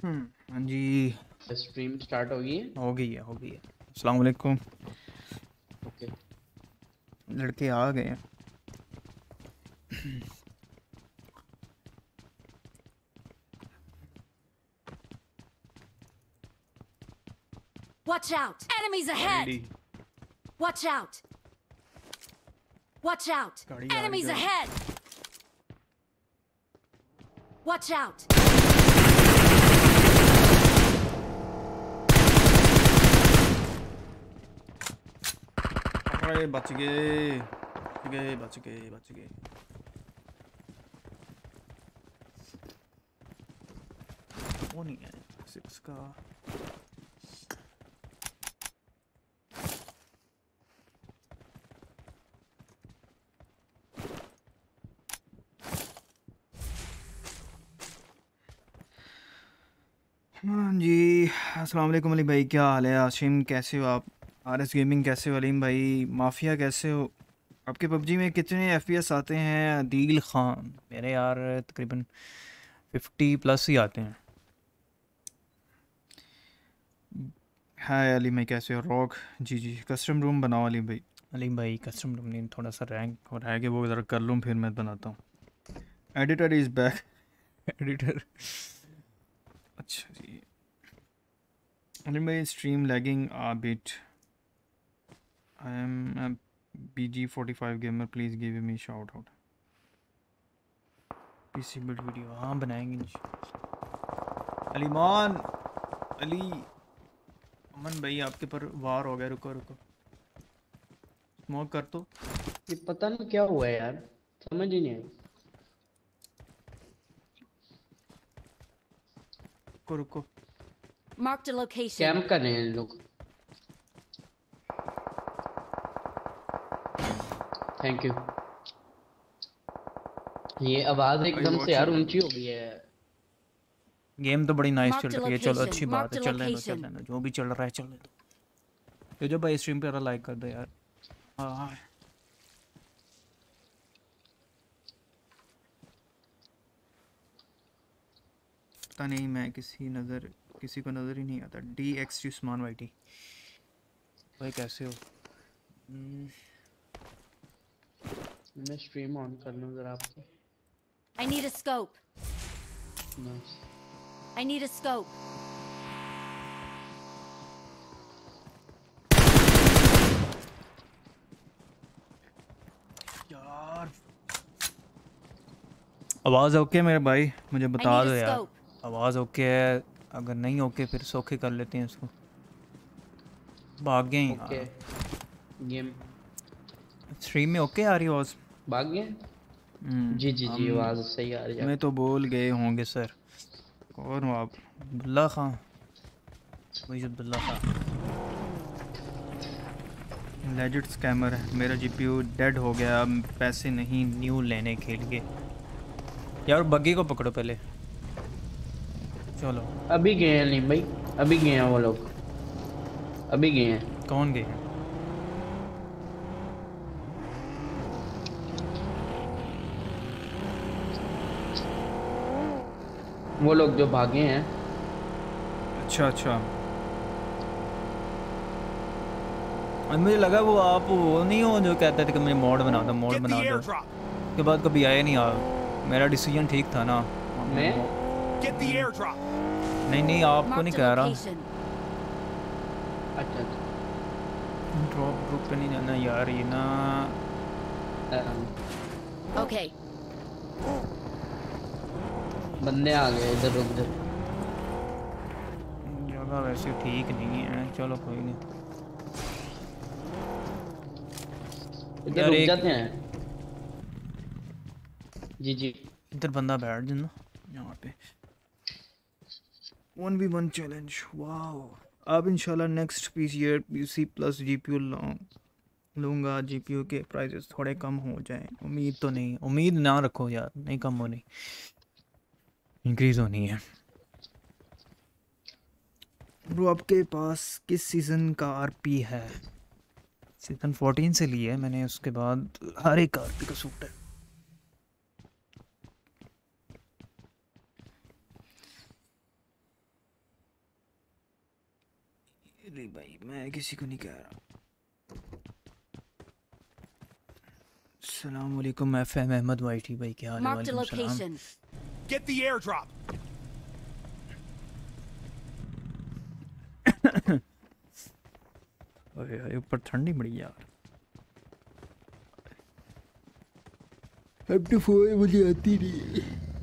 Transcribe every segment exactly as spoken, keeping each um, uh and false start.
हाँ जी, stream start हो गई है। हो गई है हो गई है। अस्सलाम वालेकुम। ओके लड़के आ गए हैं। Watch out! Enemies ahead! गाड़ी Watch out! Watch out! गाड़ी आ रही Enemies है। ahead! Watch out! अरे बच गए बच गए बच गए बच गए। वो नहीं है सिक्स का। हाँ जी, अस्सलाम वालेकुम अली भाई, क्या हाल है? आशिम कैसे हो आप? आर एस गेमिंग कैसे हो? अलीम भाई माफिया कैसे हो? आपके पबजी में कितने एफ पी एस आते हैं? अदील ख़ान मेरे यार तकरीबन फिफ्टी प्लस ही आते हैं। हाय अली भाई कैसे हो? Rock G G custom room बनाओ अली भाई। अली भाई कस्टम रूम नहीं, थोड़ा सा रैंक हो रहा है कि वो ज़रा कर लूँ फिर मैं बनाता हूँ। Editor is back. एडिटर अच्छा जी। अली भाई stream lagging a bit. I am B G forty five gamer, please give me shout out. PC build video हाँ बनाएंगे इंशाल्लाह। अलीमान अली अमन भाई आपके पर वार हो गया, रुको रुको स्मोक कर तो। ये पता नहीं क्या हुआ है यार, समझ ही नहीं आया। रुको रुको Marked a location. कैंप कर रहे हैं लोग। Thank you. ये आवाज आई एकदम से वॉच यार यू। ऊंची हो गई है। गेम तो बड़ी नाइस चल Marked a रही है, चलो location. अच्छी बात Marked है, a चलने दो location. चलने दो जो भी चल रहा है चलने दो। ये जो भाई स्ट्रीम पे लाइक कर दो यार। हाँ पता नहीं मैं किसी नज़र किसी को नज़र ही नहीं आता। D X T Usman Y T भाई कैसे हो? हम्म, मैं स्ट्रीम ऑन कर लूं जरा आपको। I need a scope. Nice. I need a scope. यार आवाज़ ओके मेरे भाई? मुझे I बता need दो a यार scope. आवाज़ ओके है। अगर नहीं ओके फिर सोखे कर लेते हैं इसको। भाग गए ओके यार। गेम स्ट्रीम में ओके आ रही आवाज़? भाग गए। हम्म, जी जी जी हम आवाज सही आ रही है मैं आपकी। तो बोल गए होंगे सर। कौन हो आप? अब्दुल्ला खां? वही अब्दुल्ला खां। लेजिट स्कैमर है। मेरा जीपीयू डेड हो गया, अब पैसे नहीं न्यू लेने के लिए। यार बग्गी को पकड़ो पहले। चलो अभी गए हैं नहीं भाई, अभी गए हैं वो लोग, अभी गए हैं। कौन गए हैं? वो लोग जो भागे हैं। अच्छा अच्छा, अब मुझे लगा वो आप वो नहीं हो जो कहते थे कि मुझे मोड बना दो मोड बना दो, उसके बाद कभी आए नहीं आप। मेरा डिसीजन ठीक था ना? मैं नहीं नहीं आपको नहीं Marked a कह रहा। location. अच्छा अच्छा ड्रॉप ग्रुप पे नहीं जाना यार, ये ना अम, Okay. बंदे आ गए इधर उधर। जगह वैसे ठीक नहीं है, चलो कोई नहीं। इधर यार रुक एक जाते हैं। जी जी इधर बंदा बैठ जाना यहाँ पे। One v one challenge, wow. अब इंशाल्लाह next PC year PC plus GPU लूँगा। जीपीयू के प्राइसेस थोड़े कम हो जाएं, उम्मीद तो नहीं, उम्मीद ना रखो यार, नहीं कम होनी, इंक्रीज होनी है। ब्रो आपके पास किस सीज़न का आरपी है? सीज़न फोर्टीन से लिया है मैंने, उसके बाद हर एक आरपी का सूट है। अली भाई मैं किसी को नहीं कह रहा। अस्सलाम वालेकुम एफएम अहमद वाइटी भाई, क्या हाल है? Marked a वालेकुम सलाम। location. Get the airdrop. ओए ओए ऊपर ठंडी बड़ी यार। अब तो फोन मुझे आती नहीं है।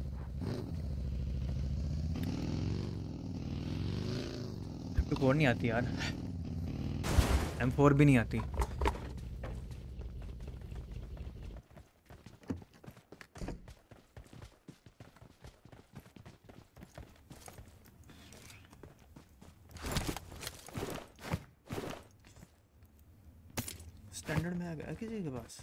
अब तो फोन नहीं आती यार, एम फोर भी नहीं आती। स्टैंडर्ड में आ गया किसी के पास?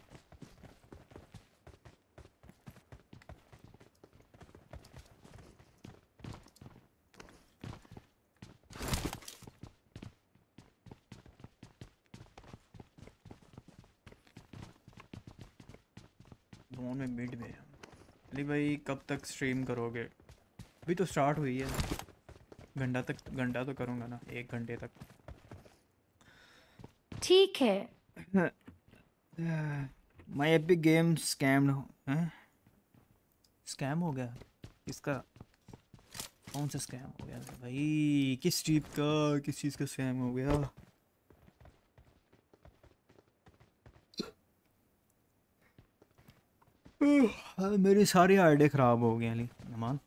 जोन में मिड में। अली भाई कब तक स्ट्रीम करोगे? अभी तो स्टार्ट हुई है, घंटा तक घंटा तो करूँगा ना, एक घंटे तक। ठीक है। माय एपिक गेम स्कैम्ड हैं? स्कैम हो गया? किसका? कौन सा स्कैम हो गया भाई? किस चीज़ का, किस चीज़ का स्कैम हो गया? मेरी सारी आईडी ख़राब हो गई अली नमान।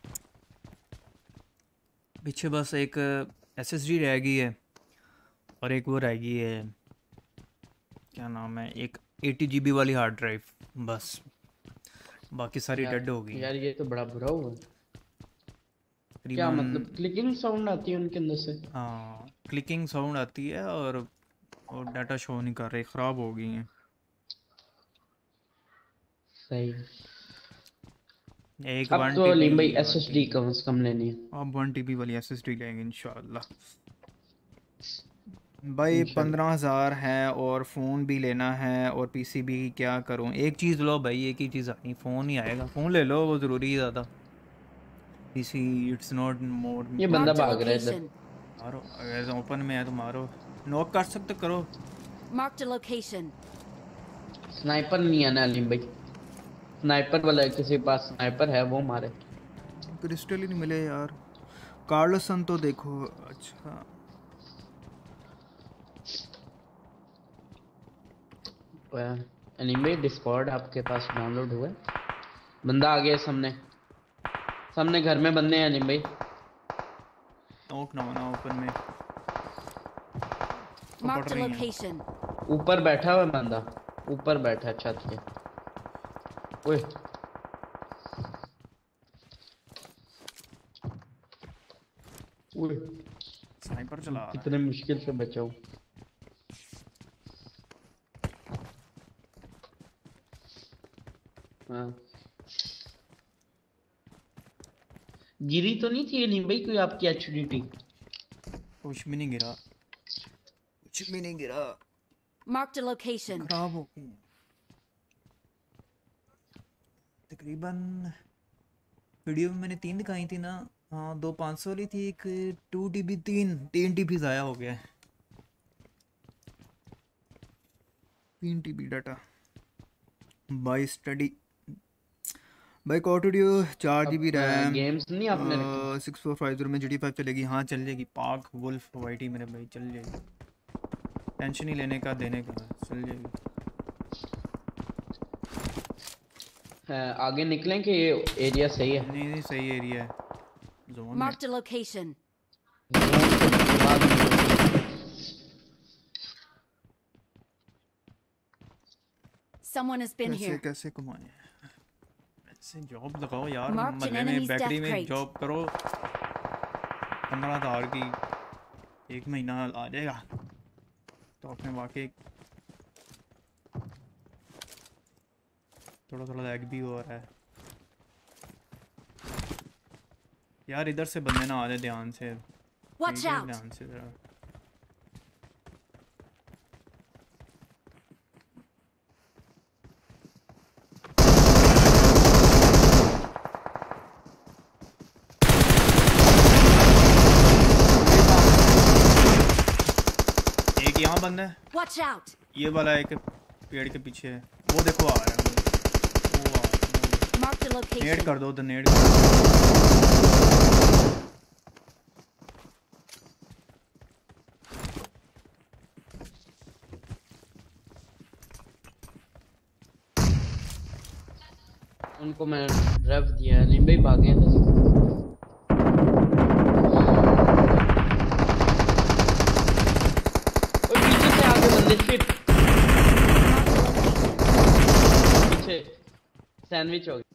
पीछे बस एक एसएसडी रह गई है और एक वो रह गई है, क्या नाम है, एक एटी जीबी वाली हार्ड ड्राइव, बस बाकी सारी डेड हो गई। यार ये तो बड़ा बुरा हुआ। क्या तकरीबन मतलब क्लिकिंग साउंड आती है उनके अंदर से? हाँ क्लिकिंग साउंड आती है और और डाटा शो नहीं कर रही, ख़राब हो गई हैं। सही। एक अब वन तो अलीम भाई टीबी एसएसडी कम से कम लेनी है। अब वन टीबी वाली एसएसडी लेंगे इंशाल्लाह भाई। पंद्रह हज़ार है और फ़ोन भी लेना है और पीसी भी, क्या करूं? एक चीज़ लो भाई, एक ही चीज़ आनी, फ़ोन ही आएगा। फ़ोन ले लो, वो ज़रूरी है ज़्यादा। PC it's not more. ये बंदा Marked a भाग रहा है इधर। location. मारो, अगर ओपन में है तो मारो, नॉक कर सकते करो। Marked a location. स्नाइपर नहीं है ना अलीम भाई? स्नाइपर वाला किसी के पास स्नाइपर है वो मारे। क्रिस्टल ही नहीं मिले यार। कार्लसन तो देखो। अच्छा अलीम भाई डिस्कॉर्ड आपके पास डाउनलोड हुआ है? बंदा आ गया सामने, सामने घर में बंदे हैं अलीम भाई। नॉक ना होना ओपन में। Marked a location. ऊपर बैठा हुआ है बंदा, ऊपर बैठा है छत पे। ओए ओए स्नाइपर चला रहा है। कितने मुश्किल से बचाऊं। हाँ गिरी तो नहीं थी अलीम भाई कोई आपकी एचडीटी? कुछ भी नहीं गिरा, कुछ भी नहीं गिरा, Marked a location. खराब हो गई। तकरीबन वीडियो में मैंने तीन दिखाई थी ना। हाँ दो पाँच सौ वाली थी, एक टू टी बी, तीन तीन टी बी ज़ाया हो गया है। तीन T B data by study by कॉटोडियो, चार जी बी रैम। गेम्स नहीं आपने रखे? सिक्स फोर फाइव जीरो में जी डी फाइव चलेगी। हाँ चल जाएगी। पाक वुल्फ वाइटी मेरे भाई चल जाएगी, टेंशन ही लेने का देने का, चल जाएगी। हाँ, आगे निकलें कि ये एरिया सही है? नहीं नहीं सही एरिया है, जोन में। Marked a location. Someone has been कैसे here. कैसे कमाए ऐसे? जॉब लगाओ यार, Marked an मल्ले में enemy's बेकरी death में crate. जॉब करो, पंद्रह हज़ार की एक महीना आ जाएगा तो अपने वाकई थोड़ा थोड़ा लैग भी हो रहा है यार। इधर से बंदे ना आ जाए, ध्यान से Watch ठीक है, out. ध्यान से जरा। कहाँ बंदा है? Watch out! ये वाला एक पेड़ के पीछे है, वो देखो आ रहा है, वो आ रहा है। Marked a Ned location. कर दो उधर, नेड कर दो। उनको मैं रेव दिया, नहीं भाई भागे हैं दस। और पीछे से आगे बंदे शिट, पीछे सैंडविच हो गया।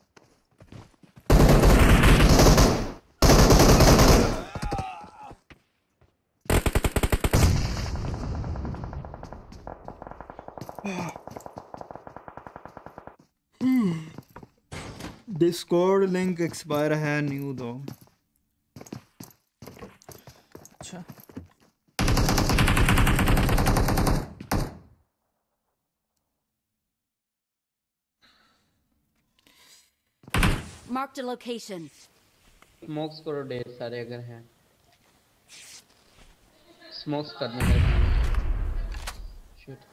डिस्कॉर्ड लिंक एक्सपायर है न्यू दो। अच्छा Marked a location. स्मोक्स करो ढेर सारे अगर हैं, स्मोक्स करने का। शिट,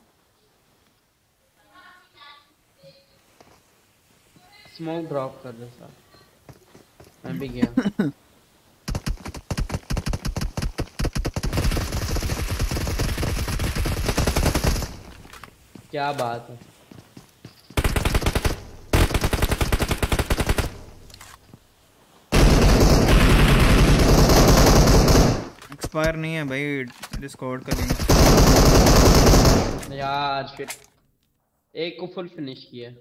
स्मोक ड्रॉप कर दे साहब, मैं भी गया। क्या बात है, एक्सपायर नहीं है भाई डिस्कॉर्ड का लिंक यार शिट, एक को फुल फिनिश किया।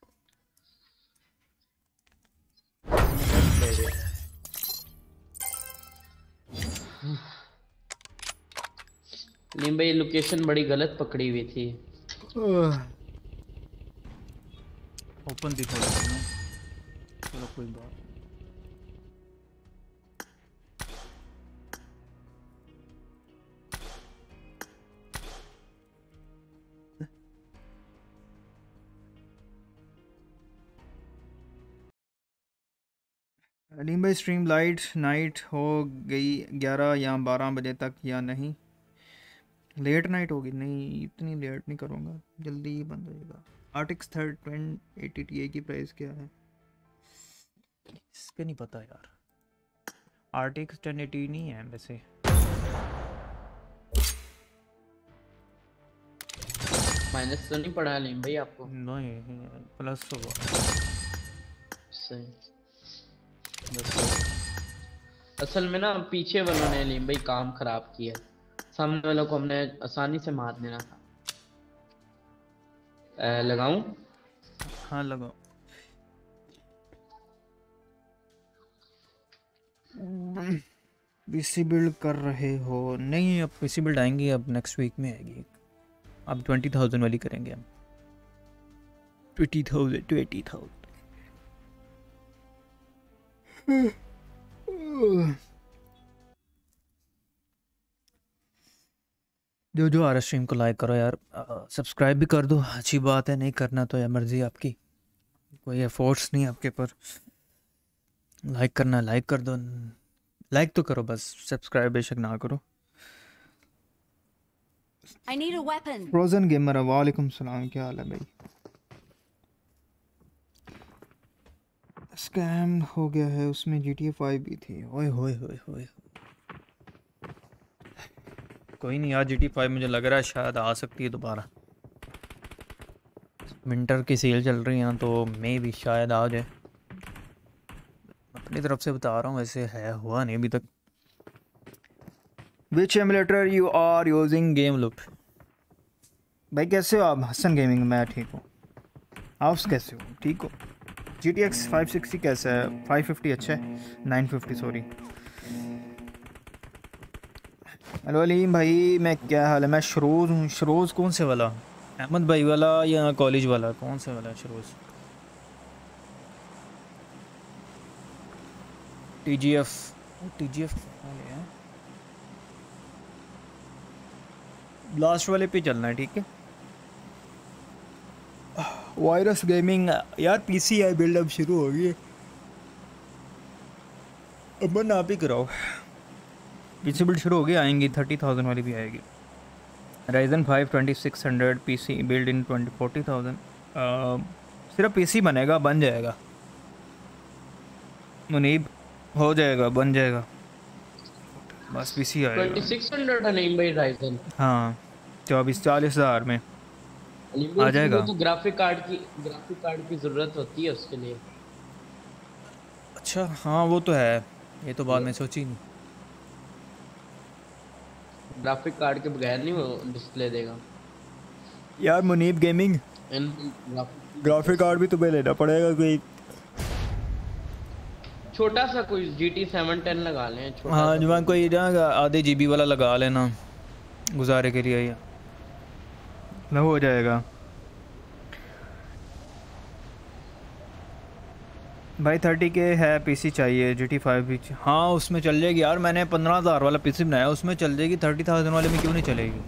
नहीं भाई लोकेशन बड़ी गलत पकड़ी हुई थी। ओपन दिखा रहा है ना, चलो कोई बात। अलीम भाई स्ट्रीम लाइट नाइट हो गई ग्यारह या बारह बजे तक या नहीं? लेट नाइट होगी? नहीं इतनी लेट नहीं करूँगा, जल्दी ही बंद हो जाएगा। RTX third ten eighty T A की प्राइस क्या है? इसका नहीं पता यार, आर्टिक्स टेन एटी नहीं है वैसे। माइनस तो नहीं पड़ा लीम भाई आपको? नहीं प्लस होगा। सही, असल में ना पीछे वालों ने लीम भाई काम खराब किया, सामने वालों को हमने आसानी से मार देना था। लगाऊं? हाँ लगाओ। पीसी बिल्ड कर रहे हो? नहीं अब पीसी बिल्ड आएंगी, अब नेक्स्ट वीक में आएगी। अब ट्वेंटी थाउजेंड वाली करेंगे हम, ट्वेंटी थाउजेंड ट्वेंटी थाउजेंड। जो जो आ रहा स्ट्रीम को लाइक करो यार, सब्सक्राइब भी कर दो, अच्छी बात है, नहीं करना तो यार मर्जी आपकी, कोई एफर्ट्स नहीं आपके पर। लाइक करना लाइक कर दो, लाइक तो करो बस, सब्सक्राइब बेशक ना करो। I need a weapon. Frozen gamer वालेकुम सलाम, क्या हाल है भाई? स्कैम हो गया है, उसमें जी टी ए फाइव भी थी। ओए होए होए होए। कोई नहीं यार, जी टी ए फाइव मुझे लग रहा है शायद आ सकती है दोबारा, विंटर की सेल चल रही है तो मे भी शायद आ जाए। अपनी तरफ से बता रहा हूँ, वैसे है हुआ नहीं अभी तक। Which emulator you are using game loop? भाई कैसे हो आप? हसन गेमिंग। मैं ठीक हूँ, आप कैसे हो? ठीक हो? G T X five sixty कैसा है? फाइव फिफ्टी अच्छा है, nine fifty sorry. Hello Aleem भाई, मैं क्या हाल है? मैं शरोज़ हूँ। शरोज़ कौन से वाला? अहमद भाई वाला या कॉलेज वाला? कौन से वाला Sharoz? T G F T G F वाले हैं, लास्ट वाले पे चलना है ठीक है। वायरस गेमिंग यार पीसी आई बिल्ड अब शुरू हो गई है, अमन आप ही कराओ। पीसी बिल्ड शुरू हो गई, आएंगी थर्टी थाउजेंड वाली भी आएगी। Ryzen five twenty six hundred P C build in twenty forty thousand. सिर्फ पीसी बनेगा, बन जाएगा मुनीब, हो जाएगा, बन जाएगा, बस पीसी आएगा। ट्वेंटी सिक्स हंड्रेड है नहीं भाई राइजन? हाँ चौबीस चालीस हज़ार में आ जाएगा। तो ग्राफिक कार्ड की ग्राफिक कार्ड की जरूरत होती है उसके लिए। अच्छा हाँ वो तो है, ये तो बात मैं सोची नहीं। ग्राफिक कार्ड के बगैर नहीं वो डिस्प्ले देगा यार मुनीब गेमिंग, ग्राफिक कार्ड भी तुम्हें लेना पड़ेगा कोई। छोटा सा कोई जी टी सेवन टेन लगा लें छोटा। हाँ जवान कोई ना आधे जीबी वाला लगा लेना गुजारे के लिए, ना हो जाएगा भाई। थर्टी के है पीसी चाहिए, जी टी फाइव भी। हाँ उसमें चल जाएगी यार, मैंने पंद्रह हज़ार वाला पीसी बनाया, उसमें चल जाएगी। थर्टी थाउजेंड वाले में क्यों नहीं चलेगी?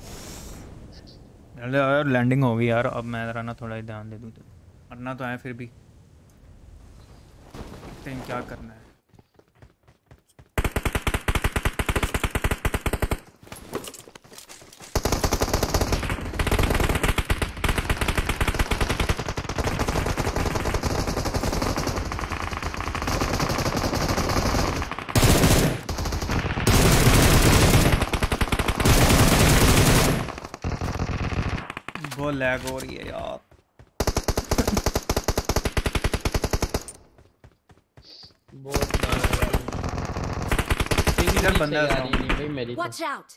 यार लैंडिंग होगी यार, अब मैं जरा ना थोड़ा ही ध्यान दे दूँ, तो करना तो है फिर भी, देखते हैं क्या करना है। बहुत लैग हो रही है यार। बहुत इधर बंदा है भाई मेरी तो। Watch out!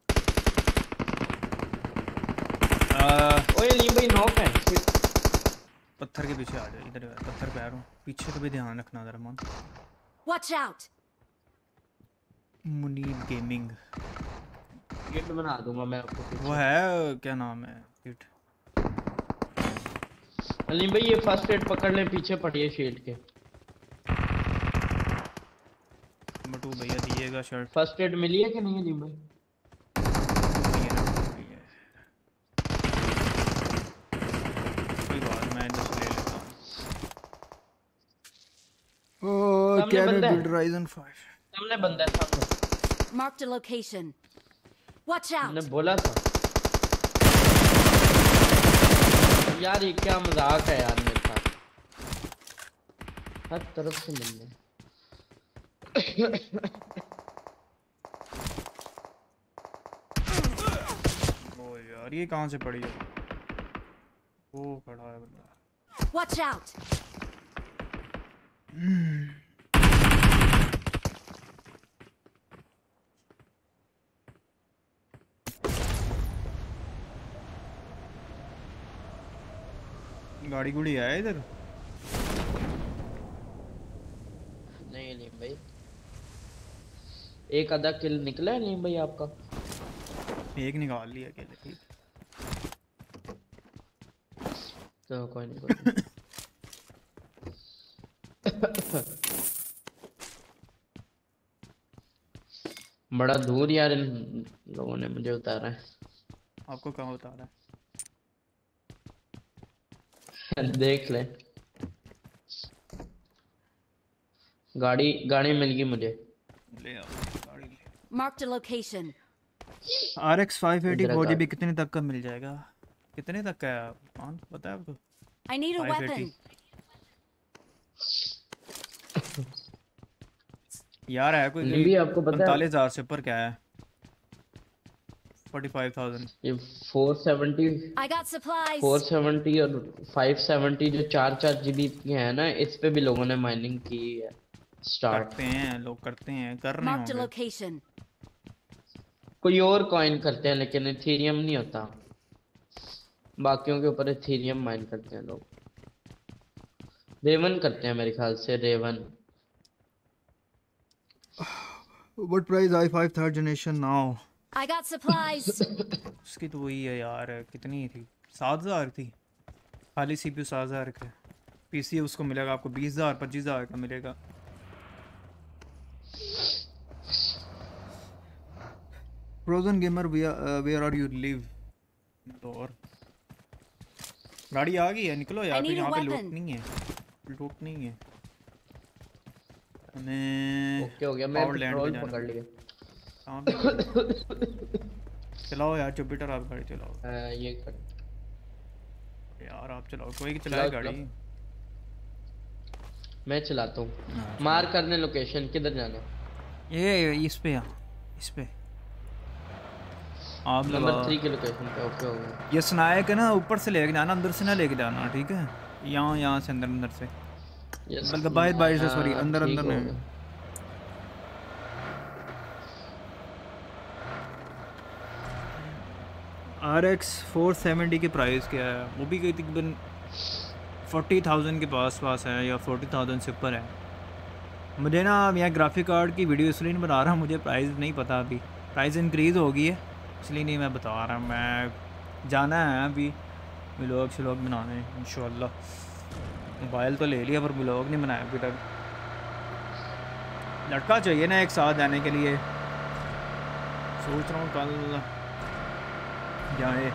ओए ली भाई नॉक है। पत्थर के पीछे आ जाए, इधर पत्थर पे आ रहा हूँ, पीछे का भी ध्यान रखना जरा मन। Watch out! Muneeb gaming kit बना दूंगा मैं आपको। वो है क्या नाम है किट? अलीम भाई ये फर्स्ट एड पकड़ लें, पीछे पड़िए शील्ड के। बटू भैया दिएगा शर्ट। फर्स्ट एड मिली है कि नहीं अलीम भाई? कोई बात मैं इधर से ले लेता हूँ। ओह क्या बिल्ड राइजन फाइव। सामने बंदा है सामने। Marked a location. Watch out! मैंने बोला था यार, ये क्या मजाक है यार मेरे साथ, हर तरफ से मिलने। ओ यार ये कहाँ से पड़ी है? वो खड़ा है बंदा। Watch out! गाड़ी गुड़ी है इधर? नहीं नहीं भाई, एक आधा किल निकला है नहीं भाई आपका? एक निकाल लिया अकेले, ठीक। तो कोई नहीं कोई नहीं। बड़ा दूर यार इन लोगों ने मुझे उतारा है। आपको कहाँ उतारा है? देख ले, गाड़ी गाड़ी मिल गई मुझे। ले आओ गाड़ी ले। Marked a location. R X five eighty four G B कितने तक का मिल जाएगा? कितने तक का है कौन पता है आपको? I need a five weapon. Eighty यार है कोई भी आपको पता है पैंतालीस हजार से ऊपर क्या है? Forty five thousand. ये four seventy I got supplies. Four seventy और फाइव सेवेंटी जो चार चार जीबी की है ना, इस पे भी लोगों ने माइनिंग की है स्टार्ट। करते हैं लोग, करते हैं, कर रहे Marked a होंगे। location. कोई और कॉइन करते हैं लेकिन इथेरियम नहीं होता, बाकियों के ऊपर इथेरियम माइन करते हैं लोग। रेवन करते हैं मेरे ख्याल से, Raven. What price i five third generation now? I got supplies. उसकी तो वही है यार, कितनी थी? सात हजार थी खाली सीपीयू, सात हजार का। पीसी उसको मिलेगा आपको बीस हजार पच्चीस हजार का मिलेगा। Frozen gamer where are you live? तो और गाड़ी आ गई है, निकलो यार, फिर यहाँ पे लूट नहीं है, लूट नहीं है। हमें ओके हो गया, मैं पेट्रोल पकड़ लिया। कहाँ पे? चलाओ यार चुपिटर आप गाड़ी चलाओ अ, ये कर यार आप चलाओ कोई की चलाओ चलाए गाड़ी चलाओ मैं चलाता हूँ हाँ, मार चलाओ। करने लोकेशन किधर जाना ये इस पे यहाँ इस पे आप लगा नंबर थ्री की लोकेशन पे ओके हो गया ये स्नाइक है ना ऊपर से लेके जाना अंदर से ना लेके जाना ठीक है यहाँ यहाँ से अंदर अंदर से यस बल्कि बाहर बाहर से सॉरी हाँ अंदर ठीक अंदर हो नहीं गया आर एक्स फोर सेवेंटी की प्राइस क्या है वो भी कहीं तकरीबन फोर्टी थाउजेंड के पास पास है या फोर्टी थाउजेंड से ऊपर है मुझे ना यहाँ ग्राफिक कार्ड की वीडियो इसलिए नहीं बना रहा मुझे प्राइस नहीं पता अभी प्राइस इंक्रीज़ हो गई है इसलिए नहीं मैं बता रहा मैं जाना है अभी व्लॉग श्लॉग बनाने इंशाल्लाह मोबाइल तो ले लिया पर व्लॉग नहीं बनाया अभी तक लड़का चाहिए ना एक साथ जाने के लिए सोच रहा हूँ कल जाए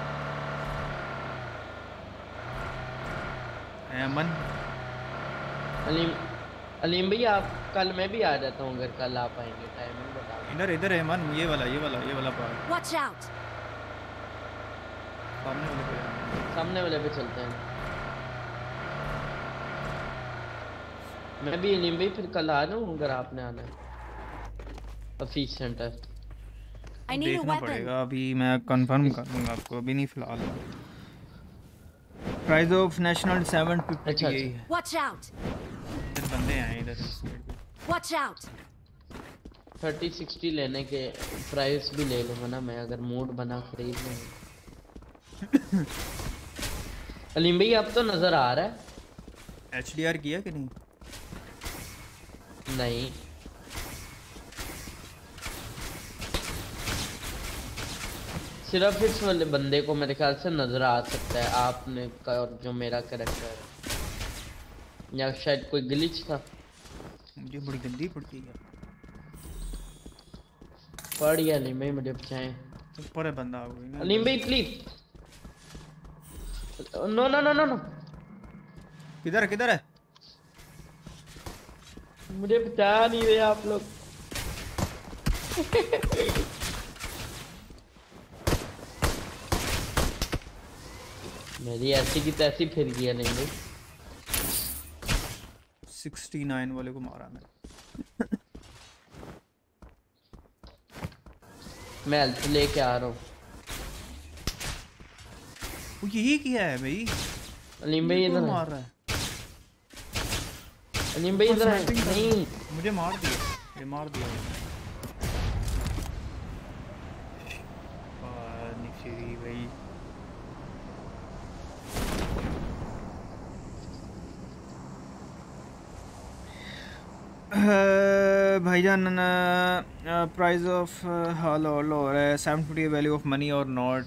अमन अलीम अलीम भैया आप कल मैं भी आ जाता हूँ अगर कल आप आएंगे टाइमिंग बता दो इधर इधर है मन ये वाला ये वाला ये वाला पार्ट Watch out! सामने वाले पे जाना। सामने वाले पे चलते हैं मैं भी अलीम भाई फिर कल आ जाऊँ अगर आपने आना है office center I need a देखना weapon. पड़ेगा अभी मैं कंफर्म कर दूंगा आपको अभी नहीं फिलहाल price of national seven fifty अच्छा, यही अच्छा। है Watch out! इधर बंदे हैं इधर इस साइड पे। Watch out! थर्टी सिक्सटी लेने के प्राइस भी ले लूँगा ना मैं अगर मूड बना खरीद लूँगा अलीम भाई अब तो नज़र आ रहा है एच डी आर किया कि नहीं नहीं सिर्फ इस वाले बंदे को मेरे ख्याल से नजर आ सकता है आपने का और जो मेरा कैरेक्टर है या शायद कोई ग्लिच था मुझे बड़ी गंदी पड़ती है पड़ गया अलीम भाई मुझे बचाएं ऊपर है बंदा कोई ना अलीम भाई please no no no no no किधर है किधर है मुझे बचा नहीं रहे आप लोग मेरी ऐसी की तैसी फिर गया नहीं भाई सिक्सटी नाइन वाले को मारा मैं मैं हेल्थ लेके आ रहा हूँ वो यही किया है भाई अलीम भाई ये इधर कौन है। मार रहा है अलीम भाई इधर है Fighting कर- नहीं मुझे मार दिया ये मार दिया आ, निचरी भाई भाईजान प्राइस ऑफ हाल लो हो रहा है seven fifty value of money और नॉट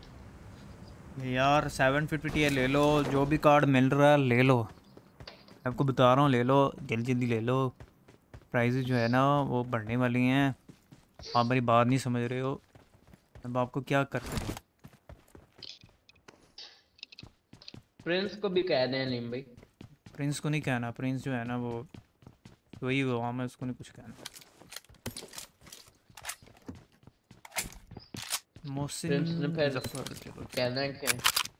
यार सेवन फिफ्टी ले लो जो भी कार्ड मिल रहा है ले लो आपको बता रहा हूँ ले लो जल्दी जल्दी ले लो प्राइजेज जो है ना वो बढ़ने वाली हैं आप मेरी बात नहीं समझ रहे हो अब आपको क्या कर सकते हैं प्रिंस को भी कह दें अलीम भाई प्रिंस को नहीं कहना प्रिंस जो है ना वो वही वो मैं उसको नहीं कुछ कहना मोहसिन प्रिंस ने फिर जफर चलो कहना है क्या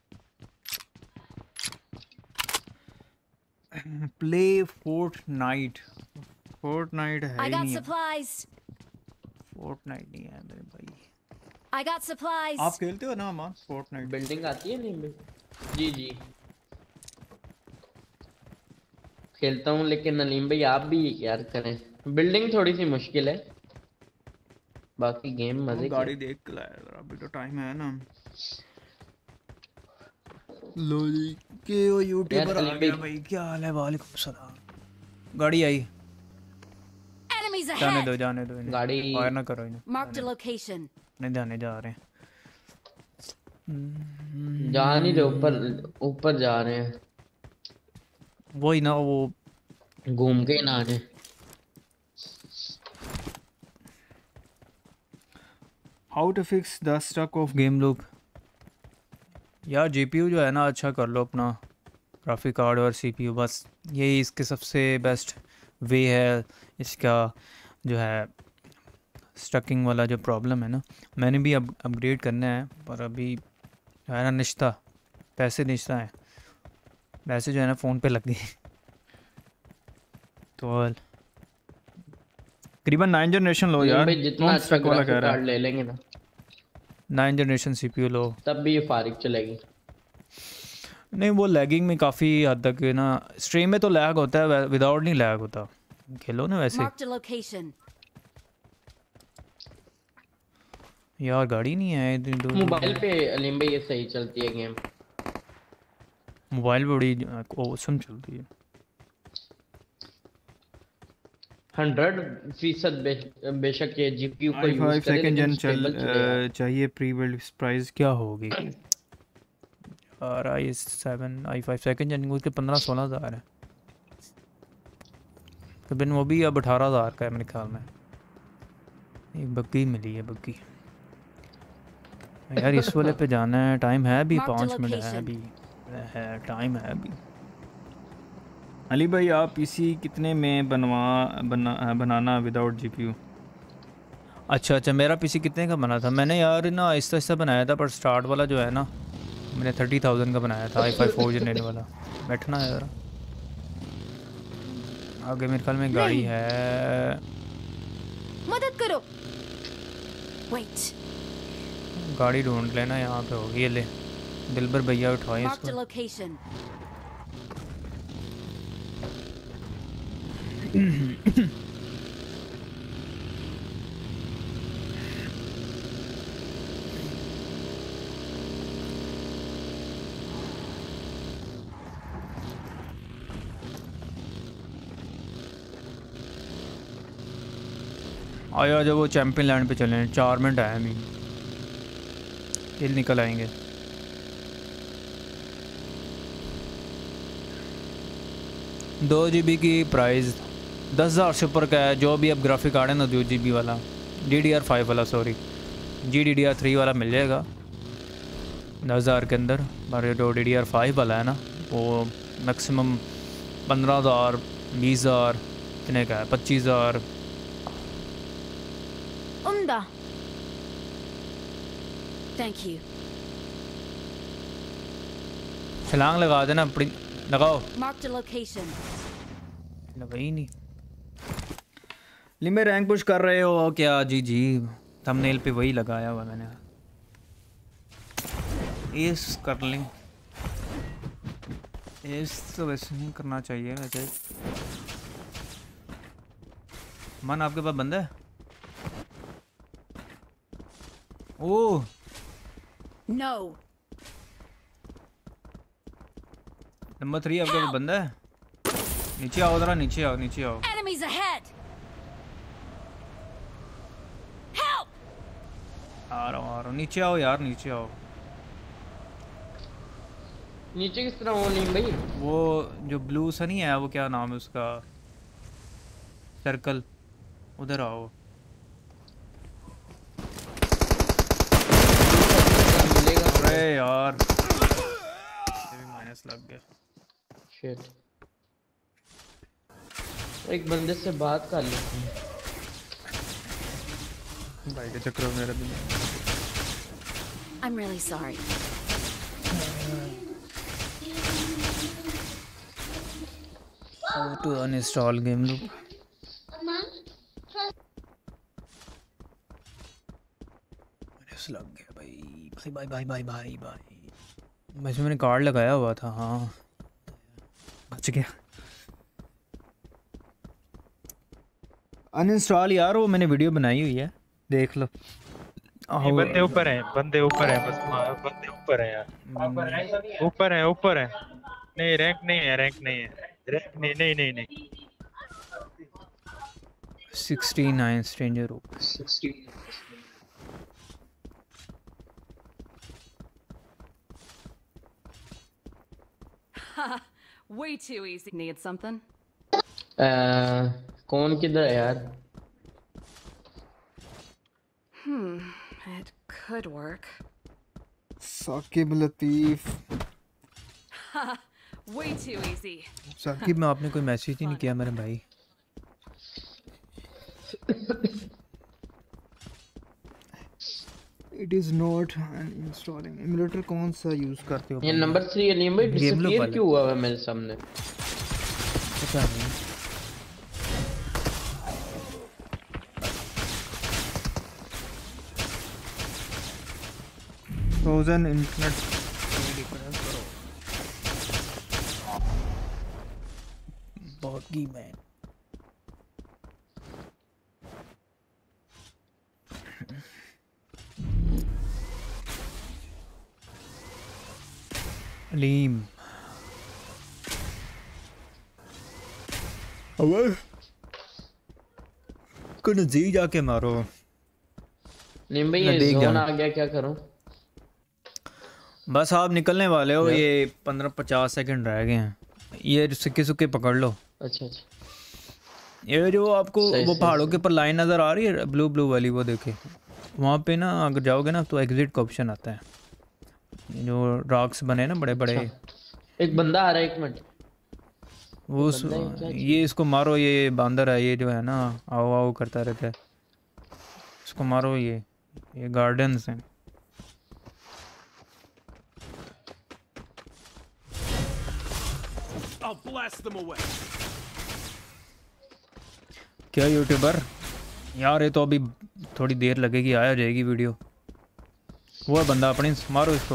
प्ले फोर्टनाइट फोर्टनाइट है I ही got नहीं supplies. फोर्टनाइट नहीं है मेरे भाई I got supplies. आप खेलते हो ना अमान फोर्टनाइट बिल्डिंग आती है अलीम भाई जी जी खेलता हूँ लेकिन अलीम भाई आप भी यार करें बिल्डिंग थोड़ी सी मुश्किल है बाकी गेम मजे की गाड़ी देख के लाया जरा अभी तो टाइम है ना लो जी के वो यूट्यूबर आ सलीम गया भाई- भाई क्या हाल है वालेकुम सलाम गाड़ी आई Enemies जाने ahead. दो जाने दो इन्हें गाड़ी फायर ना करो इन्हें Marked a location. नहीं जाने जा रहे हैं जा नहीं रहे ऊपर ऊपर जा रहे हैं वही ना वो घूम के ही ना आ जाए how to fix the stuck of game loop यार जीपीयू जो है ना अच्छा कर लो अपना ग्राफिक कार्ड और सीपीयू बस यही इसके सबसे बेस्ट वे है इसका जो है स्टकिंग वाला जो प्रॉब्लम है ना, मैंने भी अब अपग्रेड करना है, पर अभी है ना निश्ता पैसे निश्ता है, पैसे जो है ना फ़ोन पे लग गए। तो करीबन नाइन जनरेशन लो अलीम यार, भाई जितना कौन अच्छा स्टक वाला कह ग्राफिक रहा कार्ड है? ले लेंगे ना नाइन जनरेशन सीपीयू लो। तब भी ये फारिग चलेगी। नहीं वो लैगिंग में काफ़ी हद तक है ना, स्ट्रीम में तो लैग होता है, विदाउट नहीं लैग होता, खेलो ना वैसे। Marked a location. यार गाड़ी नहीं है इतनी दूर। मोबाइल पे अलीम भाई ये सही चलती है गेम। मोबाइल पे बड़ी औसम चलती है। हंड्रेड फीसद बे, बेशक ये जीपीयू को आई यूज फाइव करे सेकेंड लेकिन जन चल स्टेबल चले यार। अ, चाहिए प्री बिल्ड प्राइस क्या होगी? यार I seven I five second gen उसके पंद्रह सोलह हज़ार है, तो बिन वो भी अब अठारह हज़ार का है मेरे ख्याल में। एक बग्गी मिली है, बग्गी यार इस वाले पे जाना है, टाइम है अभी, Marked a पाँच मिनट है location. अभी, है टाइम है अभी। अली भाई आप पीसी कितने में बनवा बना बनाना विदाउट जीपीयू? अच्छा अच्छा, मेरा पीसी कितने का बना था? मैंने यार ना आहिस्ता आहिस्ता बनाया था, पर स्टार्ट वाला जो है ना मैंने थर्टी थाउजेंड का बनाया था, आई फाइव फोर जनरेट वाला। बैठना है यार, आगे मेरे ख्याल में गाड़ी नहीं। है। मदद करो। Wait. गाड़ी ढूंढ लेना, यहाँ पे होगी, ये ले दिलबर भैया उठाए Marked a इसको। location. आया जब वो चैंपियन लैंड पे चले, चार मिनट आए अभी, हिल निकल आएंगे। दो जी बी की प्राइस दस हज़ार से ऊपर का है, जो भी अब ग्राफिक कार्ड है ना दो जी बी वाला, डी डी आर फाइव वाला, sorry G D D R three वाला मिल जाएगा दस हज़ार के अंदर। पर जो डी डी आर फाइव वाला है ना वो मैक्सिमम पंद्रह हज़ार बीस हज़ार इतने का है, पच्चीस हज़ार। Umda. Thank you. छलांग लगा देना, अपनी लगाओ। Marked a location. लगा ही नहीं। लिमे रैंक पुश कर रहे हो क्या? जी जी, थंबनेल पे वही लगाया हुआ मैंने। इस कर लें, इस तो वैसे नहीं करना चाहिए वैसे। मन आपके पास बंदा है? ओह No. नंबर थ्री आपके पास बंदा है? नीचे आओ जरा, नीचे आओ, नीचे आओ। Enemies ahead. Help. आ रहा हूँ आ रहा हूँ, नीचे आओ यार, नीचे आओ। नीचे किस तरह हो अलीम भाई? वो जो ब्लू सा नहीं है, वो क्या नाम है उसका, सर्कल, उधर आओ। मिलेगा अरे यार ये भी माइनस लग गया। शिट, एक बंदे से बात कर लेते हैं। भाई के चक्कर में मेरा भी। I'm really sorry. How to uninstall game loop? Minus लग गया भाई, भाई भाई भाई भाई भाई भाई। वैसे मैंने कार्ड लगाया हुआ था, हाँ बच गया। अनइंस्टॉल यार, वो मैंने वीडियो बनाई हुई है, देख लो। नहीं, बंदे ऊपर हैं, बंदे ऊपर हैं, बस मार, बंदे ऊपर हैं यार, ऊपर हैं, ऊपर हैं। नहीं रैंक नहीं है, रैंक नहीं है, रैंक नहीं नहीं नहीं नहीं। सिक्सटी नाइन स्ट्रेंजर हो। Way too easy. Need something? Uh, कौन किधर है यार? Hmm, it could work. Saqib Latif. Way too easy. Saqib में आपने कोई मैसेज ही नहीं किया मेरे भाई। It is not installing. Emulator कौन सा यूज करते हो? ये नंबर थ्री अलीम भाई डिसअपीयर क्यों हुआ है मेरे सामने? पता नहीं। Frozen internet bogey man. Aleem अब को नजदीक जाके मारो। अलीम भाई ये जोन आ गया, क्या करूं? बस आप निकलने वाले हो, ये पंद्रह पचास सेकंड रह गए हैं। ये सुखे सुखे पकड़ लो। अच्छा अच्छा। ये जो आपको वो पहाड़ों के ऊपर लाइन नज़र आ रही है ब्लू ब्लू वाली, वो देखे वहाँ पे ना अगर जाओगे ना तो एग्जिट का ऑप्शन आता है, जो रॉक्स बने ना बड़े बड़े। एक बंदा आ रहा है, एक मिनट। वो उस, ये इसको मारो, ये बांदर है ये जो है ना आओ आओ करता रहता है, इसको मारो। ये ये गार्डन्स हैं। I'll blast them away. क्या यूट्यूबर यार, ये तो अभी थोड़ी देर लगेगी, आया जाएगी वीडियो। वो है बंदा अपनी, मारो इसको।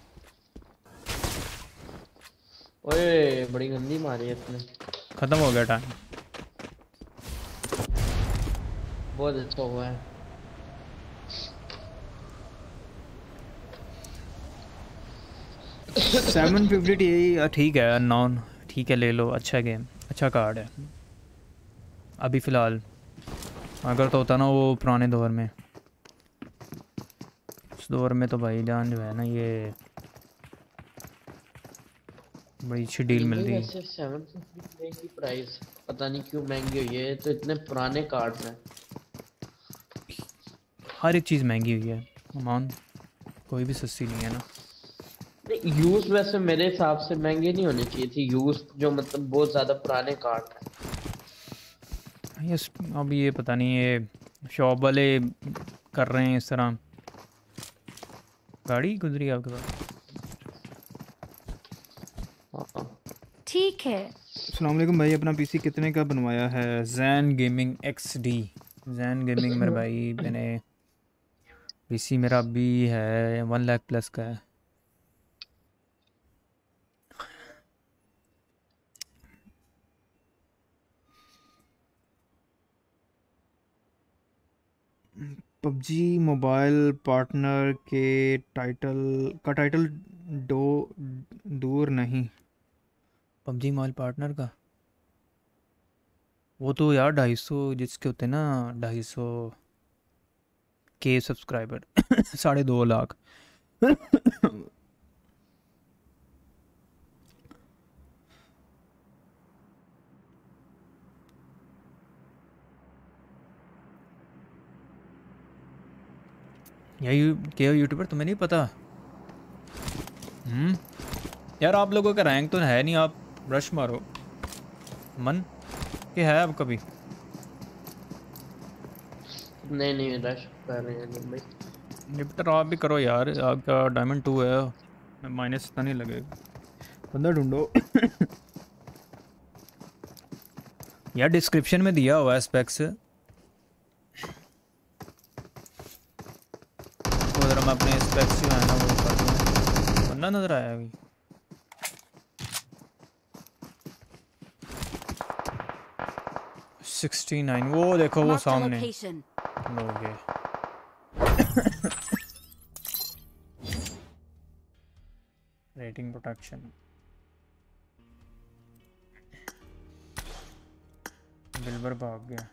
ओए बड़ी गंदी मारी है इसने। खत्म हो गया टाइम। बहुत अच्छा हुआ है। सेवन फिफ्टी यही ठीक है, नॉन ठीक है, ले लो। अच्छा गेम, अच्छा कार्ड है। अभी फ़िलहाल अगर तो होता ना वो पुराने दौर में, उस दौर में तो भाई जान जो है ना ये बड़ी अच्छी डील मिल रही है। सेवन फिफ्टी की प्राइस पता नहीं क्यों महंगी हुई है, तो इतने पुराने कार्ड हैं। हर एक चीज़ महंगी हुई है अमान, कोई भी सस्ती नहीं है ना। यूज वैसे मेरे हिसाब से महंगे नहीं होने चाहिए थी, यूज जो मतलब बहुत ज्यादा पुराने कार्ड हैं। यस, अब ये पता नहीं ये शॉप वाले कर रहे हैं इस तरह। गाड़ी गुजरी आपके पास? ठीक है। अस्सलाम वालेकुम भाई, अपना पीसी कितने का बनवाया है? Jain gaming X D. Jain gaming मेरे भाई, मैंने पीसी मेरा अभी है वन लाख प्लस का है। पबजी मोबाइल पार्टनर के टाइटल का टाइटल दो दूर नहीं। पबजी मोबाइल पार्टनर का वो तो यार ढाई सौ जिसके होते ना, ढाई सौ के सब्सक्राइबर साढ़े दो लाख। यही क्या यूट्यूबर तुम्हें नहीं पता? हम्म यार आप लोगों का रैंक तो है नहीं, आप रश मारो मन के है अब कभी। नहीं नहीं रश कर रहे हैं भाई। निपटर आप भी करो यार, आपका डायमंड टू है, माइनस इतना नहीं लगेगा। बंदा ढूंढो। यार डिस्क्रिप्शन में दिया हुआ है स्पेक्स, उधर मैं अपने स्पेक्स जो है ना वो कर दूँ। बंदा नजर आया अभी। सिक्सटी नाइन, वो देखो वो Marked a सामने location. लोग हैं। रेटिंग प्रोटेक्शन बिल्बर भाग गया।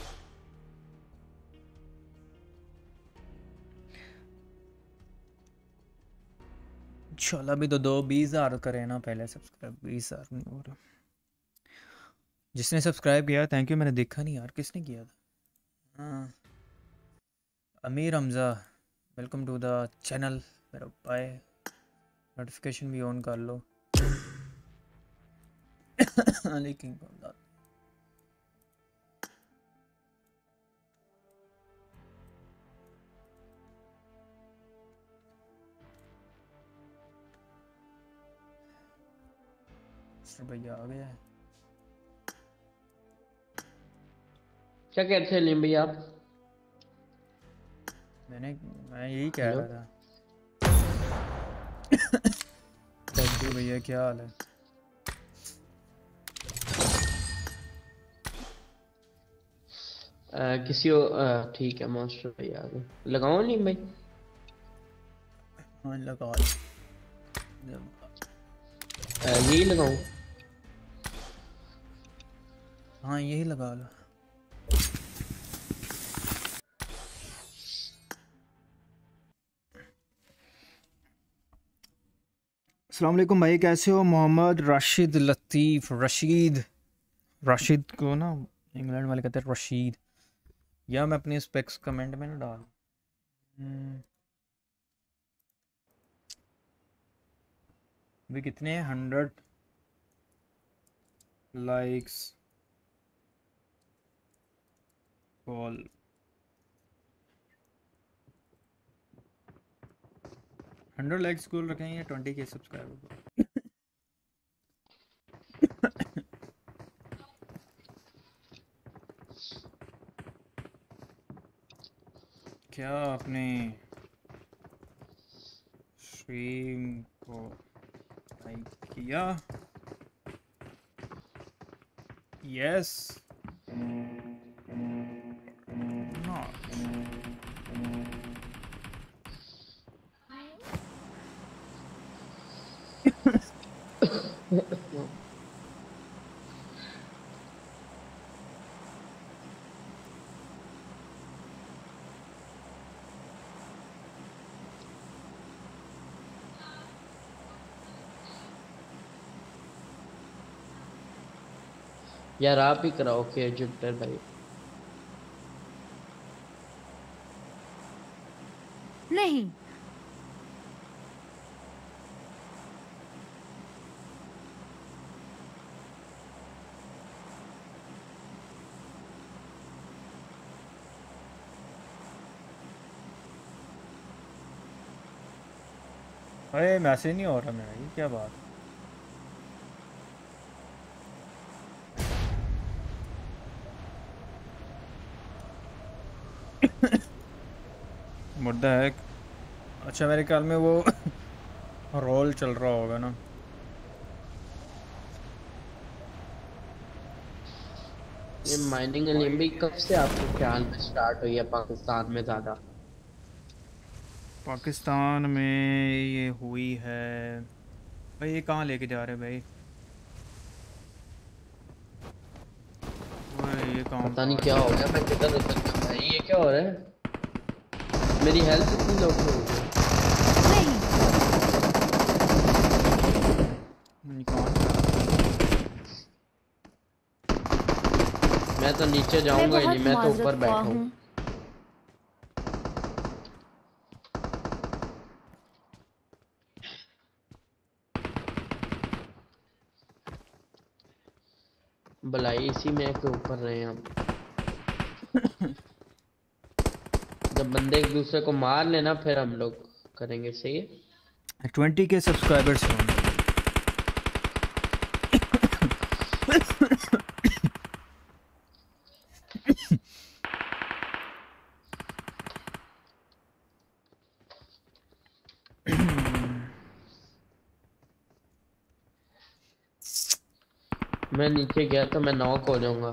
इंशाल्लाह भी तो दो बीस हज़ार करें ना पहले सब्सक्राइब, बीस हज़ार नहीं हो रहा। जिसने सब्सक्राइब किया थैंक यू, मैंने देखा नहीं यार किसने किया था। हाँ Ameer Hamza, welcome to the channel मेरा भाई, नोटिफिकेशन भी ऑन कर लो। लेकिन मास्टर भैया आ गया है। क्या कहते हैं लीम भैया आप? मैंने मैं यही कह हेलो? रहा था। मास्टर भैया क्या हाल है? अ, किसी और अ, ठीक है मास्टर भैया आ गए। लगाओ लीम भाई? हाँ लगा अ, यही लगाऊं? हाँ यही लगा लो। अस्सलाम वालेकुम भाई, कैसे हो? मोहम्मद राशिद लतीफ़, रशीद राशिद को ना इंग्लैंड वाले कहते हैं रशीद। या मैं अपनी स्पेक्स कमेंट में ना डाल। हम्म, भी कितने हैं? Hundred likes call. Hundred likes call रखें या ट्वेंटी के सब्सक्राइबर? क्या आपने स्ट्रीम को लाइक किया? Yes not. यार आप ही कराओ के जुपिटर भाई। नहीं। अरे मैसेज नहीं हो रहा मेरा, ये क्या बात? मुद्दा है। अच्छा मेरे ख्याल में वो रोल चल रहा होगा ना। ये माइनिंग लीम कब से आपके ख्याल में स्टार्ट हुई है पाकिस्तान में ज्यादा? पाकिस्तान में ये हुई है भाई। ये कहाँ लेके जा रहे हैं भाई? ओए ये कहाँ पता नहीं पास क्या है? हो गया, मैं किधर उतर गया भाई? ये क्या हो रहा है? मेरी हेल्थ इतनी लो हो गई। नहीं। नहीं, कहाँ जा रहा है? मैं तो नीचे मैं जाऊंगा ही बहुत नहीं, मैं तो माजरत ऊपर ख्वाह बैठा हूँ। हूँ। भलाई इसी में के ऊपर रहे हम। जब बंदे एक दूसरे को मार लेना फिर हम लोग करेंगे, सही है? ट्वेंटी के सब्सक्राइबर्स होंगे। मैं नीचे गया तो मैं नॉक हो जाऊंगा।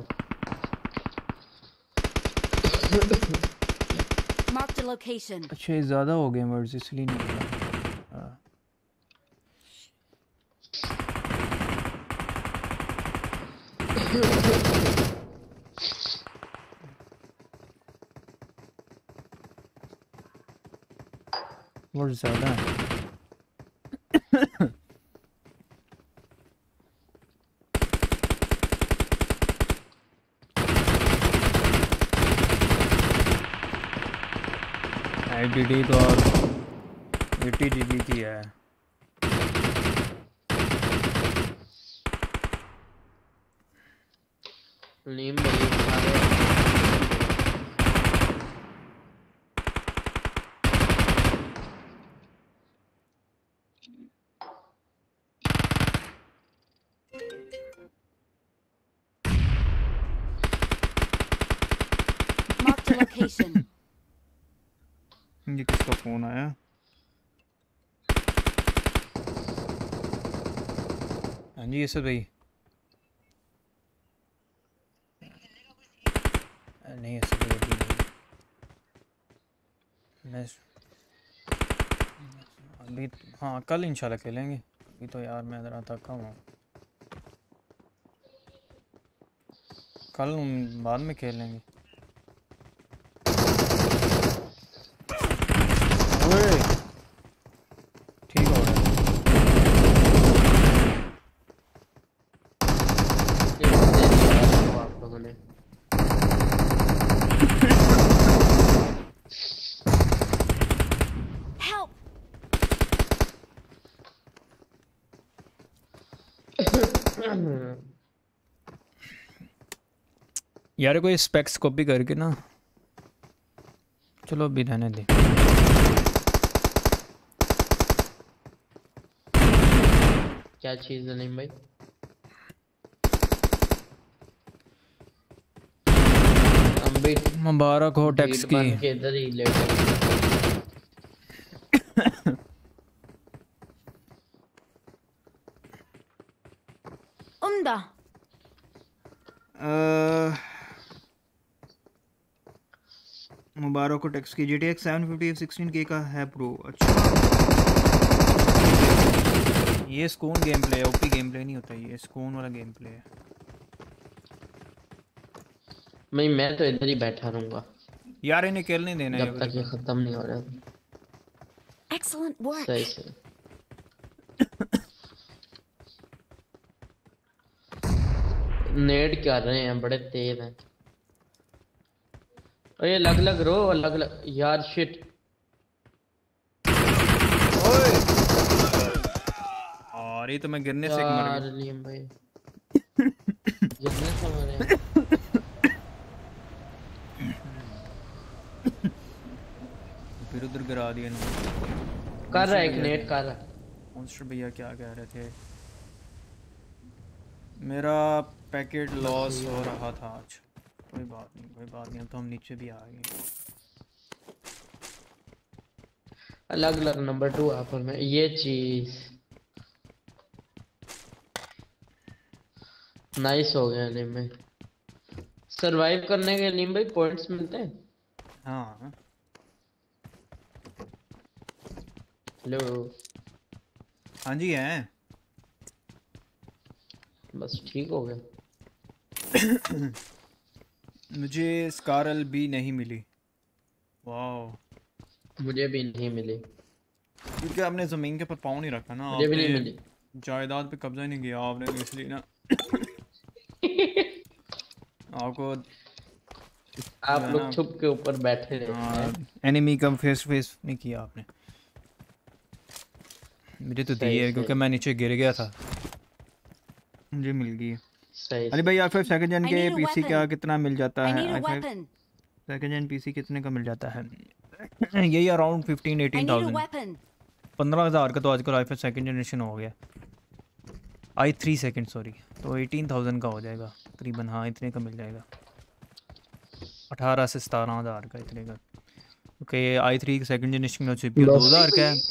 Marked a location. अच्छा ये ज़्यादा हो गए वर्ड्स, इसलिए नहीं पता। हाँ। वर्ड्स ज़्यादा है। आईडीडी तो एटी जी बी की है। नीम भाई सारे a location. ये किसका फोन आया? हाँ जी यसर भाई। नहीं यसर भाई अभी नहीं। मैं अभी हाँ कल इंशाल्लाह खेलेंगे। अभी तो यार मैं ज़रा थका हुआ हूँ। कल बाद में खेलेंगे। ओए ठीक हो गया। आप लोगों ने Help! यार कोई स्पेक्स कॉपी करके ना चलो अभी रहने दे। क्या चीज है नहीं भाई? हम भी मुबारक हो टैक्स ढीठ की। बन के इधर ही लेटे। Umda. अह, मुबारक हो टैक्स की। G T X seven fifty sixteen के का है प्रो। अच्छा ये स्कून गेम प्ले है, ओपी गेम प्ले नहीं होता, ये स्कून वाला गेम प्ले है। मैं मैं तो इधर ही बैठा रहूंगा यार इन्हें खेल नहीं देना जब तक ये खत्म नहीं हो रहा। Excellent work. सही से नेड कर रहे हैं, बड़े तेज हैं। अरे अलग अलग रो, अलग अलग यार शिट। और ये तो मैं गिरने से मर यार गया। लीम भाई गिरने से मरे हैं। फिर उधर गिरा दिया ना। कर रहा है एक नेट कर रहा है। मॉन्स्टर भैया क्या कह रहे थे? मेरा पैकेट लॉस हो रहा था आज। कोई बात नहीं कोई बात नहीं, अब तो हम नीचे भी आ गए। अलग अलग नंबर टू ऑफर में ये चीज नाइस हो गया। नीम भाई सरवाइव करने के नीम भाई पॉइंट्स मिलते हैं। हाँ हेलो हाँ जी हैं। बस ठीक हो गया। मुझे स्कारल भी नहीं मिली। वाह मुझे भी नहीं मिली। क्योंकि आपने ज़मीन के ऊपर पाँव नहीं रखा ना, मुझे भी नहीं आपने मिली। जायदाद पे कब्जा नहीं किया आपने, तो इसलिए ना आपको आप जो है लोग ना, छुप के ऊपर बैठे रहते हैं। एनिमी का फेस फेस नहीं किया आपने। मुझे तो दी सही, है सही। क्योंकि मैं नीचे गिर गया था, मुझे मिल गई है। सही अली भाई I five second gen I के need a पीसी weapon. क्या कितना मिल जाता I है? need a I five weapon. Second gen PC कितने का मिल जाता है? यही around fifteen I eighteen need a thousand weapon. पंद्रह हज़ार का तो आजकल आई फाइव सेकंड जनरेशन हो गया। आई थ्री सेकंड सॉरी, तो एटीन थाउजेंड का हो जाएगा तकरीबन। हाँ इतने का मिल जाएगा, अठारह से सतारह हज़ार का इतने का। Okay I three second generation का सीपीयू दो हज़ार का है।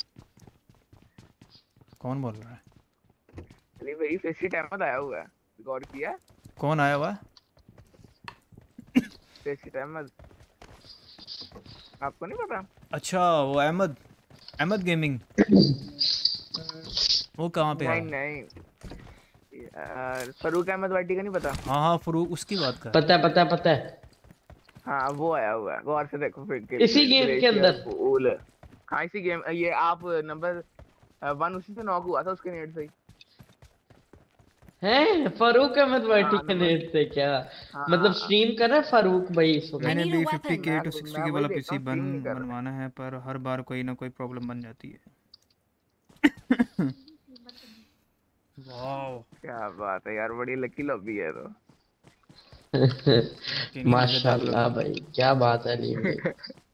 कौन बोल रहा है? अरे भाई फेसिट अहमद आया हुआ है, गौर किया? कौन आया हुआ है? फेसिट अहमद, आपको नहीं पता? अच्छा वो अहमद, अहमद गेमिंग। वो कहाँ पे है? नहीं नहीं यार, फरूक अहमद वाटी का नहीं पता? हाँ हाँ फरूक, उसकी बात कर। पता है पता है पता है। हाँ वो आया हुआ है, गौर से देखो फिर। इसी गेम के अंदर? हाँ इसी गेम, ये आप नंबर वन उसी से नॉक हुआ था उसके नेट से ही। हैं फरूक अहमद वाटी के नेट से क्या? हाँ, मतलब हाँ। स्ट्रीम कर रहा है फरूक भाई इस वक्त? मैंने I need a भी weapon. फिफ्टी के टू मैं- सिक्सटी मैं के वही वाला देखता पीसी हूँ, बन stream नहीं कर रहा। बनवाना है, पर हर बार कोई ना कोई प्रॉब्लम बन जाती है। वाओ क्या बात है यार, बड़ी लकी लॉबी है तो। माशाल्लाह भाई क्या बात है नीम भाई।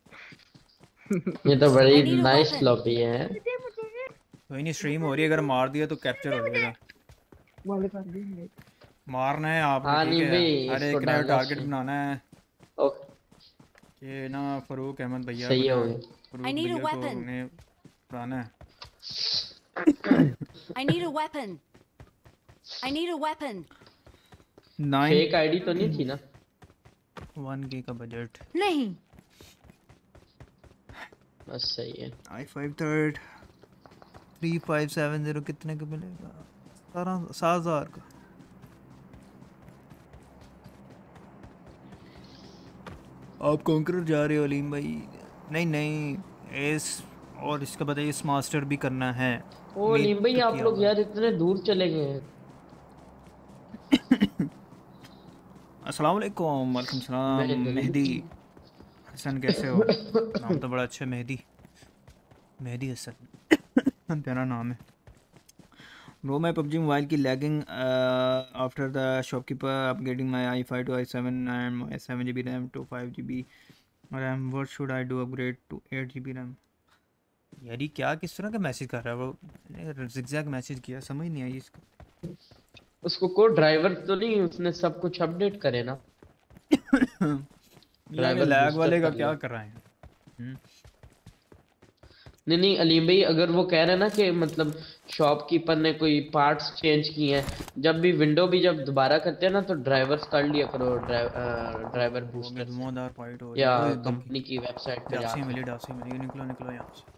ये तो I बड़ी need a nice weapon. Lobby है। कोई नहीं, स्ट्रीम हो रही है, अगर मार दिया तो कैप्चर हो जाएगा। मारना है आपने, हाँ ठीक नहीं है? भाई, हर इसको एक ने डालना टारगेट चाहिए। बनाना है। ओके ये ना फरूक अहमद भैया सही को हो ना- गया। फरूक I need a भैया को weapon. उन्हें पुराना है। I need a weapon. I need a weapon. Nine fake ID तो नहीं थी ना? वन के का बजट। नहीं। बस सही है। I five third three five seven zero कितने का मिलेगा? सतारह सात हजार का। आप कॉन्करर जा रहे हो अलीम भाई? नहीं नहीं इस और इसका बताइए इस मास्टर भी करना है। ओ उम्मीद लीम भाई तो आप किया लोग होगा। यार इतने दूर चले गए हैं। अस्सलाम वालेकुम। वालेकुम सलाम। मैं- मेहदी हसन कैसे हो? नाम तो बड़ा अच्छा है, मेहदी मेहदी हसन तेरा नाम है। ब्रो मैं पबजी मोबाइल की lagging after the shopkeeper upgrading my I five to I seven and seven G B RAM to five G B RAM what should I do upgrade to eight G B RAM? यार ये क्या किस तरह का message कर रहा है वो? जिगजैग मैसेज किया, समझ नहीं आई इसको। उसको को ड्राइवर तो नहीं, उसने सब कुछ अपडेट करे ना। यार लैग वाले का क्या कर रहा है? हम्म नहीं नहीं अलीम भाई, अगर वो कह रहे हैं ना कि मतलब शॉपकीपर ने कोई पार्ट्स चेंज किए हैं, जब भी विंडो भी जब दोबारा करते हैं ना तो ड्राइवर्स कर लिया करो, ड्राइवर बूस्टर धुआंधार फाइट हो रही या है। कंपनी की वेबसाइट पे डासी मिली जाके। डासी मिली निकलो निकलो यहाँ से।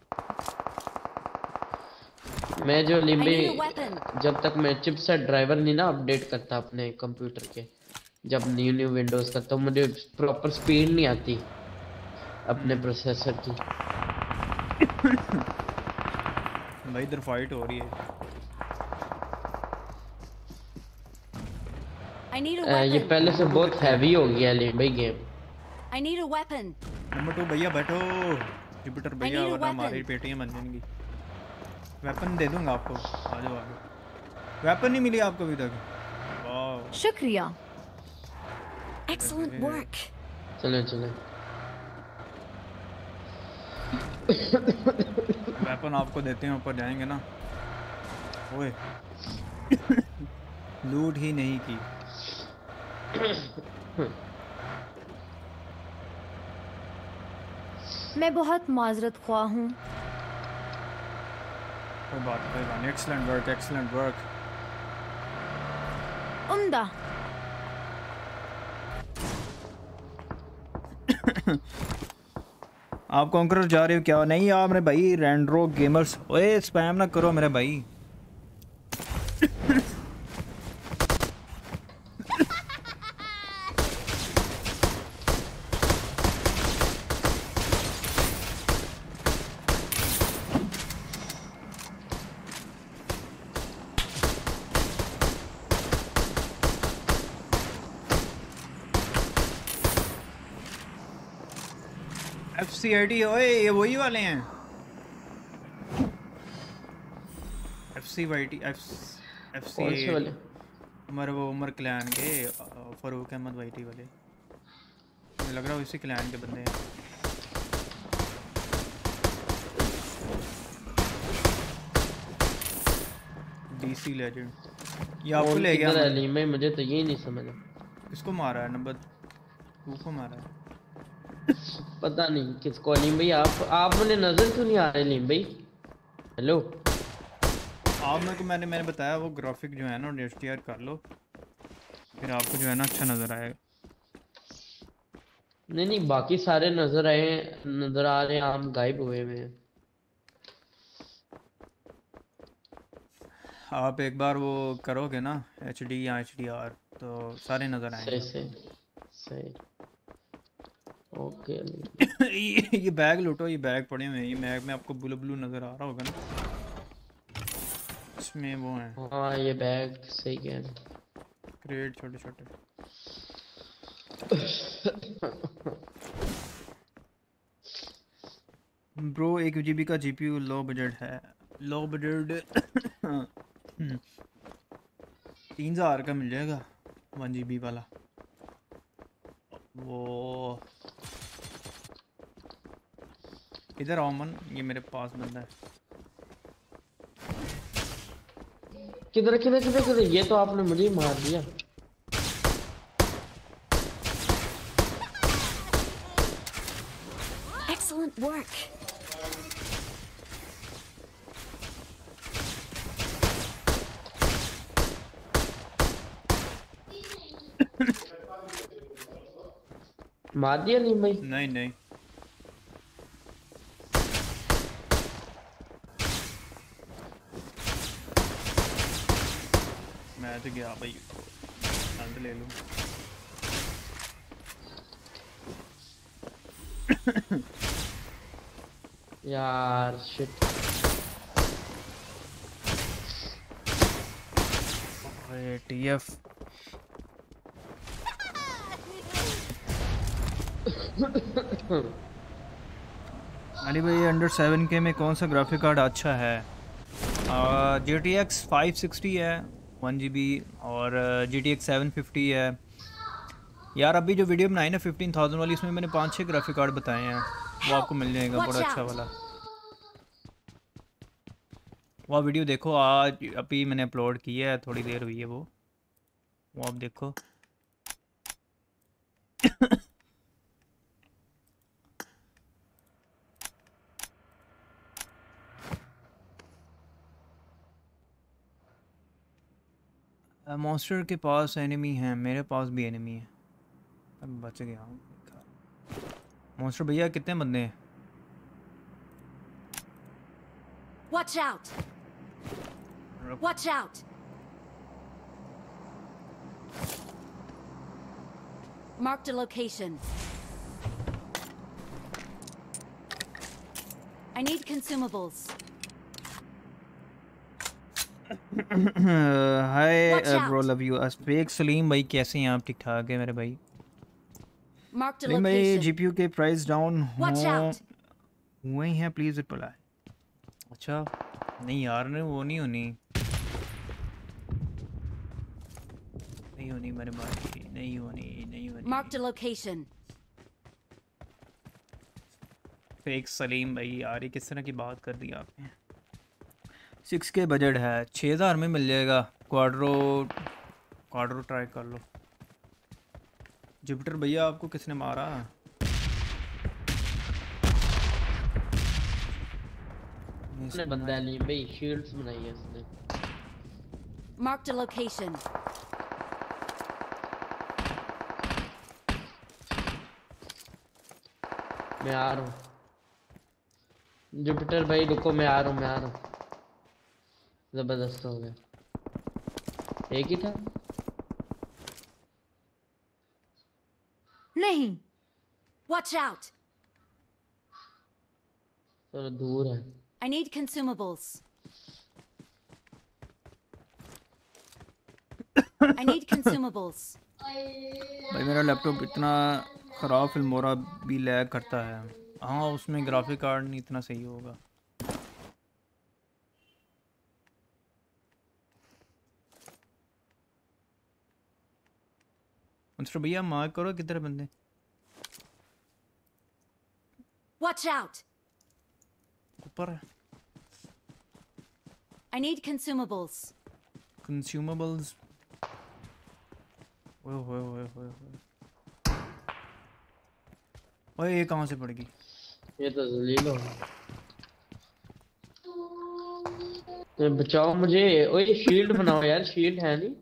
मैं जो अलीम I need a भाई weapon. जब तक मैं चिपसेट ड्राइवर नहीं ना अपडेट करता अपने कंप्यूटर के, जब न्यू न्यू विंडोज का, तो मुझे प्रॉपर स्पीड नहीं आती अपने प्रोसेसर की। भाई इधर फाइट हो रही है। I need a अ, ये weapon. पहले से बहुत हैवी हो गया अलीम भाई game. I need a weapon. Number two भैया बैठो। जुपिटर भैया need a वरना weapon. हमारी पेटियां बन जाएंगी। वेपन दे दूंगा आपको, आ जाओ आ जाओ। वेपन नहीं मिली आपको अभी तक? वाह शुक्रिया. Excellent work. चलो चलो। वेपन आपको देते हैं, ऊपर जाएंगे ना। ओए लूट ही नहीं की। मैं बहुत माजरत ख्वाह हूँ. कोई बात कोई बात नहीं। Excellent work excellent work. उम्दा. आप कॉन्करर जा रहे हो क्या? नहीं यार मेरे भाई रैंड्रो गेमर्स। ओए स्पैम ना करो मेरे भाई। एफ सी आई डी ओए ये वही वाले हैं। F C Y T F F कौन से वाले? सी उमर वो उमर क्लैन के अ, फरूक अहमद वाई टी वाले। मुझे लग रहा है उसी क्लैन के बंदे हैं। डीसी लेजेंड ये आपको कौन ले गया। किधर है अलीम भाई? मुझे तो यही नहीं समझ। किसको मारा है? नंबर टू को मारा है। पता नहीं किसको अलीम भाई। आप आप मुझे नजर क्यों नहीं आ रहे अलीम भाई? हेलो आप मेरे को मैंने मैंने बताया वो ग्राफिक जो है ना एच डी आर कर लो, फिर आपको जो है ना अच्छा नज़र आएगा। नहीं नहीं बाकी सारे नजर आए नजर आ रहे हैं, आम गायब हुए हुए हैं। आप एक बार वो करोगे ना एच डी या एच डी आर तो सारे नज़र सही आएंगे। सही सही। ओके ये ये बैग लूटो, ये बैग पड़े हुए हैं। ये बैग में आपको ब्लू ब्लू नज़र आ रहा होगा ना, इसमें वो हैं हाँ ये बैग सही कह रहे। क्रेट छोटे छोटे। ब्रो एक जी बी का G P U low budget है। लो बजट तीन हज़ार का मिल जाएगा वन जी बी वाला। वो इधर आओ मन, ये मेरे पास बंदा है। किधर किधर किधर किधर? ये तो आपने मुझे ही मार दिया। Excellent work. मार दिया नहीं भाई? नहीं नहीं मैं तो गया भाई, अंत ले लूं। यार शिट। अरे टीएफ अली भाई अंडर सेवन के में कौन सा ग्राफिक कार्ड अच्छा है? G T X five sixty है वन जी बी और G T X seven fifty है। यार अभी जो वीडियो बनाई ना फिफ्टीन थाउजेंड वाली, इसमें मैंने पाँच छः ग्राफिक कार्ड बताए हैं, वो आपको मिल जाएगा बड़ा अच्छा वाला। वो वीडियो देखो, आज अभी मैंने अपलोड किया है, थोड़ी देर हुई है वो वो आप देखो। मॉन्स्टर के पास एनिमी है, मेरे पास भी एनिमी है, अब बच गया हूँ। मॉन्स्टर भैया कितने बंदे हैं? Watch out! Watch out! Marked a location. I need consumables. Hi Watch out. Bro, love you. अस्पेक सलीम भाई कैसे हैं आप? ठीक ठाक है मेरे भाई। Marked a सलीम भाई location. जीपीयू के प्राइस डाउन Watch out! हुए हैं, प्लीज रिप्लाई। अच्छा नहीं यार, ने वो नहीं होनी नहीं होनी मेरे भाई, नहीं होनी नहीं होनी। Marked a location. Fake Salim भाई यार, ये किस तरह की बात कर दी आपने। सिक्स के बजट है, छः हज़ार में मिल जाएगा। क्वाड्रो क्वाड्रो ट्राई कर लो। जुपिटर भैया आपको किसने मारा? उसने बंदा नहीं भाई, शील्ड्स बनाई है उसने। Marked a location. मैं आ रहा हूँ जुपिटर भाई, रुको मैं आ रहा हूँ मैं आ रहा हूँ। जबरदस्त हो गया, एक ही था। नहीं. Watch out! थोड़ा दूर है। I need consumables. I need consumables. भाई मेरा लैपटॉप इतना ख़राब फिल्मोरा भी लैग करता है। हाँ उसमें ग्राफिक कार्ड नहीं इतना सही होगा। मिस्टर भैया मार्क करो किधर बंदे। Watch out! ऊपर है। I need consumables. कंज्यूमेबल्स। ओए ओए ओए ओए ओए ओए, ये कहाँ से पड़ गई? ये तो जलील हो। तो बचाओ मुझे। ओए शील्ड बनाओ यार, शील्ड है नहीं।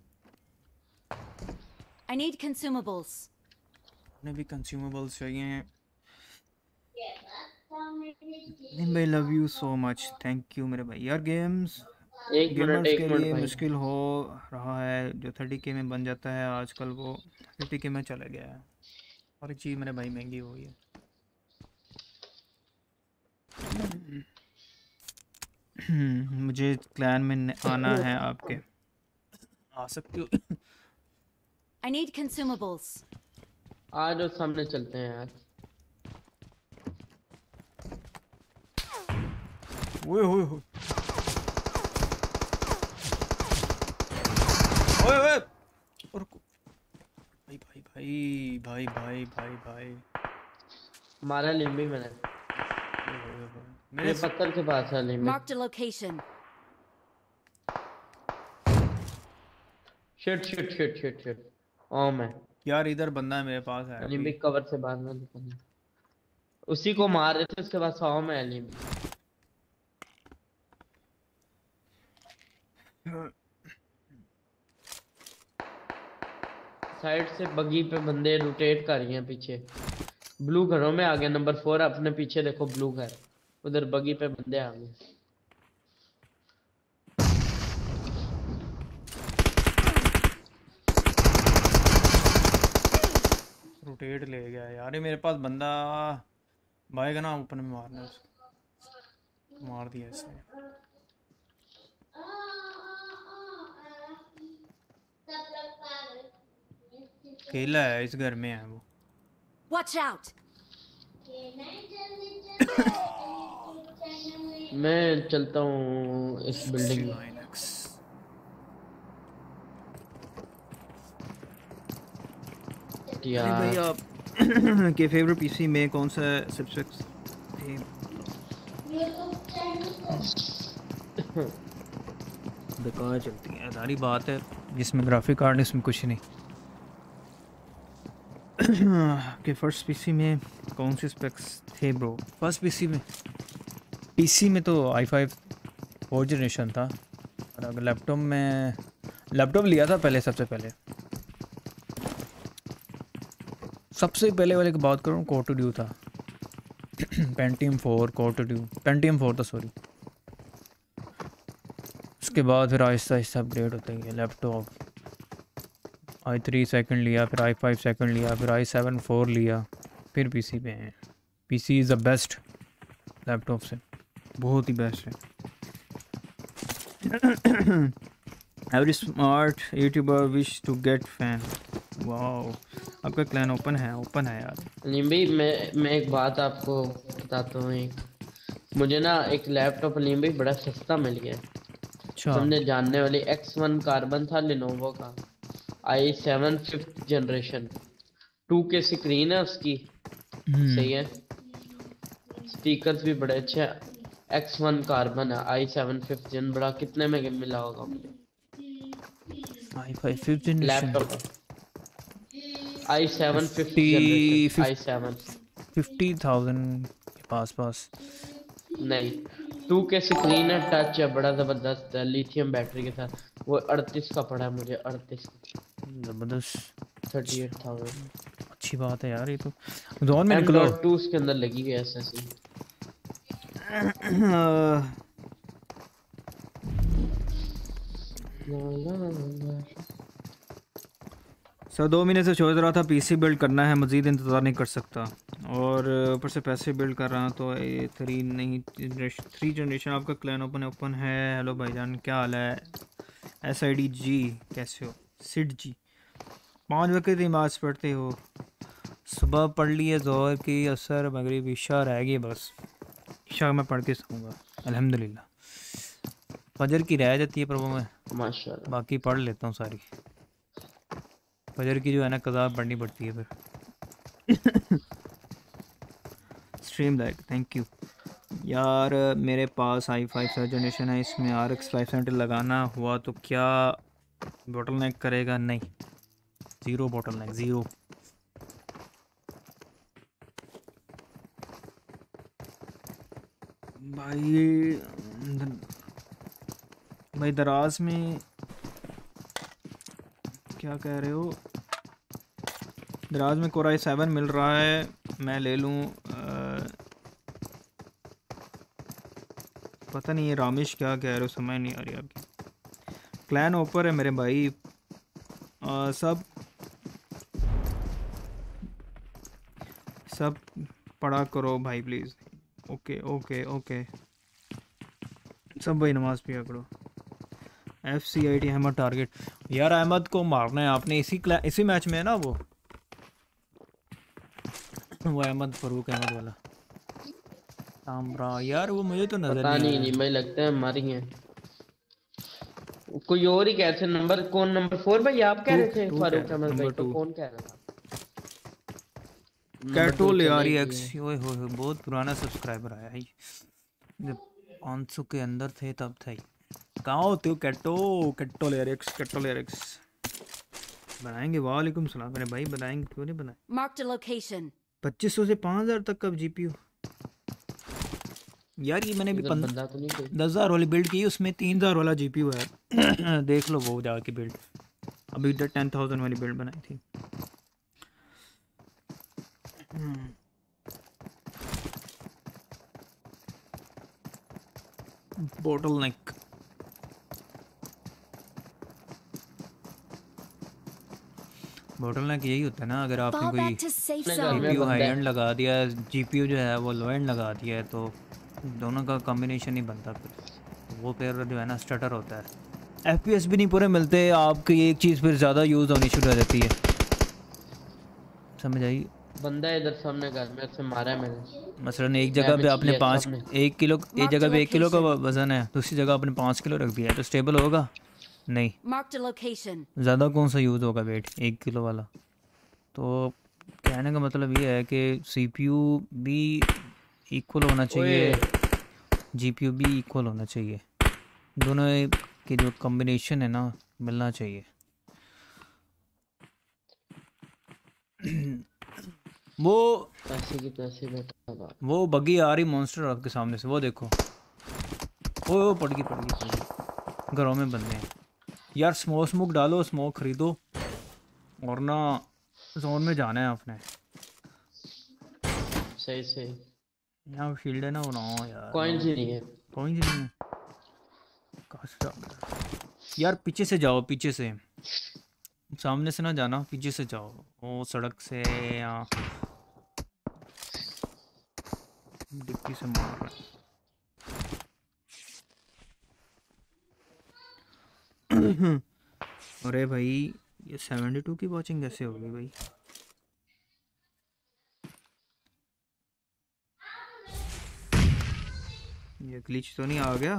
I need consumables. उन्हें भी कंज्यूमेबल्स चाहिए हैं। दिन भाई love you so much, thank you मेरे भाई। यार गेम्स एक मिनट गेमर्स एक के मिनट लिए भाई। मुश्किल हो रहा है, जो थर्टी के में बन जाता है आजकल वो फिफ्टी के में चला गया है। और एक चीज़ मेरे भाई महंगी हो गई है। मुझे क्लैन में न- आना है आपके, आ सकते हो? I need consumables. आ जाओ सामने चलते हैं यार। ओए ओए ओए ओए ओए और को- भाई भाई भाई भाई भाई भाई भाई मारा लिम्बी मैंने। ओए, ओए, ओए। मेरे मेरे पत्थर के पास है लिम्बी। Marked a location. Shit shit shit shit shit. ओ मैं यार इधर बंदा है मेरे पास है लिम्बी अभी। कवर से बाहर ना निकलना। उसी को मार रहे थे, उसके बाद सौ में अली भी। साइड से बगी पे बंदे रोटेट कर रही हैं पीछे। ब्लू घरों में आ गया नंबर फोर, अपने पीछे देखो ब्लू घर, उधर बगी पे बंदे आ गए। रोटेट ले गया यार, ये मेरे पास बंदा भाई का ना ओपन में मारना है उसको, मार दिया इसने। अकेला है इस घर में है वो। Watch out! मैं चलता हूँ इस बिल्डिंग में। अरे भाई आप के फेवरेट पीसी में कौन सा सबसे बेकार चलती है, सारी बात है जिसमें ग्राफिक कार्ड इसमें कुछ नहीं। के फर्स्ट पीसी में कौन से स्पेक्स थे ब्रो? फर्स्ट पीसी में पीसी में तो आई फाइव फोर जनरेशन था, और अगर लैपटॉप में लैपटॉप लिया था पहले, सबसे पहले सबसे पहले वाले की बात करूँ कोर टू ड्यू था। Pentium four core two duo Pentium four था सॉरी। उसके बाद फिर आहिस्ता आहिस्ता अपग्रेड होते गए लैपटॉप। आई थ्री सेकंड लिया, फिर आई फाइव सेकंड लिया, फिर आई सेवन फोर लिया, फिर पीसी पे हैं। PC is the best laptop से, बहुत ही बेस्ट है। Every smart YouTuber wish to get fan. Wow, आपका क्लैन ओपन है? ओपन है यार। लिम्बी मैं मैं एक बात आपको बताता हूँ। एक मुझे ना एक लैपटॉप लिम्बी बड़ा सस्ता मिल गया। अच्छा, हमने जानने वाली एक्स वन कार्बन था लिनोवो का, I seven fifth generation, two K screen है उसकी, सही है, स्पीकर्स भी बड़े अच्छे हैं। एक्स वन कार्बन है, आई सेवन फिफ्थ जन, बड़ा कितने में मिला होगा मुझे? I five fifth generation laptop I seven fifth generation, I seven fifty thousand के पास पास। नहीं, टू के स्क्रीन है, टच है, बड़ा जबरदस्त है, लिथियम बैटरी के साथ। वो अड़तीस का पड़ा है मुझे, अड़तीस जबरदस्त, थर्टी एट थाउजेंड। अच्छी बात है यार। ये तो जोन में निकलो। टू उसके अंदर लगी हुई है एसएसडी। सर दो महीने से सोच रहा था पीसी बिल्ड करना है, मज़ीद इंतज़ार नहीं कर सकता, और ऊपर से पैसे बिल्ड कर रहा हूँ। तो ये थ्री नहीं जनरेशन थ्री जनरेशन आपका क्लैन ओपन ओपन है। हेलो भाईजान, क्या हाल है? एस आई डी जी कैसे हो? सिड जी, पाँच वक्त नमाज पढ़ते हो? सुबह पढ़ लिए ज़ोहर की, असर, मगरिब, इशा रह गई, बस इशा मैं पढ़ के सोऊंगा अल्हम्दुलिल्लाह। फजर की रह जाती है पर वो मैं माशाल्लाह बाकी पढ़ लेता हूँ सारी। फजर की जो है ना कज़ा पढ़नी पड़ती है फिर। स्ट्रीम लाइक, थैंक यू यार। मेरे पास आई फाइव थर्ड जनरेशन है, इसमें आर एक्स फाइव सेवेंटी लगाना हुआ तो क्या बॉटल नेक करेगा? नहीं, ज़ीरो बॉटल नेक, ज़ीरो। भाई भाई दराज में क्या कह रहे हो? दराज में कोराई सेवन मिल रहा है, मैं ले लूँ? पता नहीं है रामेश क्या कह रहे हो, समझ नहीं आ रही आपकी। क्लैन ओपर है मेरे भाई। आ, सब सब पढ़ा करो भाई प्लीज़। ओके ओके ओके, सब भाई नमाज पिया करो। F C I T Ahmed target. यार अहमद को मारना है आपने, इसी क्ला इसी मैच में है ना वो वो अहमद फरूक अहमद वाला तामरा। यार वो मुझे तो नजर पता नहीं, नहीं मुझे लगता है मर गए। कोई और ही कहते नंबर, कौन नंबर फोर भाई आप कह रहे थे? फारूक अहमद भाई तो कौन कह रहा था? कैटोल यार एक्स, ओए होए होए, बहुत पुराना सब्सक्राइबर आया है जब पाँच सौ के अंदर थे तब था। कहाँ होते हो कैटो? कैटो लिरिक्स, कैटो लिरिक्स बनाएंगे। वालेकुम सलाम मेरे भाई, बनाएंगे क्यों नहीं बनाए। Marked a location. पच्चीस सौ से पाँच हज़ार तक का जीपीयू। यार ये मैंने भी इधर पंद्रह बंदा तो नहीं कोई। दस हज़ार वाली बिल्ड की, उसमें तीन हज़ार वाला जीपीयू है। देख लो वो जाके बिल्ड। अभी इधर टेन थाउजेंड वाली बिल्ड बनाई थी। बोटल नेक। बोटल नेक यही होता है ना, अगर आपने Fall कोई back to safe अपने घर में zone. सीपीयू हाई बंदा है। एंड लगा दिया है, जीपीयू जो है वो लो एंड लगा दिया है, तो दोनों का कॉम्बिनेशन ही बनता फिर वो फिर जो है ना स्टटर होता है। एफपीएस भी नहीं पूरे मिलते आपकी, एक चीज़ फिर ज़्यादा यूज़ होनी शुरू हो जाती है। समझ आई? बंदा है इधर सामने घर में, उससे मारा है मैंने। मसलन एक जगह पे डैमेज आपने किया है पाँच सामने। एक किलो एक Marked a जगह पे एक किलो का location. वज़न है, दूसरी जगह आपने पाँच किलो रख दिया है, तो स्टेबल होगा नहीं। Marked a location. ज़्यादा कौन सा यूज़ होगा वेट एक किलो वाला। तो कहने का मतलब ये है कि सीपीयू भी इक्वल होना चाहिए, ओए जीपीयू भी इक्वल होना चाहिए, दोनों की जो कॉम्बिनेशन है ना मिलना चाहिए। वो पैसे की पैसे बैठा हुआ। वो बग्गी आ रही मॉन्स्टर आपके सामने से, वो देखो। ओ ओ पड़ गई पड़ गई पड़ गई। घरों में बंदे हैं यार। स्मोक स्मोक डालो, स्मोक खरीदो और ना जोन में जाना है आपने। सही सही। यहाँ फील्ड है ना, बनाओ यार। कॉइन्स ही नहीं है। कोई नहीं है। कहाँ से जाओ? यार पीछे से जाओ, पीछे से, सामने से ना जाना, पीछे से जाओ, वो सड़क से या डिक्की से मार। अरे भाई ये सेवेंटी टू की वॉचिंग कैसे होगी भाई? ये ग्लिच तो नहीं आ गया?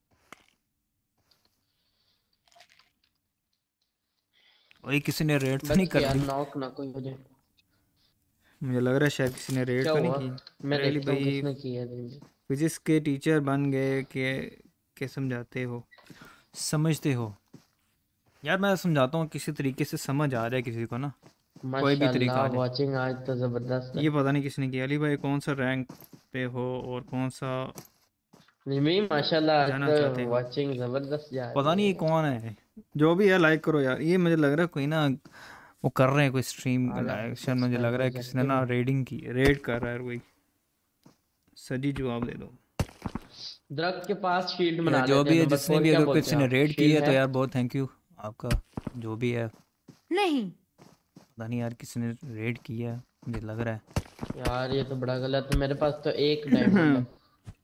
वही किसी ने रेड तो नहीं बच कर गया, दी? नॉक ना कोई हो जाए। मुझे लग रहा है शायद किसी ने रेड क्या तो नहीं हुआ? की। मैं रियली देखता हूँ भाई किसने किया है दिन में। फिजिक्स के टीचर बन गए के के समझाते हो, समझते हो यार। मैं समझाता हूँ किसी तरीके से समझ आ रहा है किसी को ना, कोई भी तरीका माशाल्लाह आ जाए। वॉचिंग आज तो जबरदस्त है। ये पता नहीं किसने किया। अली भाई कौन सा रैंक पे हो और कौन सा निमी माशाल्लाह आज जाना चाहते तो हो? वॉचिंग जबरदस्त जा रही पता नहीं ये है। कौन है, जो भी है लाइक करो यार। ये मुझे लग रहा है कोई ना वो कर रहे हैं, कोई स्ट्रीम आला एक्शन, मुझे लग रहा है किसी ने करके ना ना। रेडिंग की, रेड कर रहा है कोई। सजी जवाब दे दो दरख्त के पास शील्ड यार, बना जो लेते भी हैं। है, नंबर जिसने फोर भी क्या अगर बोलते किसी हैं ने आप? रेड की शील्ड है तो है? यार बहुत थैंक यू आपका, जो भी है। नहीं. पता नहीं यार किसी ने रेड किया है, मुझे लग रहा है। यार ये तो बड़ा गलत है, मेरे पास तो एक डायमंड है।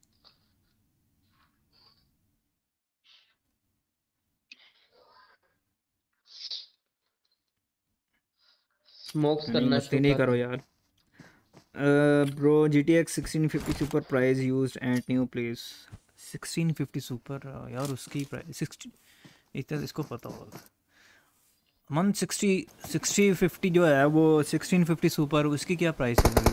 स्मोक्स नहीं करना मस्ती शुरू नहीं कर। करो यार। Bro G T X sixteen fifty super price used and new place. Sixteen fifty super यार उसकी प्राइस सिक्सटीन, इतना इसको पता होगा। मन सिक्सटी सिक्सटी फिफ्टी जो है वो सिक्सटीन फिफ्टी सुपर, उसकी क्या प्राइस है भाई?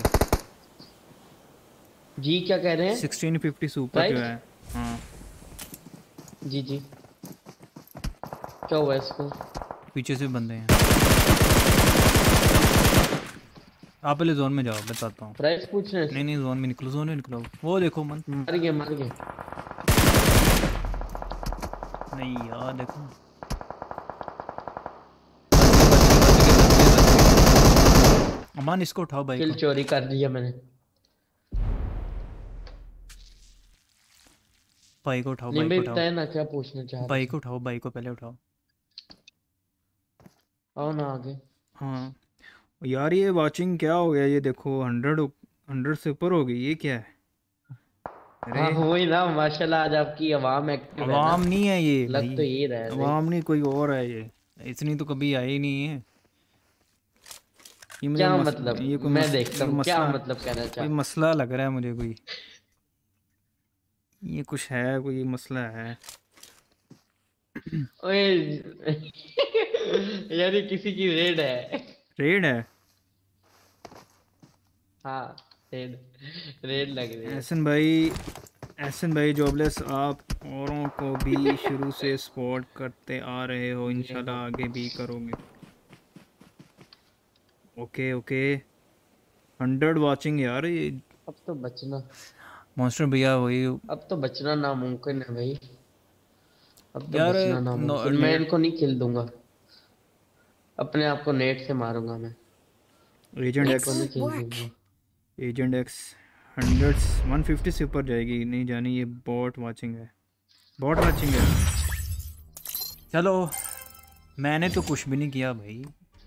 जी क्या कह रहे हैं? सिक्सटीन फिफ्टी सुपर जो प्राइस? है। हाँ जी जी क्या हुआ इसको? पीछे से बंदे हैं। आप पहले जोन में जाओ, बताता हूँ। प्राइस पूछ रहे नहीं हैं? नहीं जोन में निकलो, जोन में निकलो। वो देखो मन, मर गए मर गए। नहीं यार देखो अमान, इसको उठाओ भाई किल को। चोरी कर लिया मैंने। भाई को उठाओ, भाई निम्बे को उठाओ, बताए ना क्या पूछना चाह रहे भाई थे? को उठाओ, भाई को पहले उठाओ। आओ ना आगे। हाँ यार ये वाचिंग क्या हो गया? ये देखो हंड्रेड हंड्रेड से ऊपर हो गई, ये क्या है? हाँ अरे वही ना, माशाल्लाह आज आपकी आवाम एक्टिव है ना। अवाम नहीं है ये लग भाई, तो ये रहा है भाई। अवाम नहीं कोई और है ये, इतनी तो कभी आई नहीं है। ये मुझे क्या मस, मतलब? ये कोई मैं मस, देखता ये हूँ क्या मसला, मतलब कहना कोई चाह। मसला लग रहा है मुझे कोई, ये कुछ है, कोई मसला है। ओए यार ये किसी की रेड है। रेड है? हाँ रेड रेड लग रही है। एहसन भाई, एहसन भाई जॉबलेस, आप औरों को भी शुरू से सपोर्ट करते आ रहे हो, इंशाल्लाह आगे भी करोगे। ओके ओके हंड्रेड वाचिंग यार ये। अब तो बचना मॉन्स्टर भैया वही अब तो बचना नामुमकिन है भाई। अब तो यार। बचना नो, नामुमकिन। मैं नेट इनको नहीं किल दूंगा, अपने आप को नेट से मारूंगा मैं। एजेंट इनको एक्स नहीं Excellent किल work. दूंगा। Agent X hundred one fifty से ऊपर जाएगी नहीं जानी। ये बॉट वाचिंग है, बॉट वाचिंग है। चलो मैंने तो कुछ भी नहीं किया भाई।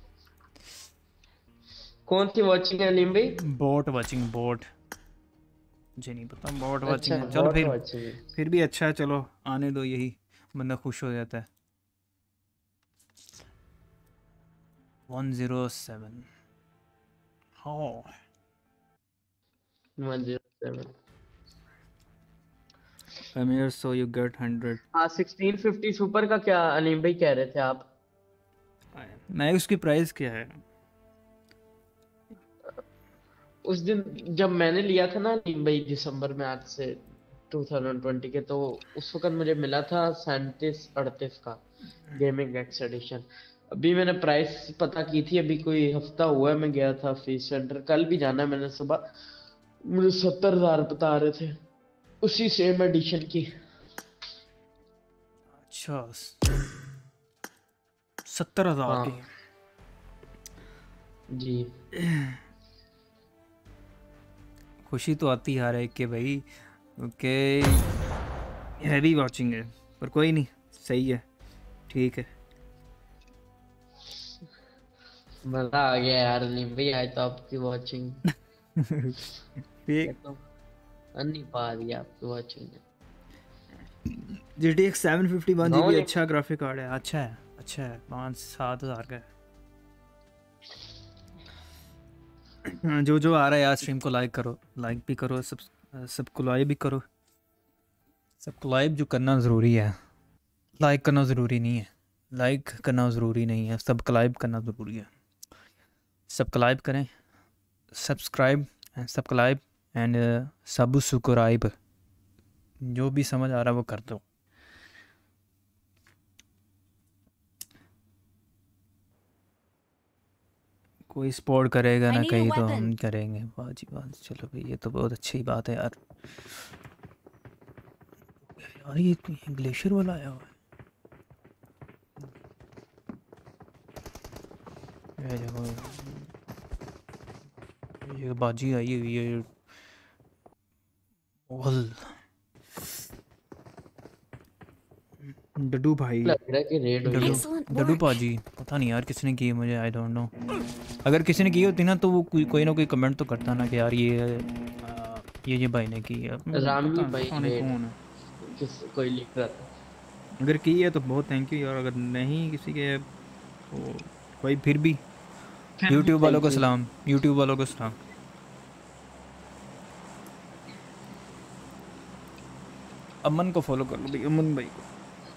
कौन सी वॉचिंग है अलीम भाई? बॉट वाचिंग, बॉट मुझे नहीं पता बॉट अच्छा, वाचिंग है। चलो बॉट फिर वॉचिंग है। फिर भी अच्छा है, चलो आने दो, यही बंदा खुश हो जाता है। वन ज़ीरो सेवन हाँ one zero seven. come here so you get hundred. हाँ, सिक्सटीन फिफ्टी सुपर का क्या अलीम भाई कह रहे थे आप? मैं उसकी प्राइस क्या है? उस दिन जब मैंने लिया था ना अलीम भाई दिसंबर में आज से टू थाउज़ेंड ट्वेंटी के, तो उस वक्त मुझे मिला था सैंतीस अड़तीस का गेमिंग एक्स एडिशन। अभी मैंने प्राइस पता की थी, अभी कोई हफ्ता हुआ है मैं गया था फीस सेंटर, कल भी जाना है मैंने सुबह। मुझे सत्तर हजार बता रहे थे उसी सेम एडिशन की। अच्छा सत्तर हजार हाँ की। जी। खुशी तो आती है एक के भाई, ओके हैवी वॉचिंग है, पर कोई नहीं, सही है, ठीक है। मजा आ गया यार अलीम भाई, आज तो आपकी वॉचिंग ठीक। तो नहीं पा रही आपकी वॉचिंग में। G T X seven fifty one G नौ बी ले- अच्छा ग्राफिक कार्ड है, अच्छा है अच्छा है, पाँच सात हज़ार का है। जो जो आ रहा है यार स्ट्रीम को लाइक करो, लाइक भी करो, सब सब्सक्राइब भी करो। सब्सक्राइब जो करना ज़रूरी है, लाइक करना ज़रूरी नहीं है, लाइक करना ज़रूरी नहीं है, सब्सक्राइब करना ज़रूरी है। सब्सक्राइब करें, सब्सक्राइब सब्सक्राइब एंड सब्सक्राइब, जो भी समझ आ रहा है वो कर दो। कोई सपोर्ट करेगा I ना need a कहीं तो weapon. हम करेंगे। वाह जी वाह, चलो भाई ये तो बहुत अच्छी बात है यार। यार ये ग्लेशियर वाला आया हुआ है, ये देखो ये बाजी आई हुई है मुगल। डडू भाई, लग रहा है कि रेड हो डडू गई। Excellent डडू work. पाजी, पता नहीं यार किसने की है, मुझे आई डोंट नो। अगर किसी ने की होती ना तो वो कोई कोई ना कोई कमेंट तो करता ना कि यार ये आ, ये ये भाई ने की है। मुझे रामी पता भाई पता नहीं रेड कौन है। किस कोई लिख रहा था। अगर की है तो बहुत थैंक यू यार, अगर नहीं किसी के तो भाई फिर भी फिर भी यूट्यूब वालों thank को you। सलाम, यूट्यूब वालों को सलाम। अमन को फॉलो कर लो भाई, अमन भाई को।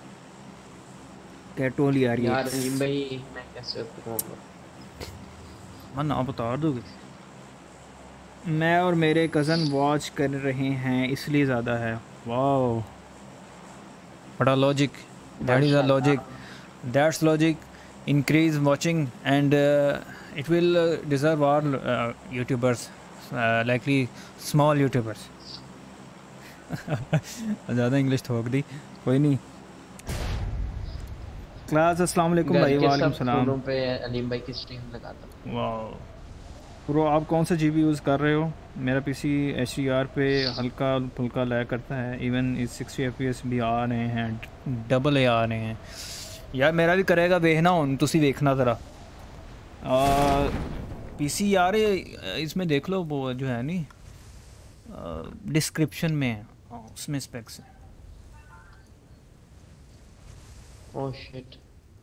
कैटोल यार ये यार अलीम भाई मैं कैसे बताऊंगा? मन आप बता दोगे। मैं और मेरे कज़न वॉच कर रहे हैं इसलिए ज़्यादा है। वाओ बड़ा logic, that is a logic, that's logic. Increase watching and it will deserve all YouTubers, likely small YouTubers. ज़्यादा इंग्लिश ठोक दी, कोई नहीं। क्लास अस्सलाम वालेकुम भाई। घर के वालेकुम सब सलाम। फोनों पे अलीम भाई की स्ट्रीम लगाता हूँ। वाह प्रो, आप कौन सा जीबी यूज़ कर रहे हो? मेरा पीसी एच डी आर पे हल्का फुल्का लैग करता है, इवन इस सिक्सटी एफ पी एस भी आ रहे हैं, डबल ए आ रहे हैं यार। मेरा भी करेगा, देखना हूँ तुसी देखना ज़रा। पीसी यार इसमें देख लो वो जो है नी डिस्क्रिप्शन में है, हाँ, उसमें स्पेक्स है। ओह शिट,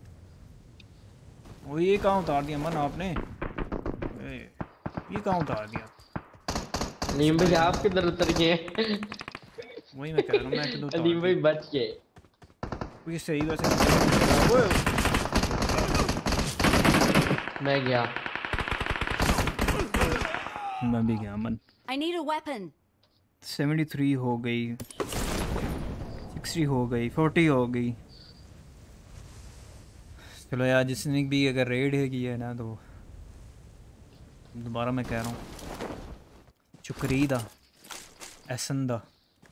वो ये कहाँ उतार दिया मन आपने? ए, ये कहाँ उतार दिया? अलीम भाई आप किधर उतर गए? वही मैं कह रहा हूँ, मैं किधर उतार अलीम भाई दिया? बच गए। ये सही वैसे ओए, मैं गया। मैं भी गया मन। I need a weapon. Seventy three हो गई, सिक्सटी हो गई, फोर्टी हो गई। चलो यार जिसने भी अगर रेड है की है ना तो दोबारा मैं कह रहा हूँ शुक्रीदा एसंदा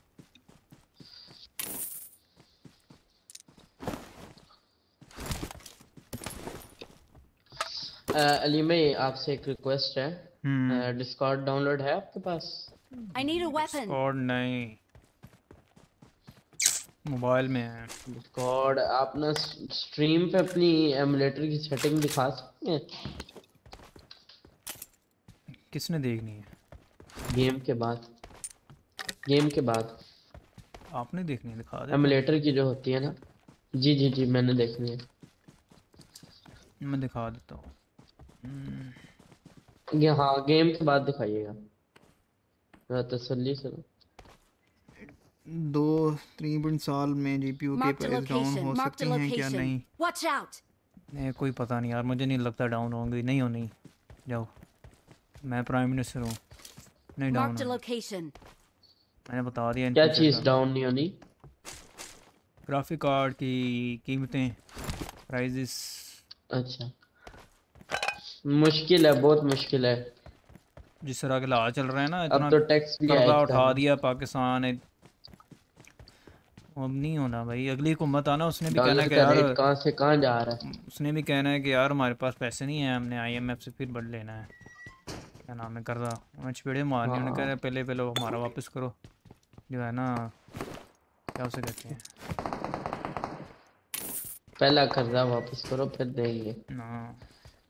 अली में आपसे एक रिक्वेस्ट है, डिस्कॉर्ड डाउनलोड है आपके पास? I need a weapon. Discord नहीं, मोबाइल में है डिस्कॉर्ड। आप ना स्ट्रीम पे अपनी एमुलेटर की सेटिंग दिखा सकते हैं? किसने देखनी है? गेम के बाद, गेम के बाद आपने देखनी है, दिखा दे। एमुलेटर की जो होती है ना, जी जी जी मैंने देखनी है। मैं दिखा देता हूँ। ये हाँ गेम के बाद दिखाइएगा, जरा तसल्ली से। दो तीन साल में जीपीयू के Marked a price down location. हो Marked a सकती हैं क्या? location. नहीं Watch out. नहीं, कोई पता नहीं यार, मुझे नहीं लगता डाउन होंगी। नहीं हो नहीं, जाओ, मैं प्राइम मिनिस्टर हूँ, नहीं डाउन Marked a location. मैंने बता दिया। क्या चीज़ डाउन नहीं होनी? ग्राफिक कार्ड की कीमतें, प्राइजेस। अच्छा, मुश्किल है, बहुत मुश्किल है। जिस तरह के हालात चल रहे हैं ना, इतना अब तो टैक्स भी कर्जा आया उठा दिया पाकिस्तान ने। अब नहीं होना भाई, अगली हुकूमत आना, उसने भी कहना है कि यार कहाँ से कहाँ जा रहा है। उसने भी कहना है कि यार हमारे पास पैसे नहीं है, हमने आईएमएफ से फिर बढ़ लेना है, क्या नाम है, कर्जा। उन्हें चपेड़े मारनी, उन्हें कह रहे हैं पहले पहले हमारा वापस करो, जो है ना, क्या उसे कहते हैं, पहला कर्जा वापस करो फिर देंगे। हाँ।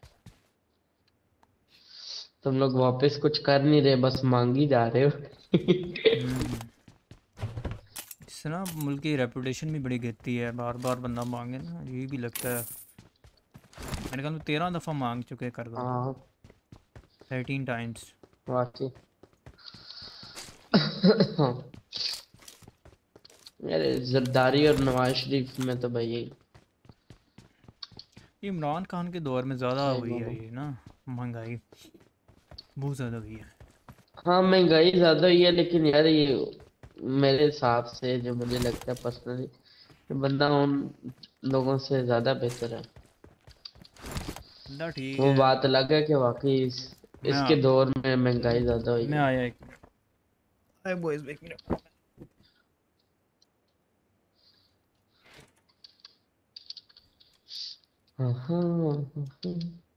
तुम लोग वापस कुछ कर नहीं रहे, बस मांगी जा रहे हो। इससे ना मुल्क की रेपुटेशन भी बड़ी गिरती है, बार बार बंदा मांगे ना, ये भी लगता है। मैंने कहा तेरह दफ़ा मांग चुके कर दो, थर्टीन टाइम्स। वाकई यार जरदारी और नवाज शरीफ में तो भाई इमरान खान के दौर में ज़्यादा हुई है ये ना, महंगाई बहुत ज़्यादा हुई है। हाँ महंगाई ज़्यादा हुई है, लेकिन यार ये मेरे हिसाब से जो मुझे लगता है पर्सनली, बंदा उन लोगों से ज़्यादा बेहतर है। ठीक वो है, बात अलग है कि वाकई इस, इसके दौर में महंगाई ज़्यादा हुई है। मैं आया एक आया बॉयज एक मिनट। हाँ हाँ हाँ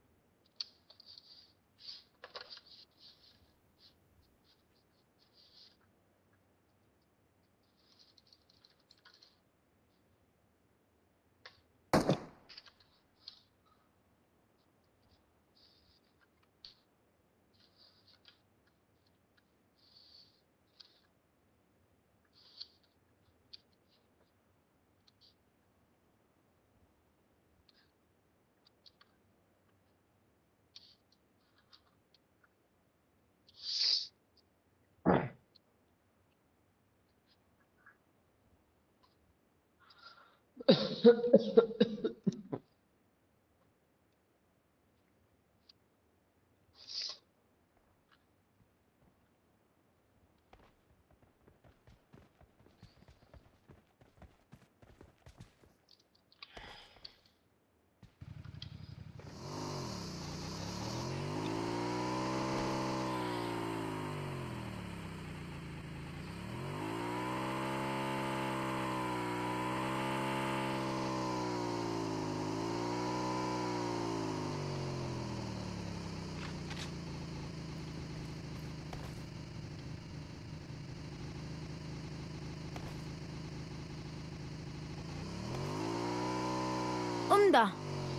उम्दा।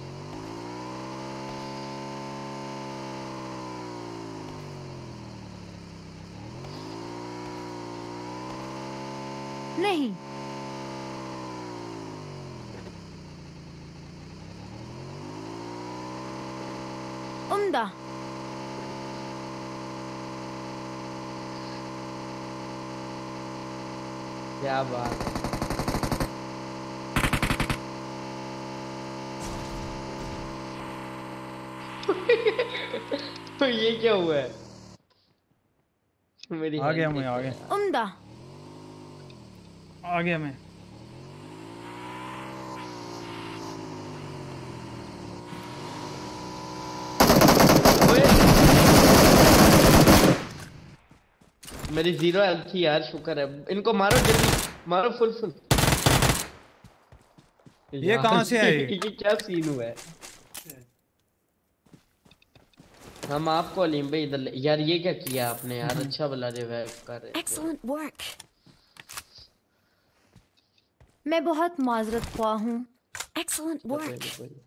नहीं, उम्दा। क्या बात है। तो ये क्या हुआ है? मेरी आ गया मैं, आ गया उम्दा, आ गया मैं। मेरी जीरो हेल्थ थी यार, शुक्र है। इनको मारो जल्दी, मारो फुल फुल। ये कहाँ से आए? ये क्या सीन हुआ है? हम आपको अलीम भाई इधर यार, ये क्या किया आपने यार? अच्छा भला रिवाइव कर रहे थे। Excellent work. मैं बहुत माजरत ख्वाह हूँ। Excellent work.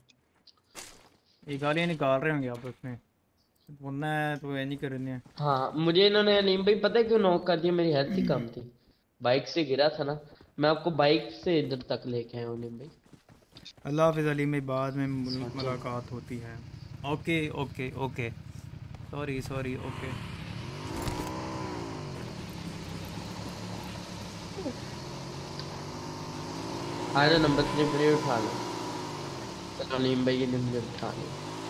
ये गालियाँ निकाल रहे होंगे आपस में, वरना तो ये नहीं करने हैं। हाँ मुझे इन्होंने अलीम भाई पता है क्यों नॉक कर दिया? मेरी हेल्थ ही कम थी, बाइक से गिरा था ना। मैं आपको बाइक से इधर तक लेके आया हूँ अलीम भाई। अल्लाह हाफिज़ अली में बाद में मुल- मुलाकात होती है। Okay okay okay, sorry sorry, okay. आया नंबर थ्री पर उठा लो। चलो अलीम भाई ये मुझे उठा लो।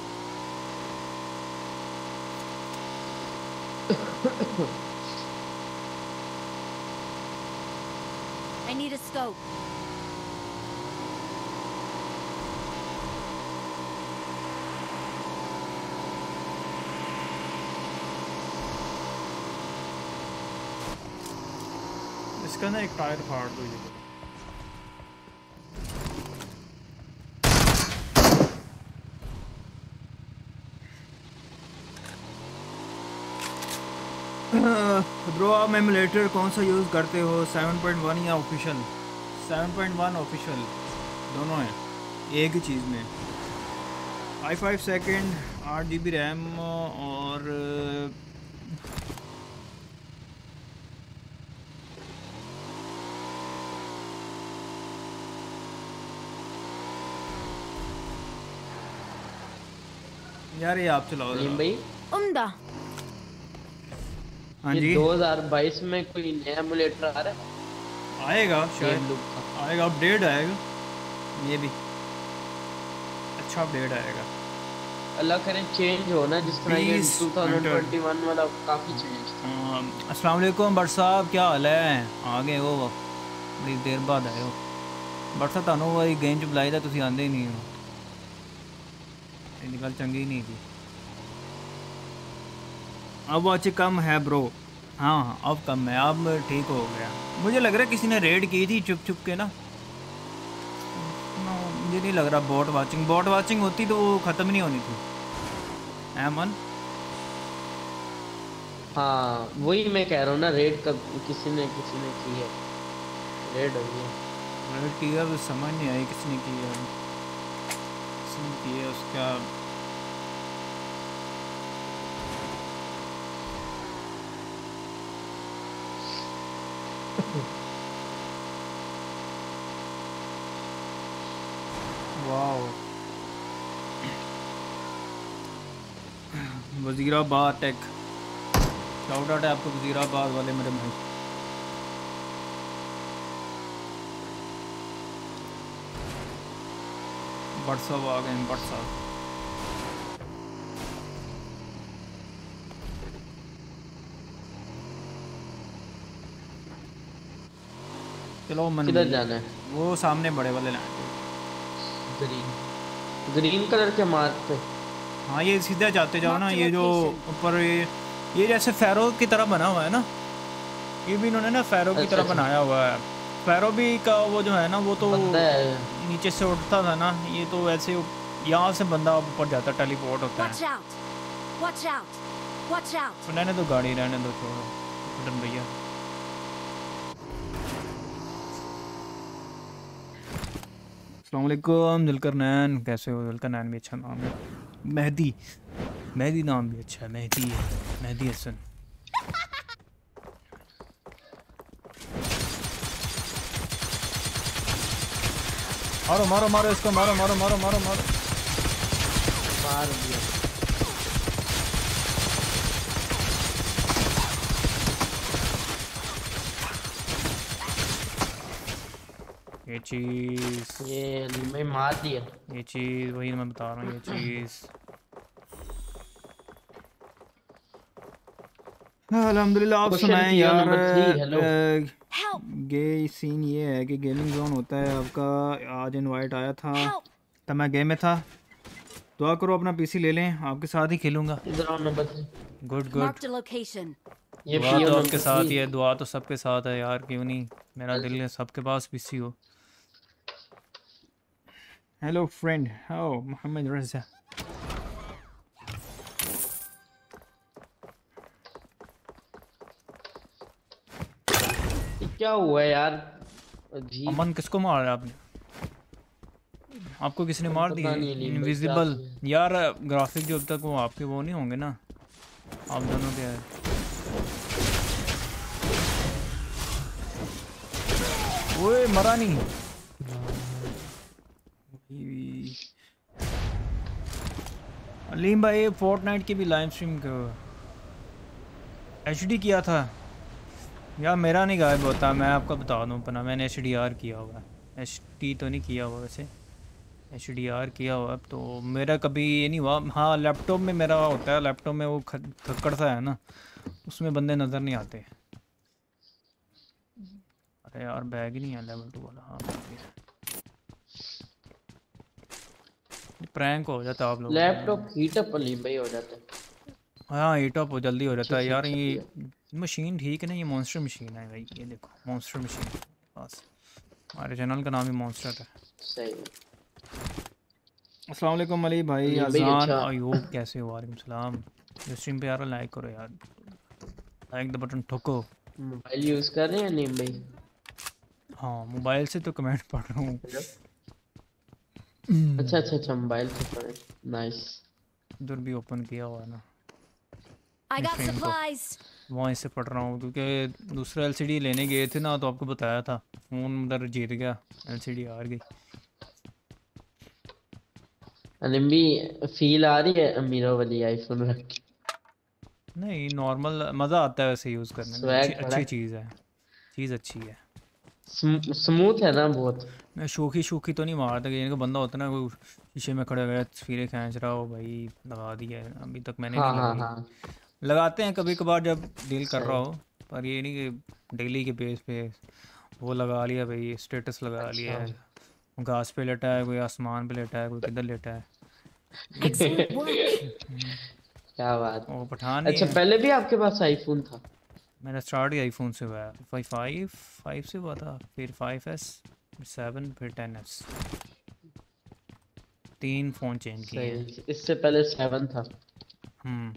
I need a scope. इसका ना एक टायर फाड़ दो ये। ब्रो आप एमुलेटर कौन सा यूज़ करते हो? सेवन पॉइंट वन या official? Seven point one official दोनों हैं एक ही चीज़ में। आई फाइव सेकेंड, आठ जी बी रैम और यार ये आप चलाओ अलीम भाई। उम्दा। हाँ ये जी दो हज़ार बाईस में कोई नया एमुलेटर आ रहा है? आएगा शायद, Game loop का। आएगा, अपडेट आएगा ये भी, अच्छा अपडेट आएगा। अल्लाह करे चेंज हो ना, जिस तरह ये बीस टू थाउजेंड ट्वेंटी वन वाला काफी चेंज था। अस्सलाम वालेकुम भट्ट साहब, क्या हाल है? आ गए हो बड़ी देर बाद आए हो भट्ट साहब। ਤੁਹਾਨੂੰ ਵਾਰੀ ਗੇਮ ਚ ਬੁਲਾਈ ਤਾਂ ਤੁਸੀਂ ਆਂਦੇ ਹੀ ਨਹੀਂ ਹੋ, ਇਹ ਗੱਲ ਚੰਗੀ नहीं थी। अब अच्छी कम है ब्रो। हाँ हाँ अब कम है, अब ठीक हो गया। मुझे लग रहा है किसी ने रेड की थी चुप चुप के ना, मुझे नहीं लग रहा बॉट वाचिंग, बॉट वाचिंग होती तो वो ख़त्म नहीं होनी थी। एमन हाँ वही मैं कह रहा हूँ ना, रेड कब किसी ने किसी ने की है, रेड हुई है। रेड किया तो समझ नहीं आई किसने किया, किसने किया उसका। Wow Wazirabad tech, shout out है आपको वजीराबाद वाले मेरे भाई। भट्ट साहब आ गए, भट्ट साहब। चलो मन किधर जाना है? वो सामने बड़े वाले लैंड। ग्रीन, ग्रीन कलर के मार्क पे। हाँ ये सीधा जाते जाओ ना, ये जो ऊपर ये ये जैसे फैरो की तरह बना हुआ है ना, ये भी इन्होंने ना फैरो की अच्छा, तरह अच्छा। बनाया हुआ है। फैरो भी का वो जो है ना वो तो बंदा है। नीचे से उठता था ना, ये तो वैसे यहाँ से बंदा ऊपर जाता, टेलीपोर्ट होता Watch है। out! Watch out! Watch out! रहने दो गाड़ी, रहने दो, छोड़ो पटन भैया। अस्सलाम वालेकुम जुल्कर नैन, कैसे हो? जुल्कर नैन भी अच्छा नाम है। मेहदी, मेहदी नाम भी अच्छा है, मेहदी है, मेहदी हसन। मारो मारो मारो इसको, मारो मारो मारो मारो मारो। मार दिया। ये चीज, ये मैं मार दिया। ये चीज वही मैं बता रहा हूँ, ये चीज। अल्हम्दुलिल्लाह। आप Question सुनाएं किया यार। number three, hello। Help! गे सीन ये है कि गेमिंग जोन होता है आपका, आज इनवाइट आया था Help! तब मैं गेम में था। दुआ करो अपना पीसी ले लें, आपके साथ ही खेलूंगा। इधर आओ number three. Good good. Marked a location. ये दुआ पियो तो में आपके साथ भी- ही है, दुआ तो सबके साथ है यार, क्यों नहीं। मेरा दिल है सबके पास पीसी हो। Hello friend, how Mohammad Raza. ये क्या हुआ यार अजीब। अमन किसको मारा आपने? आपको किसने मार पता दिया? नहीं अलीम भाई, क्या इनविजिबल किया। यार, ग्राफिक जो अब तक वो आपके वो नहीं होंगे ना, आप दोनों के है। ओए मरा नहीं। अलीम भाई फोर्टनाइट की भी लाइव स्ट्रीम एचडी किया था यार, मेरा नहीं गायब होता, मैं आपको बता दूं अपना, मैंने एच डी आर किया हुआ है, एच डी तो नहीं किया हुआ वैसे, एच डी आर किया हुआ है। तो मेरा कभी ये नहीं हुआ। हाँ लैपटॉप में मेरा होता है, लैपटॉप में वो खक्कड़ सा है ना, उसमें बंदे नज़र नहीं आते। अरे यार बैग ही नहीं है लेवल टू वाला। हाँ प्रैंक हो जाता आप लोगों का। लैपटॉप हीट अप अलीम भाई हो जाता है। हाँ हीट अप जल्दी हो जाता है अच्छी यार। अच्छी ये मशीन ठीक है ना, ये मॉन्स्टर मशीन है भाई, ये देखो मॉन्स्टर मशीन। बस हमारे चैनल का नाम ही मॉन्स्टर है। सही है। अस्सलाम वालेकुम अली भाई, अलीम भाई अजान अच्छा अयूब कैसे हो? वालेकुम सलाम। स्ट्रीम पे यार लाइक करो यार, लाइक द बटन ठोको। मोबाइल यूज कर रहे हैं अलीम भाई? हाँ मोबाइल से तो कमेंट पढ़ रहा हूँ। अच्छा अच्छा अच्छा मोबाइल से पढ़े। नाइस। इधर भी ओपन किया हुआ है ना, I got स्ट्रीम को supplies. वहीं से पढ़ रहा हूँ, क्योंकि दूसरा एलसीडी लेने गए थे ना, तो आपको बताया था फोन उधर जीत गया, एलसीडी हार गई। अलीम भी फील आ रही है अमीरों वाली आईफोन रख के? नहीं नॉर्मल मज़ा आता है वैसे यूज़ करने में, स्वैग अच्छी बड़ा अच्छी है। चीज़ है, चीज़ अच्छी है। स्म- स्मूथ है ना बहुत। मैं शोखी शोखी तो नहीं मारता, कि इनका बंदा होता है ना, कोई शीशे में खड़े गया तस्वीरें खींच रहा हो, भाई लगा दिया है, अभी तक मैंने हाँ नहीं हाँ लगाई। हाँ लगाते हैं कभी कभार जब दिल कर रहा सही। हो, पर ये नहीं कि डेली के बेस पे वो लगा लिया भाई, स्टेटस लगा लिया अच्छा है। घास पे लेटा है कोई, आसमान पे लेटा है कोई, किधर लेटा है। Excellent work. क्या बात। वो पठान ही अच्छा है। पहले भी आपके पास आईफोन था? मेरा स्टार्ट ही आईफोन से हुआ है, फाइव फाइव फाइव से हुआ था, फिर फाइव एस, सेवन, फिर टेन एस, तीन फ़ोन चेंज किए हैं। सही। इससे पहले सेवन था। हम्म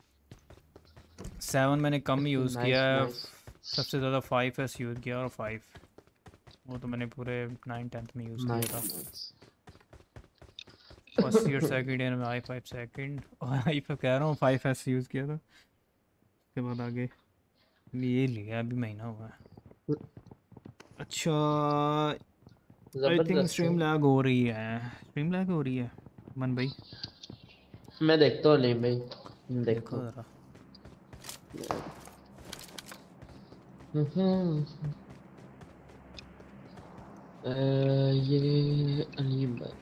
सेवन मैंने कम यूज़ किया नाइस है, नाइस। सबसे ज़्यादा फाइव एस यूज़ किया, और फाइव वो तो मैंने पूरे नाइन टेंथ में यूज़ किया था। Nice first year second year में I five second, I five कह रहा हूँ, फाइव एस यूज़ किया था। उसके बाद आगे ये लिया, अभी महीना हुआ है। अच्छा आई थिंक जबरदस्त स्ट्रीम है। लैग हो रही है, स्ट्रीम लैग हो रही है मन भाई, मैं देखता हूँ अलीम भाई, मैं देखता देखो हूँ। ज़रा। अ, ये अलीम भाई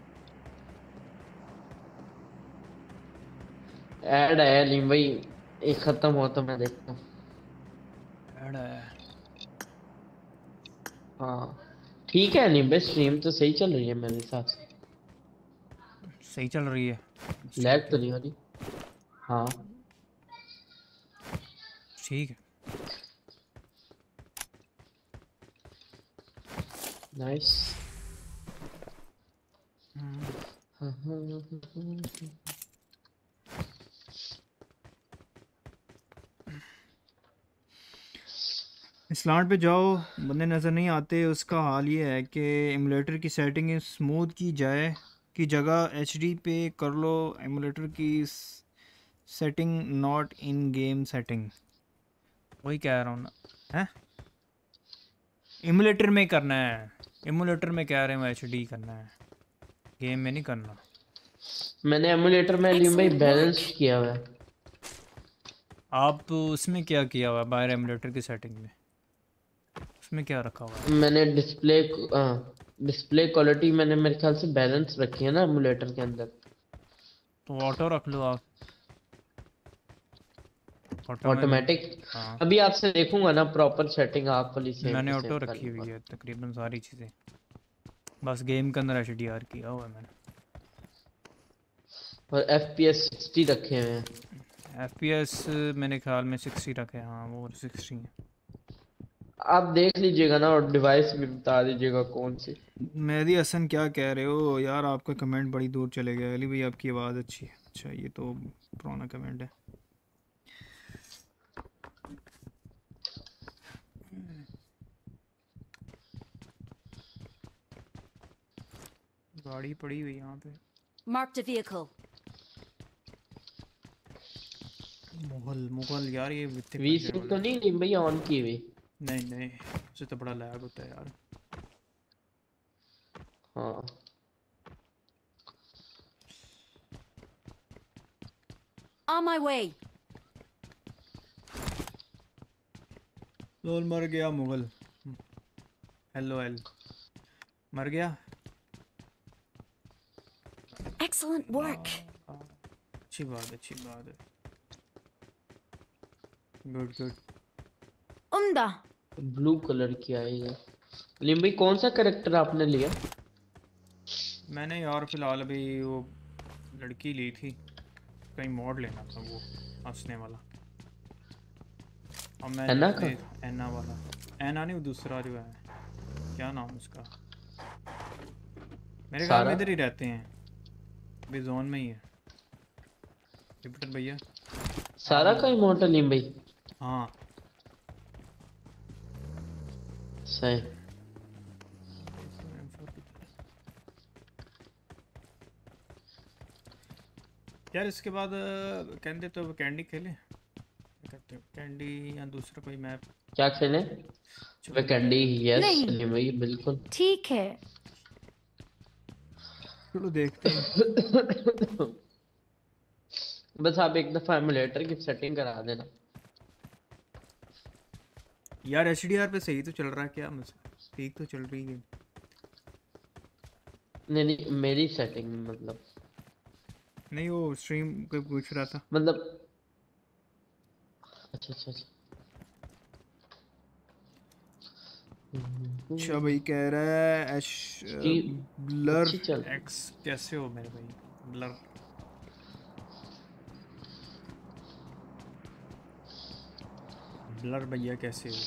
ऐड है अलीम भाई, एक खत्म हो तो मैं देखता हूँ। ऐड है। हाँ ठीक है अलीम भाई, स्ट्रीम तो सही चल रही है मेरे हिसाब से। सही चल रही है स्ट्रीम लैग पे, तो नहीं हो रही। हाँ ठीक है। नाइस। स्लांट पे जाओ, बंदे नज़र नहीं आते। उसका हाल ये है कि एमुलेटर की सेटिंग स्मूथ की जाए की जगह एचडी पे कर लो, एमुलेटर की setting not in game setting. वही कह रहा हूँ ना, है एमुलेटर में करना है, एमुलेटर में कह रहे हैं एचडी करना है, गेम में नहीं करना। मैंने एमुलेटर में अलीम भाई Excellent बैलेंस work. किया हुआ है। आप उसमें क्या किया हुआ है बाहर एमुलेटर की सेटिंग में, उसमें क्या रखा हुआ है? मैंने डिस्प्ले डिस्प्ले क्वालिटी मैंने मेरे ख्याल से बैलेंस रखी है ना एमुलेटर के अंदर। तो ऑटो रख लो आप, ऑटो में भी। ऑटोमेटिक हाँ अभी आपसे देखूंगा ना प्रॉपर सेटिंग आप वाली सेम मैंने टू ऑटो सेम कर रखी हुई लूंगा। है तकरीबन सारी चीज़ें, बस गेम के अंदर एच डी आर किया हुआ है मैंने। और एफ पी एस सिक्सटी रखे हुए हैं। एफपीएस मेरे ख्याल में सिक्सटी रखे हैं। हाँ वो सिक्सटी है। आप देख लीजिएगा ना और डिवाइस भी बता दीजिएगा कौन सी। मेहदी हसन क्या कह रहे हो यार? आपका कमेंट बड़ी दूर चले गया। अली भाई आपकी आवाज़ अच्छी है। अच्छा ये तो पुराना कमेंट है। गाड़ी पड़ी हुई यहाँ पे। Marked a vehicle. Mughal Mughal यार ये वित्ते वी सिम तो नहीं ली भैया ऑन की हुई? नहीं नहीं उससे तो बड़ा लैग होता है यार। हाँ On my way. लोल मर गया मुगल। हेलो एल मर गया। Excellent work. अच्छी बात है अच्छी बात है। Good good. Umda. Blue colour की आई है। लीम भाई कौन सा कैरेक्टर आपने लिया? मैंने यार फिलहाल अभी वो लड़की ली थी। कहीं मोड लेना था वो हंसने वाला। और मैं एना का? एना वाला। एना नहीं वो दूसरा जो है क्या नाम उसका। मेरे घर में इधर ही रहते हैं। अभी जोन में ही है। रिपीटर भैया सारा का इमोर्टल लीम भाई? हाँ सही। यार इसके बाद कहते तो कैंडी खेले कहते कैंडी या दूसरा कोई मैप। क्या खेले? वे कैंडी यस नहीं। लीम भाई बिल्कुल। ठीक है। चलो देखते हैं। बस आप एक दफा एमुलेटर की सेटिंग करा देना। यार एचडीआर पे सही तो चल रहा है क्या? मुझे ठीक तो चल रही है। नहीं नहीं मेरी सेटिंग मतलब नहीं वो स्ट्रीम को पूछ रहा था मतलब। अच्छा अच्छा अच्छा। अच्छा भाई कह रहा है एश स्ट्रीम ब्लर अच्छी चल। एक्स कैसे हो मेरे भाई? ब्लर ब्लर भैया कैसे हो?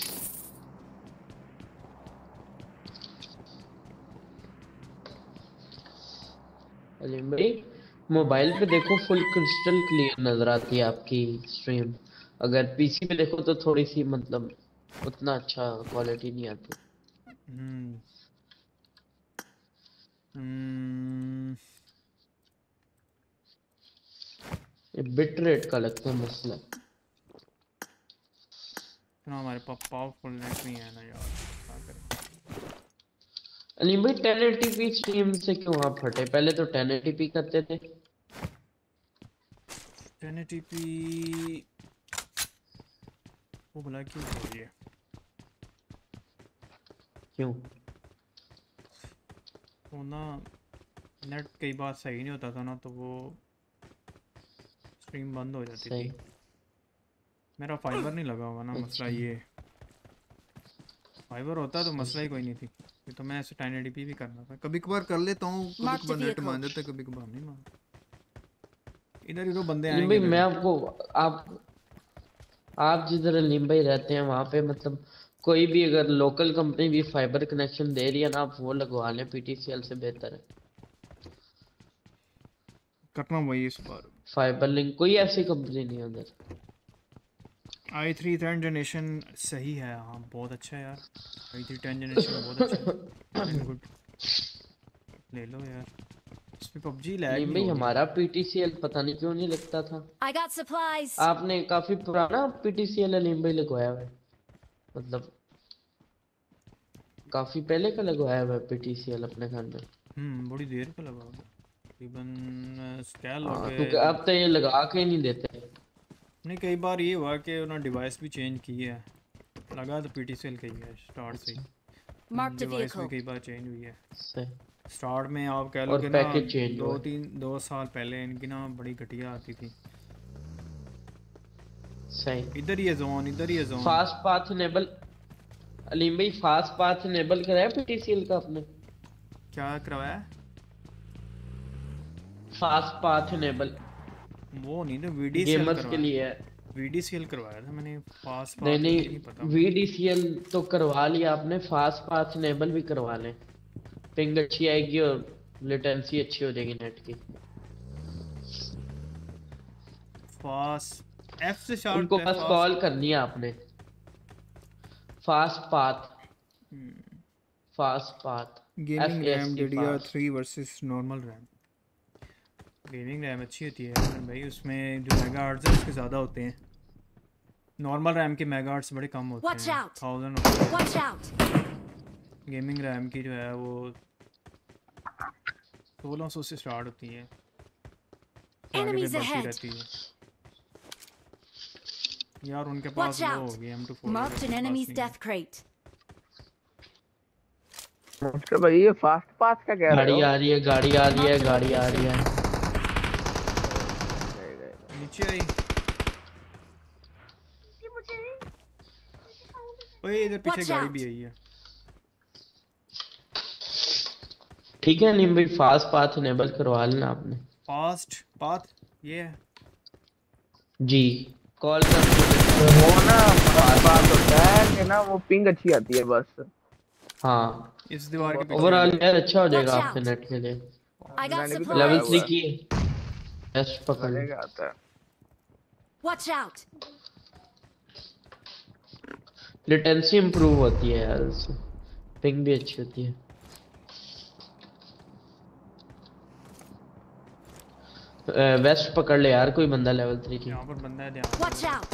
अली भाई मोबाइल पे देखो फुल क्रिस्टल क्लियर नजर आती है आपकी स्ट्रीम। अगर पीसी पे देखो तो थोड़ी सी मतलब उतना अच्छा क्वालिटी नहीं आती। हम्म हम्म ये बिट रेट का लगता है मसला। इतना हमारे पास पावरफुल नेट नहीं है ना यार क्या करें। अली भाई टेन एटी पी स्ट्रीम से क्यों आप फटे? पहले तो टेन एटी पी करते थे। टेन एटी पी वो बोला क्यों हो रही है? क्यों? वो ना नेट कई बार सही नहीं होता था ना तो वो स्ट्रीम बंद हो जाती सही। थी। मेरा फाइबर नहीं लगा हुआ ना मसला ये। फाइबर होता तो मसला ही कोई नहीं थी। ये तो मैं ऐसे टेन एटी पी भी करना था। कभी कभार कर लेता हूँ कभी कभार नेट मान जाता है कभी कभार नहीं मानता। इधर इधर बंदे अलीम आएंगे भाई मैं आपको आप आप जिधर अलीम भाई रहते हैं वहाँ पे मतलब कोई भी अगर लोकल कंपनी भी फाइबर कनेक्शन दे रही है ना आप वो लगवा लें। पीटीसीएल से बेहतर है करना वही इस बार। Fibre link. कोई ऐसी कंपनी नहीं है उधर। आई थ्री टेन जनरेशन सही है। हाँ बहुत अच्छा है यार। आई थ्री टेन जनरेशन बहुत अच्छा है। गुड ले लो यार। इसमें पबजी लैग अलीम नहीं भाई होगी। हमारा पीटीसीएल पता नहीं क्यों नहीं लगता था। I got supplies. आपने काफी पुराना पीटीसीएल अलीम भाई लगवाया हुआ है मतलब काफी पहले का लगवाया हुआ है पीटीसीएल अपने घर में। हम्म बड़ी देर का लगा होगा तकरीबन स्कैल हो हाँ गए। क्योंकि अब तो ये लगा के ही नहीं देते। नहीं कई बार ये हुआ कि उन्होंने डिवाइस भी चेंज की है। लगा तो पीटीसीएल का ही है स्टार्ट से ही। Marked a डिवाइस भी vehicle. कई बार चेंज हुई है। सही। स्टार्ट में आप कह लो और कि ना पैकेज चेंज दो हुआ है। तीन दो साल पहले इनकी ना बड़ी घटिया आती थी। सही। इधर ही है जोन इधर ही है zone. Fast path enable Aleem भाई फास्ट पाथ इनेबल कराया पीटीसीएल का आपने? क्या करवाया? Fast path enable. वो नहीं तो वीडीसीएल गेमर्स के करवाया लिए है। वीडीसीएल करवाया था मैंने फास्ट नहीं पाथ नहीं नहीं पता वीडीसीएल तो करवा लिया आपने, फास्ट पाथ इनेबल भी करवा लें, पिंग अच्छी आएगी और लेटेंसी अच्छी हो जाएगी नेट की। फास्ट एफ से शार्ट उनको बस कॉल करनी है आपने, fast path fast path gaming RAM D D R three versus normal RAM. Gaming RAM अच्छी होती है भाई, उसमें जो मेगाहर्ट्ज़ है उसके ज़्यादा होते हैं, नॉर्मल रैम के मेगाहर्ट्ज़ बड़े कम होते Watch हैं, out! थाउजेंड होते हैं। Watch out! गेमिंग रैम की जो है वो सोलह सौ से स्टार्ट होती है, आगे भी Enemies बढ़ती ahead! रहती है। यार उनके पास Watch वो हो out! गई M two four Marked an enemy's death crate. मुझको भाई ये फास्ट पाथ क्या कह रहे गाड़ी हो? आ रही है, गाड़ी आ रही है, गाड़ी आ रही है। नीचे आई ओए इधर पीछे Watch गाड़ी out! भी आई है। ठीक है नीम भाई, फास्ट पाथ इनेबल करवा लेना आपने। फास्ट पाथ ये है जी कॉल कर वो ना फास्ट पाथ होता है कि ना वो पिंग अच्छी आती है बस। हाँ इस दीवार के पीछे ओवरऑल यार अच्छा हो जाएगा Watch आपके out! नेट के लिए। I got मैंने भी तो supplies. लेवल हुआ थ्री है। की बेस्ट पकड़ ले। चलेगा आता है। Watch out! लेटेंसी इंप्रूव होती है यार उससे, पिंग भी अच्छी होती है। वेस्ट पकड़ ले यार कोई बंदा लेवल थ्री की। यहाँ पर बंदा है ध्यान Watch out!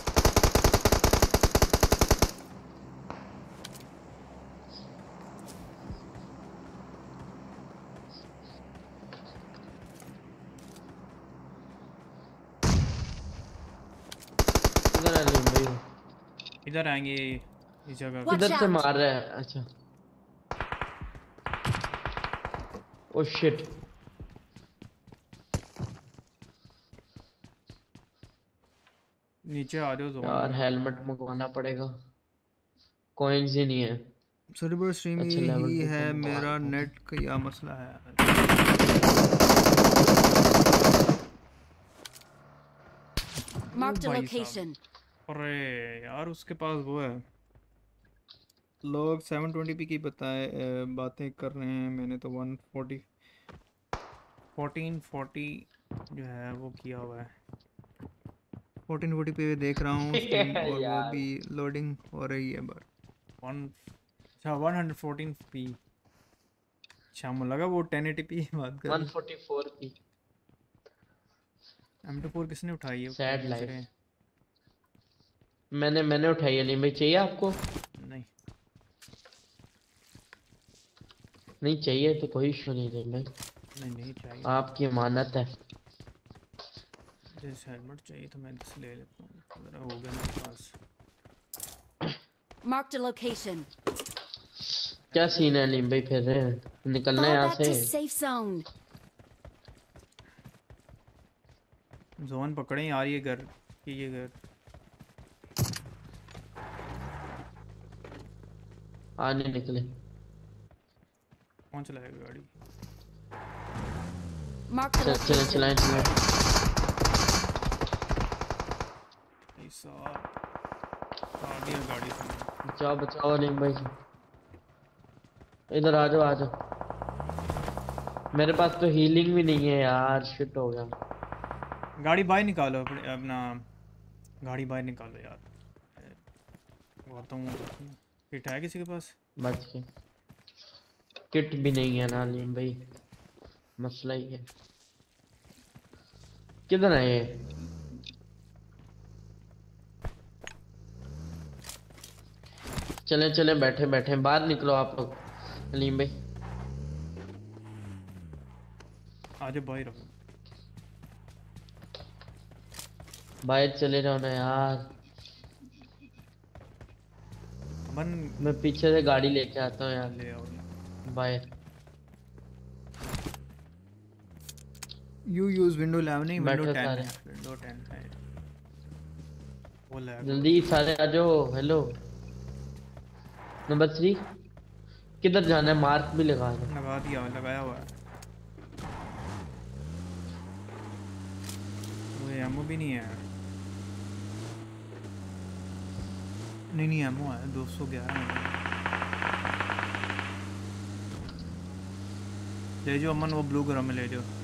इधर आ नीम भाई, इधर आएंगे इस जगह Watch इधर से out! मार रहा है। अच्छा ओ शिट, नीचे आ जाओ जोन यार हेलमेट मंगवाना पड़ेगा, कॉइंस ही नहीं है। सर्वर स्ट्रीम अच्छे level ही पे है तो मंगवा मेरा लेता हूँ। नेट का क्या मसला है। Marked a भाई location. अरे यार उसके पास वो है, लोग सेवन ट्वेंटी पी की बताए अ, बातें कर रहे हैं, मैंने तो वन फोर्टी फोर्टीन फोर्टी जो है वो किया हुआ है, फोर्टीन फोर्टी पे देख रहा हूँ स्ट्रीम और वो यार। भी लोडिंग हो रही है बट वन अच्छा वन हंड्रेड फोर्टीन पी। अच्छा मुझे लगा वो टेन एटी पी बात कर वन फोर्टी फोर की एम टू फोर किसने उठाई है? Sad पूछ life. रहे हैं। मैंने मैंने उठाई है। नहीं भाई चाहिए आपको? नहीं नहीं चाहिए तो कोई इशू नहीं है भाई, नहीं नहीं चाहिए, आपकी अमानत है। जैसे हेलमेट चाहिए तो मैं इस ले लेता हूँ, ज़रा हो गया मेरे पास। Marked a location. क्या सीन है नीम भाई, फिर रहे हैं निकलना है Fall यहाँ back to से। safe zone. जोन पकड़े आ रही है घर की, ये घर आने निकले। कौन चलाएगा गाड़ी? Marked a चल चले location. चलाएं चलाएं। ऐसा आ गया गाड़ी से। बचाओ बचाओ नीम भाई, इधर आ जाओ आ जाओ। मेरे पास तो हीलिंग भी नहीं है यार, शिट हो गया। गाड़ी बाहर निकालो अपने, अपना गाड़ी बाहर निकालो यार। बहुत हूँ किट है किसी के पास? बच के किट भी नहीं है ना नीम भाई, मसला ही है। किधर है ये? चले चले बैठे बैठे बाहर निकलो आप लोग। नीम भाई आज बाहर रहो। बाहर चले जाओ ना यार, मन मैं पीछे से गाड़ी लेके आता हूँ यार ले आओ ना। बाहर। यू यूज विंडो इलेवन नहीं विंडो बैठो टेन सारे। है, विंडो टेन है वो लैग। जल्दी सारे आ जाओ। हेलो नंबर थ्री किधर जाना है? मार्क भी लगा दो। लगा दिया, लगाया हुआ है। अबे एमओ भी नहीं है। नहीं नहीं एमओ है दो सौ ग्यारह। ले जाओ अमन वो ब्लू कलर में ले जाओ।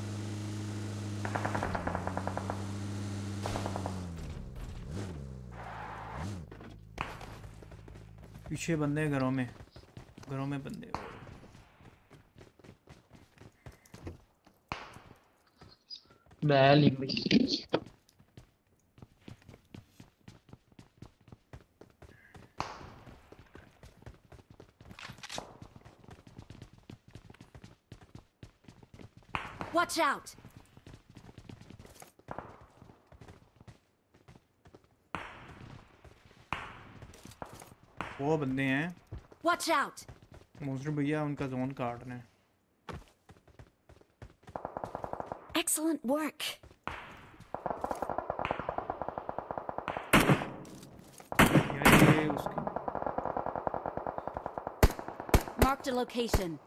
पीछे बंदे हैं घरों में, घरों में बंदे। बैल Watch out! वो बंदे हैं। Watch out! मोस्टर भैया उनका जोन काटना है। Excellent work. यार ये उसकी Marked a location.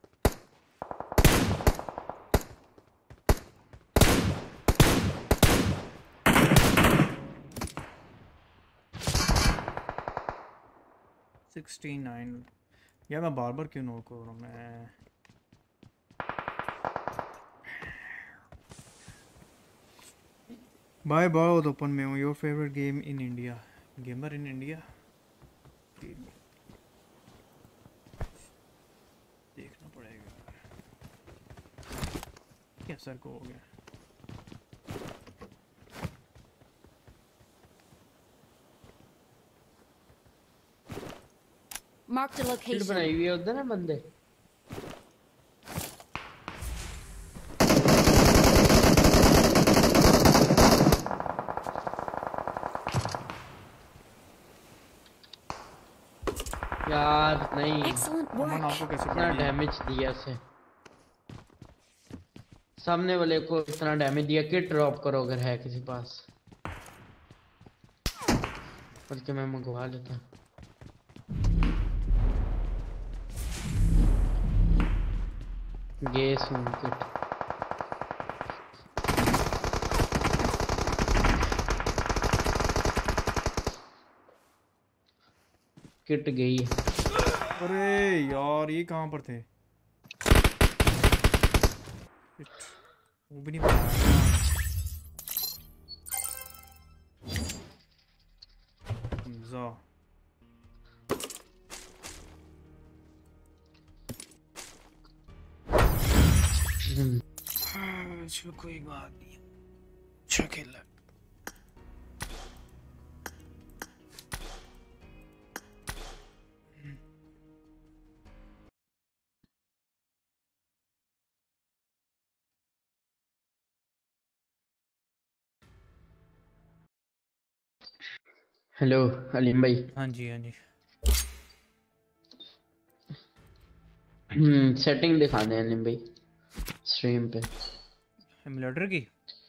Sixty nine. यार मैं बार बार क्यों नो कर रहा हूँ मैं। बाय बहुत ओपन में हूँ। Your favourite game in India. Gamer in India देखना पड़ेगा क्या सर को हो गया। Marked a फिर location. बनाई हुई है उधर ना बंदे। यार नहीं Excellent अमन work. आपको कैसे इतना पड़ी है? डैमेज दिया से सामने वाले को इतना डैमेज दिया। किट ड्रॉप करो अगर है किसी पास, बल्कि मैं मंगवा लेता। गैस हूँ किट। किट गई है। अरे यार ये कहाँ पर थे? वो भी नहीं पता। हमजा अच्छा कोई बात नहीं। अच्छा खेला। हेलो अलीम भाई। हाँ जी हाँ जी। हम्म सेटिंग दिखा दें अलीम भाई स्ट्रीम पे। एमुलेटर की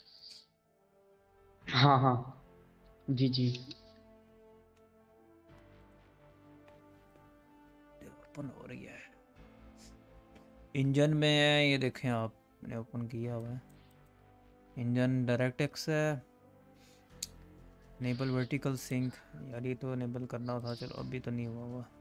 हाँ हाँ जी जी। ओपन हो रही है। इंजन में है ये देखें आप, मैंने ओपन किया हुआ है। इंजन डायरेक्ट एक्स है। Enable vertical sync. यार ये तो नेबल करना था, चलो अभी तो नहीं हुआ हुआ।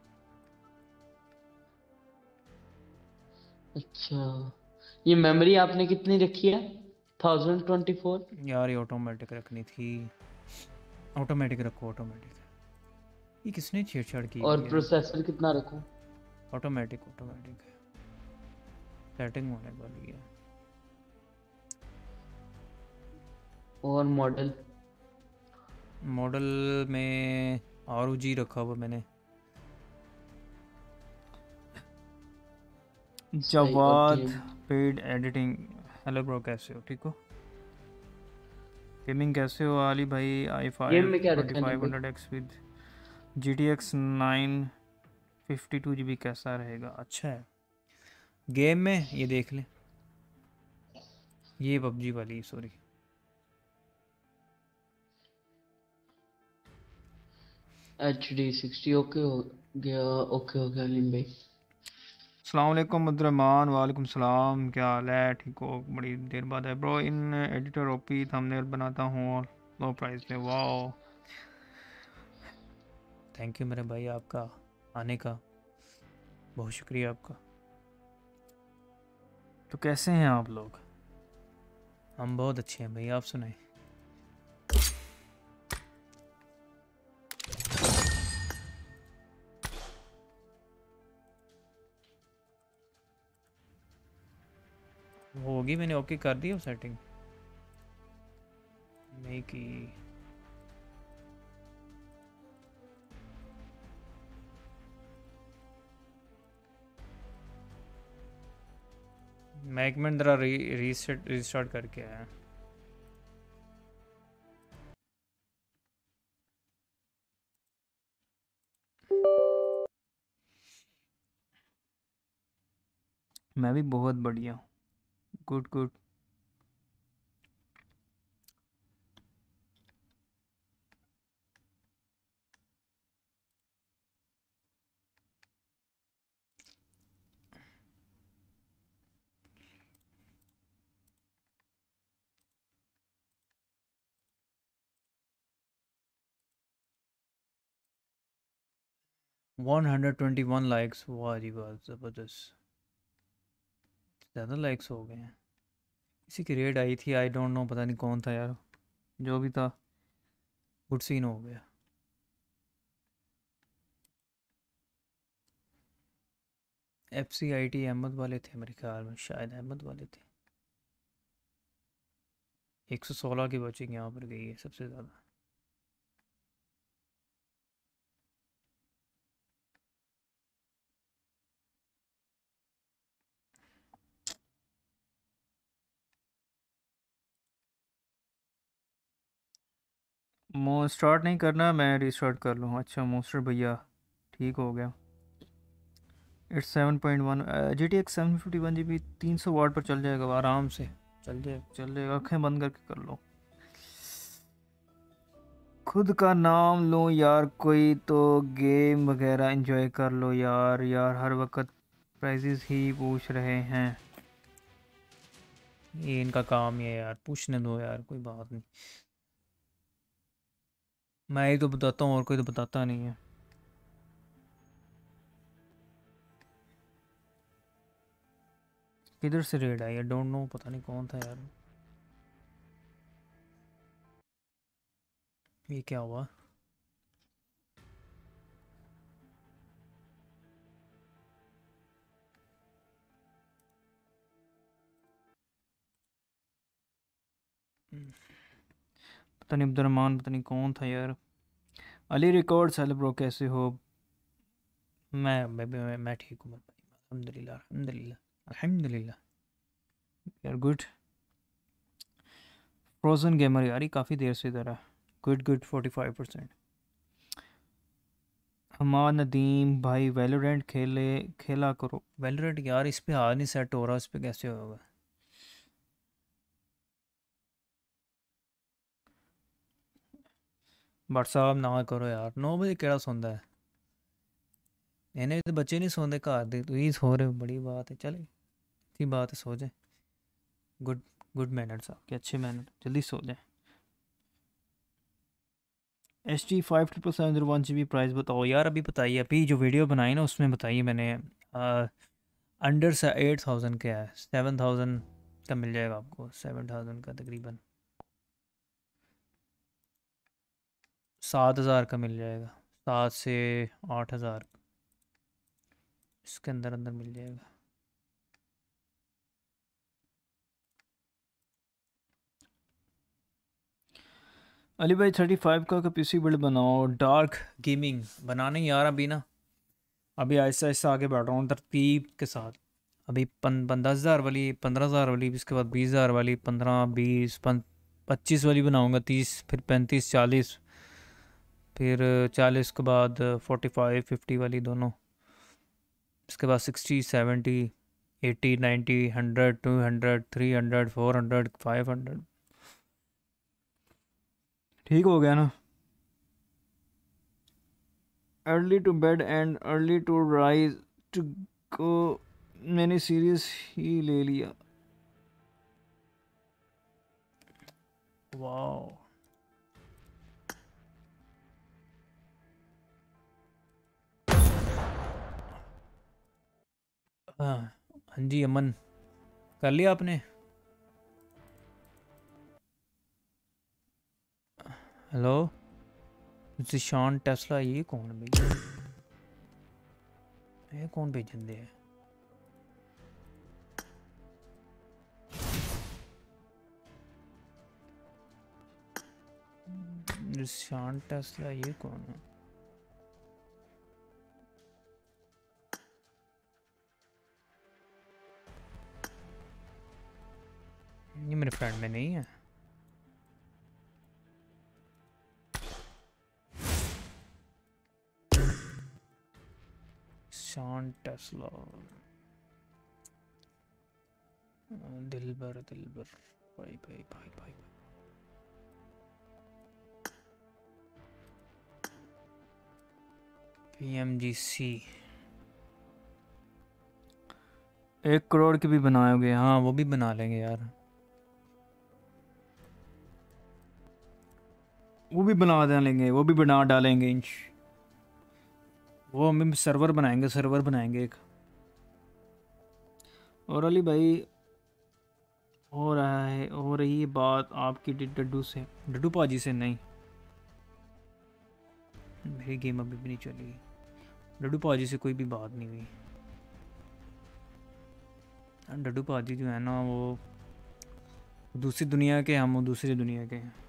अच्छा ये मेमोरी आपने कितनी रखी है? Thousand twenty four. यार ये ऑटोमेटिक रखनी थी। ऑटोमेटिक रखो ऑटोमेटिक। ये किसने छेड़छाड़ की और हुई है? प्रोसेसर कितना रखूं? ऑटोमेटिक ऑटोमेटिक सेटिंग होने वाली है। और मॉडल मॉडल में आर ओ जी रखा हुआ मैंने। Jawad paid editing. Hello bro कैसे हो? ठीक हो? गेमिंग कैसे हो आली भाई? आई फाइव गेम में क्या रखा ट्वेंटी है five hundred X with G T X nine fifty two G B कैसा रहेगा? अच्छा है। गेम में ये देख लें, ये पबजी वाली sorry. H D sixty okay हो गया। ओके हो गया अलीम भाई। अस्सलाम वालेकुम अब्दुर्रहमान, वालेकुम सलाम, क्या हाल है? ठीक हो? बड़ी देर बाद है ब्रो। इन एडिटर ओपी थंबनेल बनाता हूँ लो प्राइस पे। वाओ, थैंक यू मेरे भाई, आपका आने का बहुत शुक्रिया आपका। तो कैसे हैं आप लोग? हम बहुत अच्छे हैं भाई, आप सुनाएं। वो होगी, मैंने ओके कर दी वो सेटिंग नहीं की। मैं एक मिनट जरा री रीसेट रीस्टार्ट करके आया। मैं भी बहुत बढ़िया हूँ। Good good. One hundred twenty one likes, वाह जी वाह, ज़बरदस्त। ज़्यादा लाइक्स हो गए हैं। किसी की रेड आई थी, आई डोंट नो, पता नहीं कौन था यार, जो भी था गुड सीन हो गया। F C I T Ahmed वाले थे मेरे ख्याल में, शायद अहमद वाले थे। एक सौ सोलह की वॉचिंग यहाँ पर गई है सबसे ज़्यादा। मो स्टार्ट नहीं करना, मैं रिस्टार्ट कर लूँ। अच्छा मोस्टर भैया ठीक हो गया। It's seven point one G T X seven fifty one G B तीन सौ वाट पर चल जाएगा आराम से। चल जाए चल जाएगा, आँखें बंद करके कर लो। खुद का नाम लो यार, कोई तो गेम वगैरह एंजॉय कर लो यार। यार हर वक्त प्राइजेस ही पूछ रहे हैं, ये इनका काम ही है यार, पूछने दो यार, कोई बात नहीं। मैं ही तो बताता हूँ और कोई तो बताता नहीं है। किधर से रेड आई? आई डोंट नो, पता नहीं कौन था यार। ये क्या हुआ? पता नहीं अब्दुलरहमान, पता नहीं कौन था यार। अली रिकॉर्ड्स, हेलो ब्रो, कैसे हो? मैं मैं मैं, मैं ठीक हूँ भाई, अल्हम्दुलिल्लाह अल्हम्दुलिल्लाह अल्हम्दुलिल्लाह, यार गुड। फ्रोजन गेमर यार, ये काफ़ी देर से इधर है। Good good, forty five percent. Hammad Nadeem भाई, वैलोरेंट खेले खेला करो। वैलोरेंट यार इस पे हाथ नहीं सेट हो रहा, इस पे कैसे होगा? व्हाट्सअप ना करो यार, नौ बजे केड़ा सोंदा है? इन्हें तो बच्चे नहीं सोंदे घर दे, तुम ही सो रहे हो, बड़ी बात है। चले अच्छी बात है, सो जाए। गुड गुड मैनर्स आपके, अच्छे मैनर, जल्दी सो जाए। H T five triple seven zero one G B price बताओ यार, अभी बताइए, अभी जो वीडियो बनाई ना उसमें बताइए मैंने। अंडर से एट थाउजेंड का है, सेवन थाउजेंड का मिल जाएगा आपको, सेवन थाउजेंड का तकरीबन सात हज़ार का मिल जाएगा, सात से आठ हज़ार इसके अंदर अंदर मिल जाएगा। अली भाई थर्टी फाइव का पीसी बिल्ड बनाओ, डार्क गेमिंग बनाने यार। अभी ना अभी ऐसा ऐसा आगे बढ़ रहा हूँ तरतीब के साथ। अभी पन, पन दस हज़ार वाली, पंद्रह हज़ार वाली, इसके बाद बीस हज़ार वाली, पंद्रह बीस पन पच्चीस वाली बनाऊँगा, तीस, फिर पैंतीस चालीस, फिर चालीस के बाद फोर्टी फाइव फिफ्टी वाली दोनों, इसके बाद sixty seventy eighty ninety hundred two hundred three hundred four hundred five hundred. ठीक हो गया ना? Early to bed and early to rise to go मैंने सीरियस ही ले लिया। वाओ हाँ हाँ जी अमन, कर लिया आपने? हेलो जिशान टेस्ला, ये कौन है भैया? ये कौन भेजन दे है? जिशान टेस्ला ये कौन है? ये मेरे फ्रेंड में नहीं है। शान टेस्ला, दिलबर दिलबर, भाई भाई भाई भाई पीएमजीसी एक करोड़ के भी बनाओगे? हाँ वो भी बना लेंगे यार, वो भी बना डालेंगे, वो भी बना डालेंगे इंच। वो हम सर्वर बनाएंगे, सर्वर बनाएंगे एक। और अली भाई हो रहा है, हो रही है बात आपकी डड्डू से? डड्डू पाजी से नहीं, मेरी गेम अभी भी नहीं चली। डड्डू पाजी से कोई भी बात नहीं हुई। डड्डू पाजी जो है ना वो दूसरी दुनिया के, हम दूसरी दुनिया के हैं।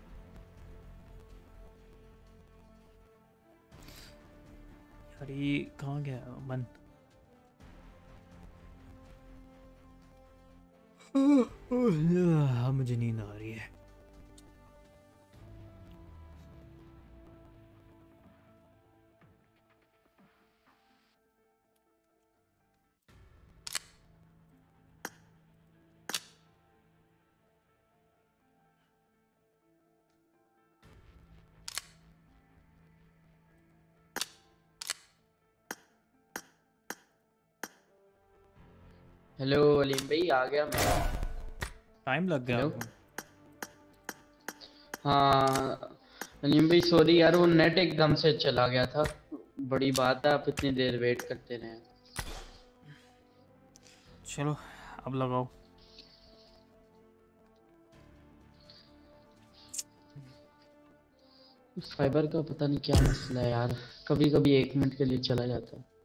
यार ये कहाँ गया मन? मुझे नींद आ रही है। हेलो अलीम भाई, आ गया मैं। टाइम लग गया हेलो। आपको? हाँ अलीम भाई सॉरी यार, वो नेट एकदम से चला गया था। बड़ी बात है, आप इतनी देर वेट करते रहे। चलो अब लगाओ। फाइबर का पता नहीं क्या मसला है यार, कभी कभी एक मिनट के लिए चला जाता है।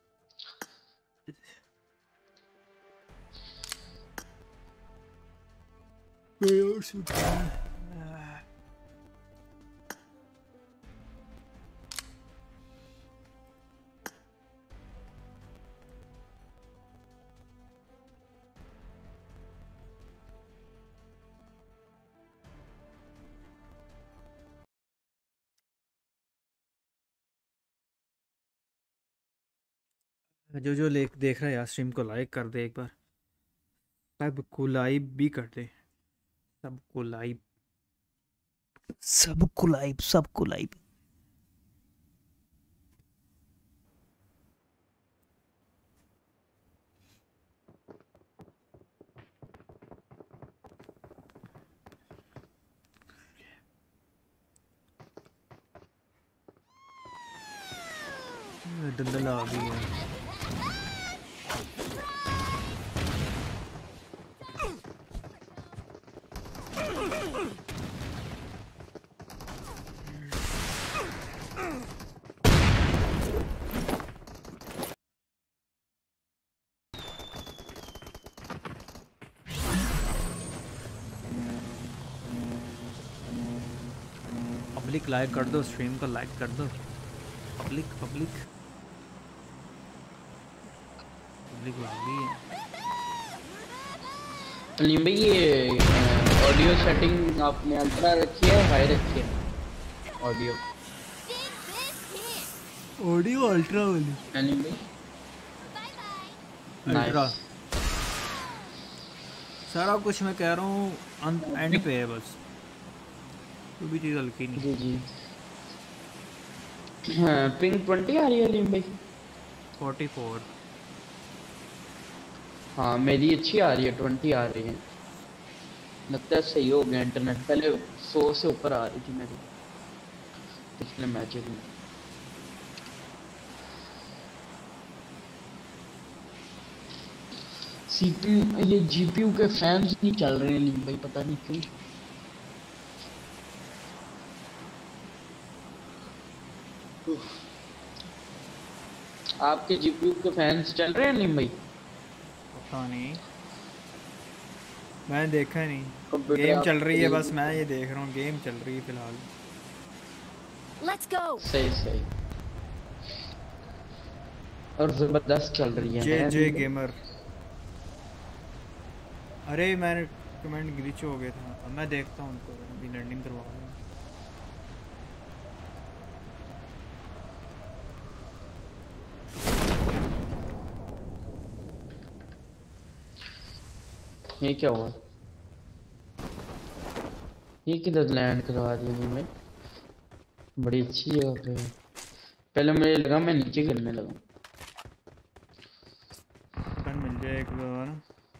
जो जो लेख देख रहा है यार स्ट्रीम को लाइक कर दे एक बार, सबको लाइक भी कर दे, सबको लाइक, सबको लाइक, सबको लाइक। डंडल आ गई है। पब्लिक लाइक कर दो, स्ट्रीम को लाइक कर दो। पब्लिक पब्लिक पब्लिक आ गई है। अलीम भाई ये ऑडियो सेटिंग आपने अल्ट्रा रखी है, हाई रखी है? ऑडियो ऑडियो अल्ट्रा वाली अलीम भाई? Ultra nice. सारा कुछ मैं कह रहा हूँ एंड पे है बस, कोई भी चीज़ हल्की नहीं। जी जी। हाँ पिंग ट्वेंटी आ रही है अलीम भाई? Forty four. हाँ मेरी अच्छी आ रही है, ट्वेंटी आ रही है, लगता है सही हो गया इंटरनेट। पहले सौ से ऊपर आ रही थी मेरी पिछले मैच में। सीपीयू ये जीपीयू के फैंस नहीं चल रहे हैं नहीं भाई, पता नहीं क्यों। आपके जीपीयू के फैंस चल रहे हैं नहीं भाई? पता नहीं, मैंने देखा नहीं। कंप्यूटर गेम आप चल रही है खरीद- बस, मैं ये देख रहा हूँ गेम चल रही है फिलहाल। Let's go. सही सही और जबरदस्त चल रही है। जे है जे नहीं भाई? गेमर। अरे मैंने कमेंट ग्लिच हो गया था, अब मैं देखता हूँ उनको, अभी लैंडिंग करवा रहा हूँ। ये क्या हुआ? ये किधर लैंड करवा दी मैं? बड़ी अच्छी जगह पे है। पहले मुझे लगा मैं नीचे गिरने लगा। गन मिल जाए एक बार।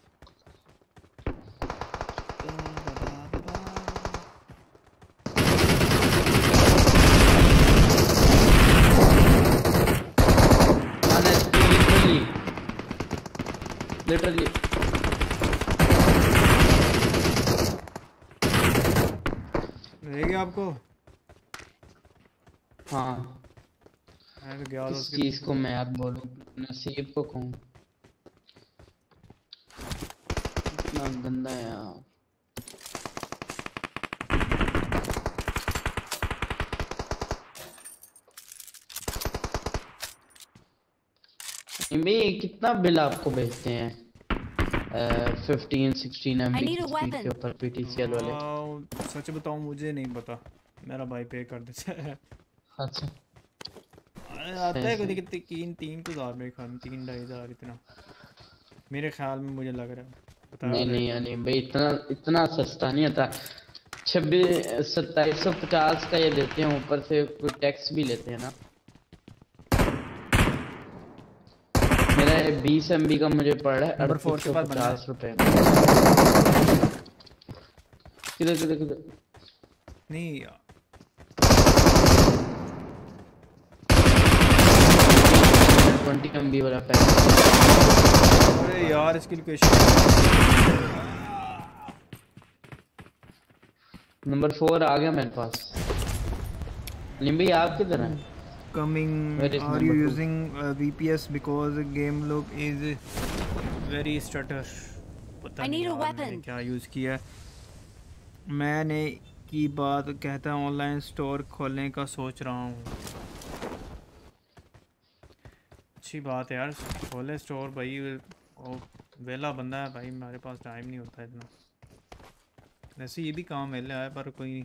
लिटरली लिटरली रहेगी आपको। हाँ मैं तो गया था इस उसके चीज को मैं यार बोलूं, नसीब को कहूँ, इतना गंदा है यार। भाई कितना बिल आपको भेजते हैं? Fifteen sixteen M I B need a speed के weapon. ऊपर पीटीसीएल वाले। आ, सच बताऊं मुझे नहीं पता, मेरा भाई पे कर देता है। अच्छा अरे आता है कभी कितने तीन तीन कुछ हजार मेरे ख्याल में, तीन ढाई हजार इतना मेरे ख्याल में, मुझे लग रहा है। बता नहीं रहे नहीं यानी भाई इतना इतना सस्ता नहीं आता। छब्बीस सत्ताईस सौ पचास का ये देते हैं, ऊपर से कोई टैक्स भी लेते हैं ना। मेरा बीस एम बी का मुझे पड़ रहा है नंबर फोर अड़तीस के सौ पास बंदा पचास है। रुपए। किधर किधर किधर? नहीं ट्वेंटी एम बी वाला पैक। अरे यार इसकी लोकेशन। नंबर फोर आ गया मेरे पास। लिम्बी आप किधर हैं? coming Where is are number you two? using uh, V P S because the game look is very stutter। पता I नहीं need a यार मैंने weapon. क्या यूज़ किया है। मैंने की बात कहता हूँ ऑनलाइन स्टोर खोलने का सोच रहा हूँ। अच्छी बात है यार, खोले स्टोर भाई। वो वेला बंदा है भाई, हमारे पास टाइम नहीं होता इतना। वैसे ये भी काम वेला है पर कोई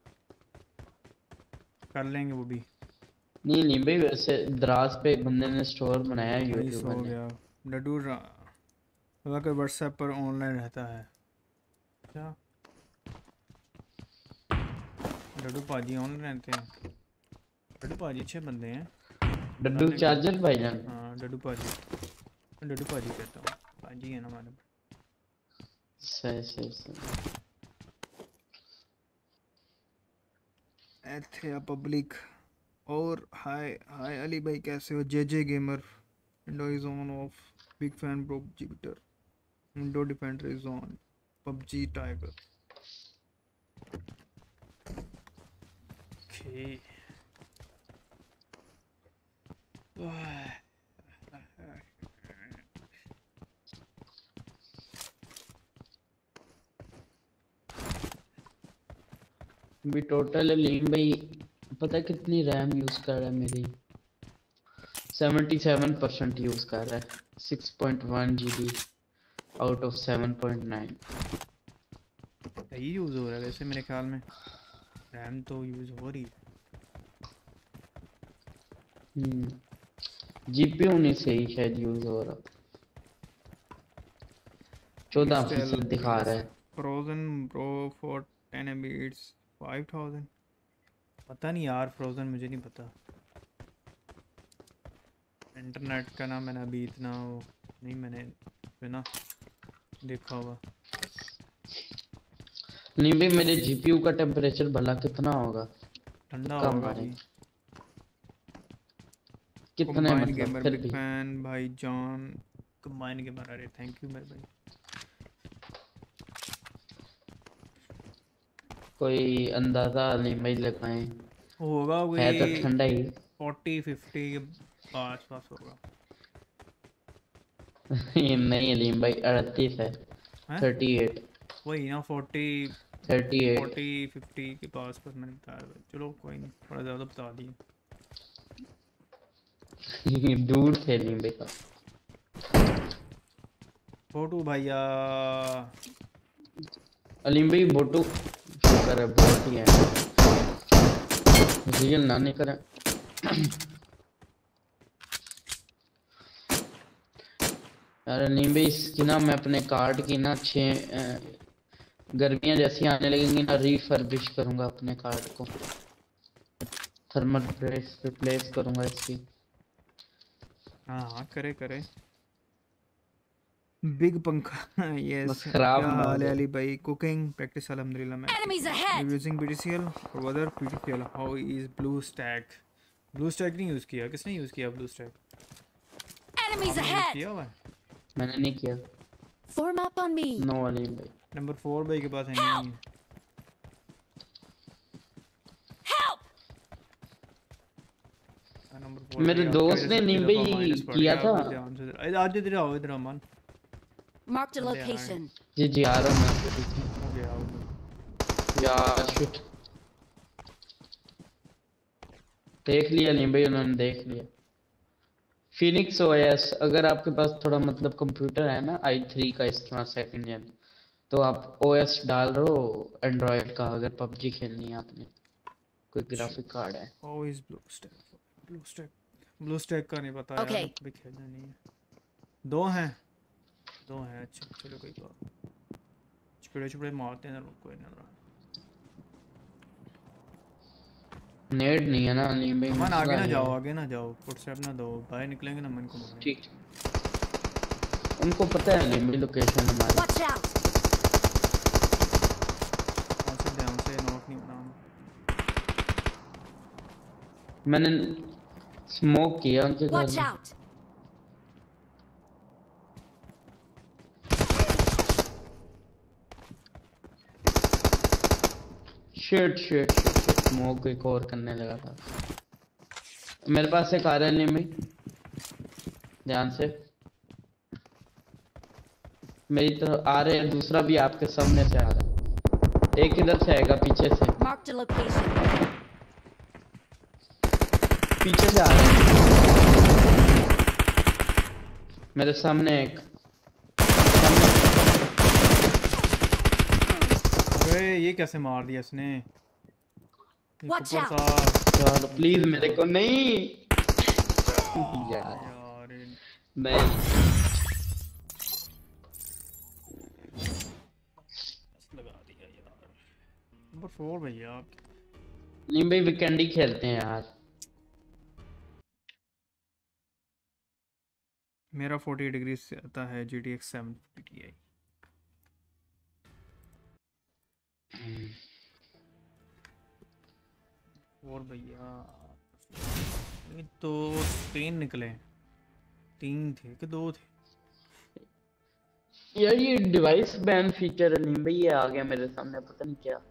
कर लेंगे वो भी। नहीं नहीं भाई, वैसे द्रास पे एक बंदे ने स्टोर बनाया है वही यूट्यूब सो ने। गया डडू अगर व्हाट्सएप पर ऑनलाइन रहता है। क्या डडू पाजी ऑनलाइन रहते हैं? डडू पाजी अच्छे बंदे हैं। डड्डू चार्जर भाईजान। हाँ डडू पाजी, डडू पाजी कहता हूँ, पाजी है ना हमारे। सही सही सही। एथिया पब्लिक और हाय हाय अली भाई कैसे हो? J J gamer window is on off big fan bro Jupiter window defender is on PUBG tiger. Okay भी टोटल लीन भाई पता है कितनी रैम यूज कर रहा है मेरी? सेवेंटी सेवन परसेंट यूज कर रहा है। Six point one GB out of seven point nine. सही यूज़ हो रहा है वैसे मेरे ख्याल में, रैम तो यूज़ हो रही है। हम्म जीपीयू नहीं सही शायद यूज हो रहा। चौदह फीसद दिखा रहा है। Frozen pro for ten M B it's five thousand. पता नहीं यार, फ्रोजन मुझे नहीं पता। इंटरनेट का ना मैंने अभी इतना वो नहीं मैंने सुना। देखा होगा। नहीं भाई मेरे जीपीयू का टेम्परेचर भला कितना होगा? ठंडा कम होगा है। भाई। कितने कंबाइन मतलब गेमर फिर बिग भी फैन भाई जॉन। कंबाइन गेमर अरे थैंक यू मेरे भाई। कोई अंदाजा नहीं भाई लगाएं। होगा है तो कोई ठंडा ही। फोर्टी फिफ्टी के पास पास होगा। ये नहीं अलीम भाई अड़तीस है। हैं थर्टी एट। वही ना forty thirty eight. Forty fifty के पास पास मैंने बताया भाई। चलो कोई नहीं थोड़ा ज़्यादा बता दिए। दूर थे अलीम भाई का। फोटू भैया अलीम भाई बोटू शुक्र है बहुत ही है। रियल ना नहीं करें। यार अलीम भाई इसकी ना मैं अपने कार्ड की ना छः गर्मियाँ जैसी आने लगेंगी ना रिफर्बिश करूंगा अपने कार्ड को। थर्मल प्रेस रिप्लेस करूंगा इसकी। हाँ हाँ करे करे। बिग पंखा यस बस खराब क्या ना हो हाल है जाए। अली भाई कुकिंग प्रैक्टिस अल्हम्दुलिल्लाह मैं Enemies ahead! यूजिंग बीटीसीएल और whether PTCL how is blue stack. Blue stack नहीं यूज़ किया किसने यूज़ किया ब्लू स्टैक? Enemies आपने यूज़ ahead! किया हुआ है? मैंने नहीं किया। Form up on me! No Aleem भाई। नंबर फोर भाई के पास है नहीं है। Help! नंबर फोर मेरे भाई आपकी दोस्त वजह ने से नींबे दफ़ा माइनस पड़ किया गया था। आप ध्यान से अरे आज इधर आओ इधर अमन। Marked a बंदे आ रहे हैं। location. जी जी आ रहा हूँ मैं आपके पीछे। हो गया हो गया। यार शिट। देख लिया नहीं भाई उन्होंने देख लिया। फिनिक्स ओएस अगर आपके पास थोड़ा मतलब कंप्यूटर है ना आई थ्री का इस्तेमाल सेकंड जेन तो आप ओएस डाल रहे हो एंड्रॉयड का अगर पबजी खेलनी है आपने कोई ग्राफिक कार्ड है। How is blue stack blue stack blue stack का नहीं पता यार Okay. कभी खेलना नहीं है। दो हैं दो हैं अच्छा चलो कोई बात चिपड़े चिपड़े मारते हैं ना लोग कोई नहीं रहा। नेट नहीं है ना अलीम भाई अमन आगे मसला ना ये जाओ है। आगे ना जाओ फुटस्टेप ना दो बाहर निकलेंगे ना मन को मारेंगे। ठीक उनको पता है अलीम भाई लोकेशन हमारी। Watch out! कौन से ध्यान से नोट नहीं बनाना। मैंने स्मोक किया उनके घर Watch में। out! Shit shit shit shit smoke एक और करने लगा था। मेरे पास एक आ रहा है अलीम भाई ध्यान से मेरी तरफ आ रहे हैं दूसरा भी आपके सामने से आ रहा है। एक इधर से आएगा पीछे से Marked a location. पीछे से आ रहा है मेरे सामने एक सामने। अरे ये कैसे मार दिया इसने। ये Watch ऊपर out. था यार प्लीज मेरे को नहीं यार यार ये नहीं लगा दिया यार। नंबर फोर भैया नहीं भाई वीकेंड ही खेलते हैं यार। मेरा फोर्टी डिग्री से आता है G T X seven P T I. और भैया ये तो तीन निकले तीन थे कि दो थे। यार ये डिवाइस बैन फीचर है नहीं भाई ये आ गया मेरे सामने पता नहीं क्या।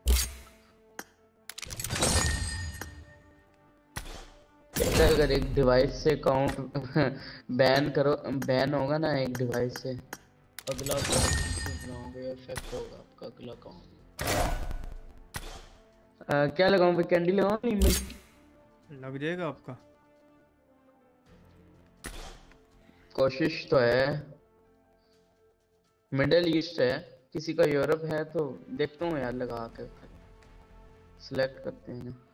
कहता है अगर एक डिवाइस से अकाउंट बैन करो बैन होगा ना एक डिवाइस से अगला अकाउंट इफेक्ट होगा आपका अगला अकाउंट। क्या लगाऊं भाई कैंडी लगाऊं नहीं भाई लग जाएगा आपका। कोशिश तो है। मिडिल ईस्ट है किसी का यूरोप है तो देखता हूँ यार लगा के सिलेक्ट करते हैं ना।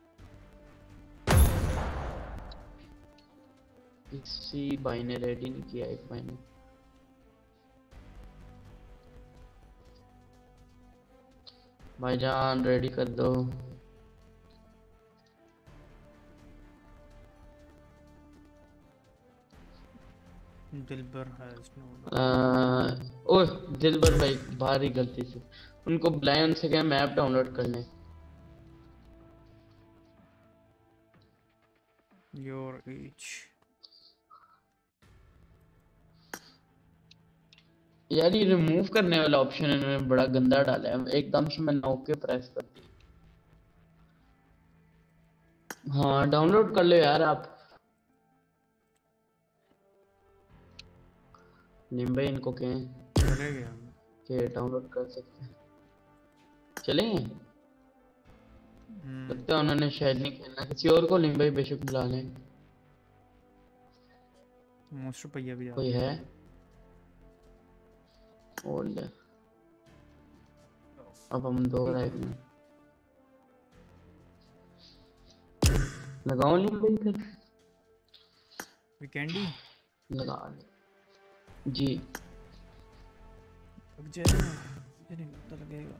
इसी भाई ने रेडी नहीं किया एक भाई ने। भाईजान रेडी कर दो। दिलबर हैज नो अह, ओह दिलबर भाई बाहर ही गलती से उनको बुलाएं, उनसे क्या मैप डाउनलोड कर लें। Your age. यार ये रिमूव करने वाला ऑप्शन इन्होंने बड़ा गंदा डाला है, एकदम से मैंने ओके प्रेस कर दिया। हाँ डाउनलोड कर लो यार आप। निम्बे इनको कहें चले गए हम। कि डाउनलोड कर सकते हैं। चले हम्म, लगता है उन्होंने शायद नहीं खेलना, किसी और को लिम्बे बेशक बुला लें। मोस्ट रुपया भी आ कोई है और ले। अब हम दो रह गए। लगाओ लिम्बे फिर वीकेंडी लगा ले जी। लग जाएगा, मुझे नहीं लगता लगेगा।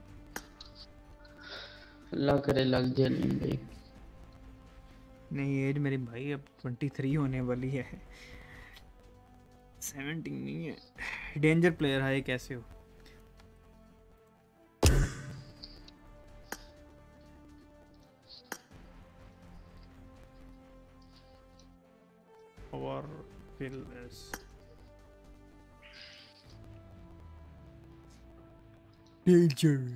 अल्लाह करे लग जाए लिम्बे। नहीं एज मेरे भाई अब ट्वेंटी थ्री होने वाली है, सेवनटीन नहीं है। डेंजर प्लेयर है, कैसे हो? और फिल एस डेंजर।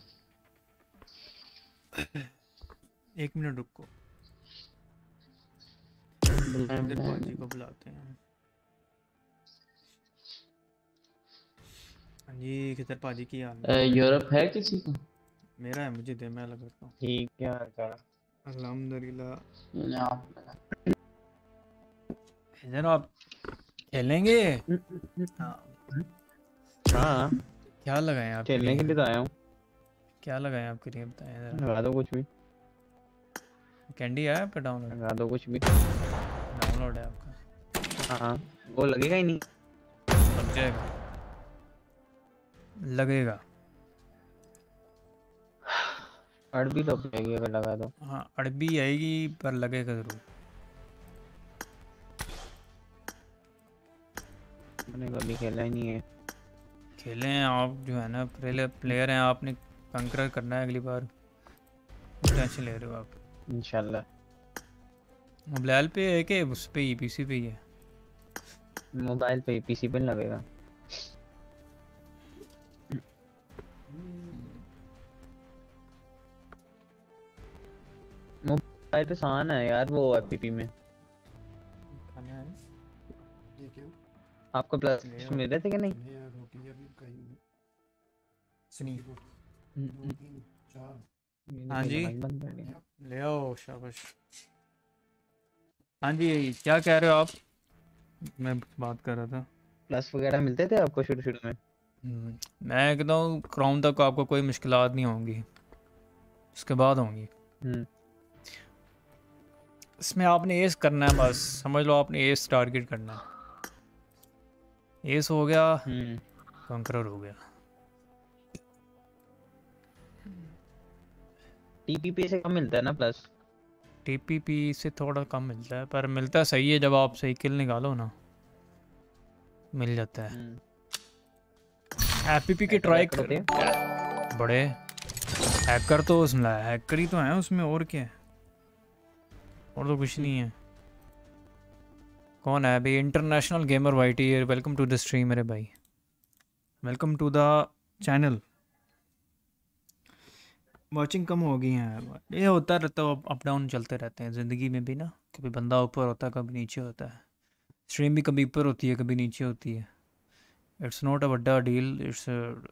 एक मिनट रुको, बुलाएं इधर बुलाएं। पाजी को बुलाते हैं। हाँ जी किधर पाजी की हाल अ, है? यूरोप है किसी को? मेरा है, मुझे दे, मैं लगाता हूँ। ठीक है यार। अल्हम्दुलिल्लाह। मैंने आप लगा। इधर आप खेलेंगे? हाँ हाँ क्या लगाएं आप? खेलने के लिए तो आया हूँ। क्या लगाएं आपके लिए बताएं जरा। लगा दो कुछ भी, कैंडी आया पे डाउनलोड? लगा दो कुछ भी। डाउनलोड है आपका? हाँ वो लगेगा ही नहीं। लग जाएगा, लगेगा। अड़ भी तो जाएगी अगर लगा दो। हाँ अड़बी आएगी पर लगेगा जरूर। मैंने कभी खेला ही नहीं है। खेलें आप, जो है ना पहले प्लेयर हैं, आपने कंकर करना है अगली बार। टेंशन ले रहे हो आप? इंशाल्लाह। मोबाइल पे है कि उस पे ही पीसी पे ही है? मोबाइल पे पीसी पे नहीं लगेगा। मोबाइल पे आसान है यार वो एपीपी में। खाने आए? ये क्यों? आपको प्लस मिल रहे थे कि नहीं? नहीं यार रोटी अभी कहीं सुनी। दो तीन चार। हाँ जी बंद कर दिया। ले आओ, शाबाश। हाँ जी क्या कह रहे हो आप? मैं बात कर रहा था। प्लस वगैरह मिलते थे आपको शुरू शुरू में? हम्म, मैं कहता हूँ क्राउन तक आपको कोई मुश्किलात नहीं होंगी, उसके बाद होंगी। हम्म इसमें आपने एस करना है, बस समझ लो आपने एस टारगेट करना है। एस हो गया, हम्म कंकरर हो गया। टीपीपी से कम मिलता है ना प्लस? टीपीपी से थोड़ा कम मिलता है, पर मिलता सही है। जब आप सही किल निकालो ना मिल जाता है। हम्म एपीपी की ट्राई हैकर होते कर। बड़े हैकर तो उसमें हैकर ही तो हैं उसमें, और क्या है? और तो कुछ नहीं है। कौन है अभी? International gamer Whitey, welcome to the stream मेरे भाई, welcome to the channel. Watching कम हो गई है, ये होता रहता है, अप डाउन चलते रहते हैं ज़िंदगी में भी ना। कभी बंदा ऊपर होता है, कभी नीचे होता है। स्ट्रीम भी कभी ऊपर होती है, कभी नीचे होती है। इट्स नॉट अ बड्डा डील, इट्स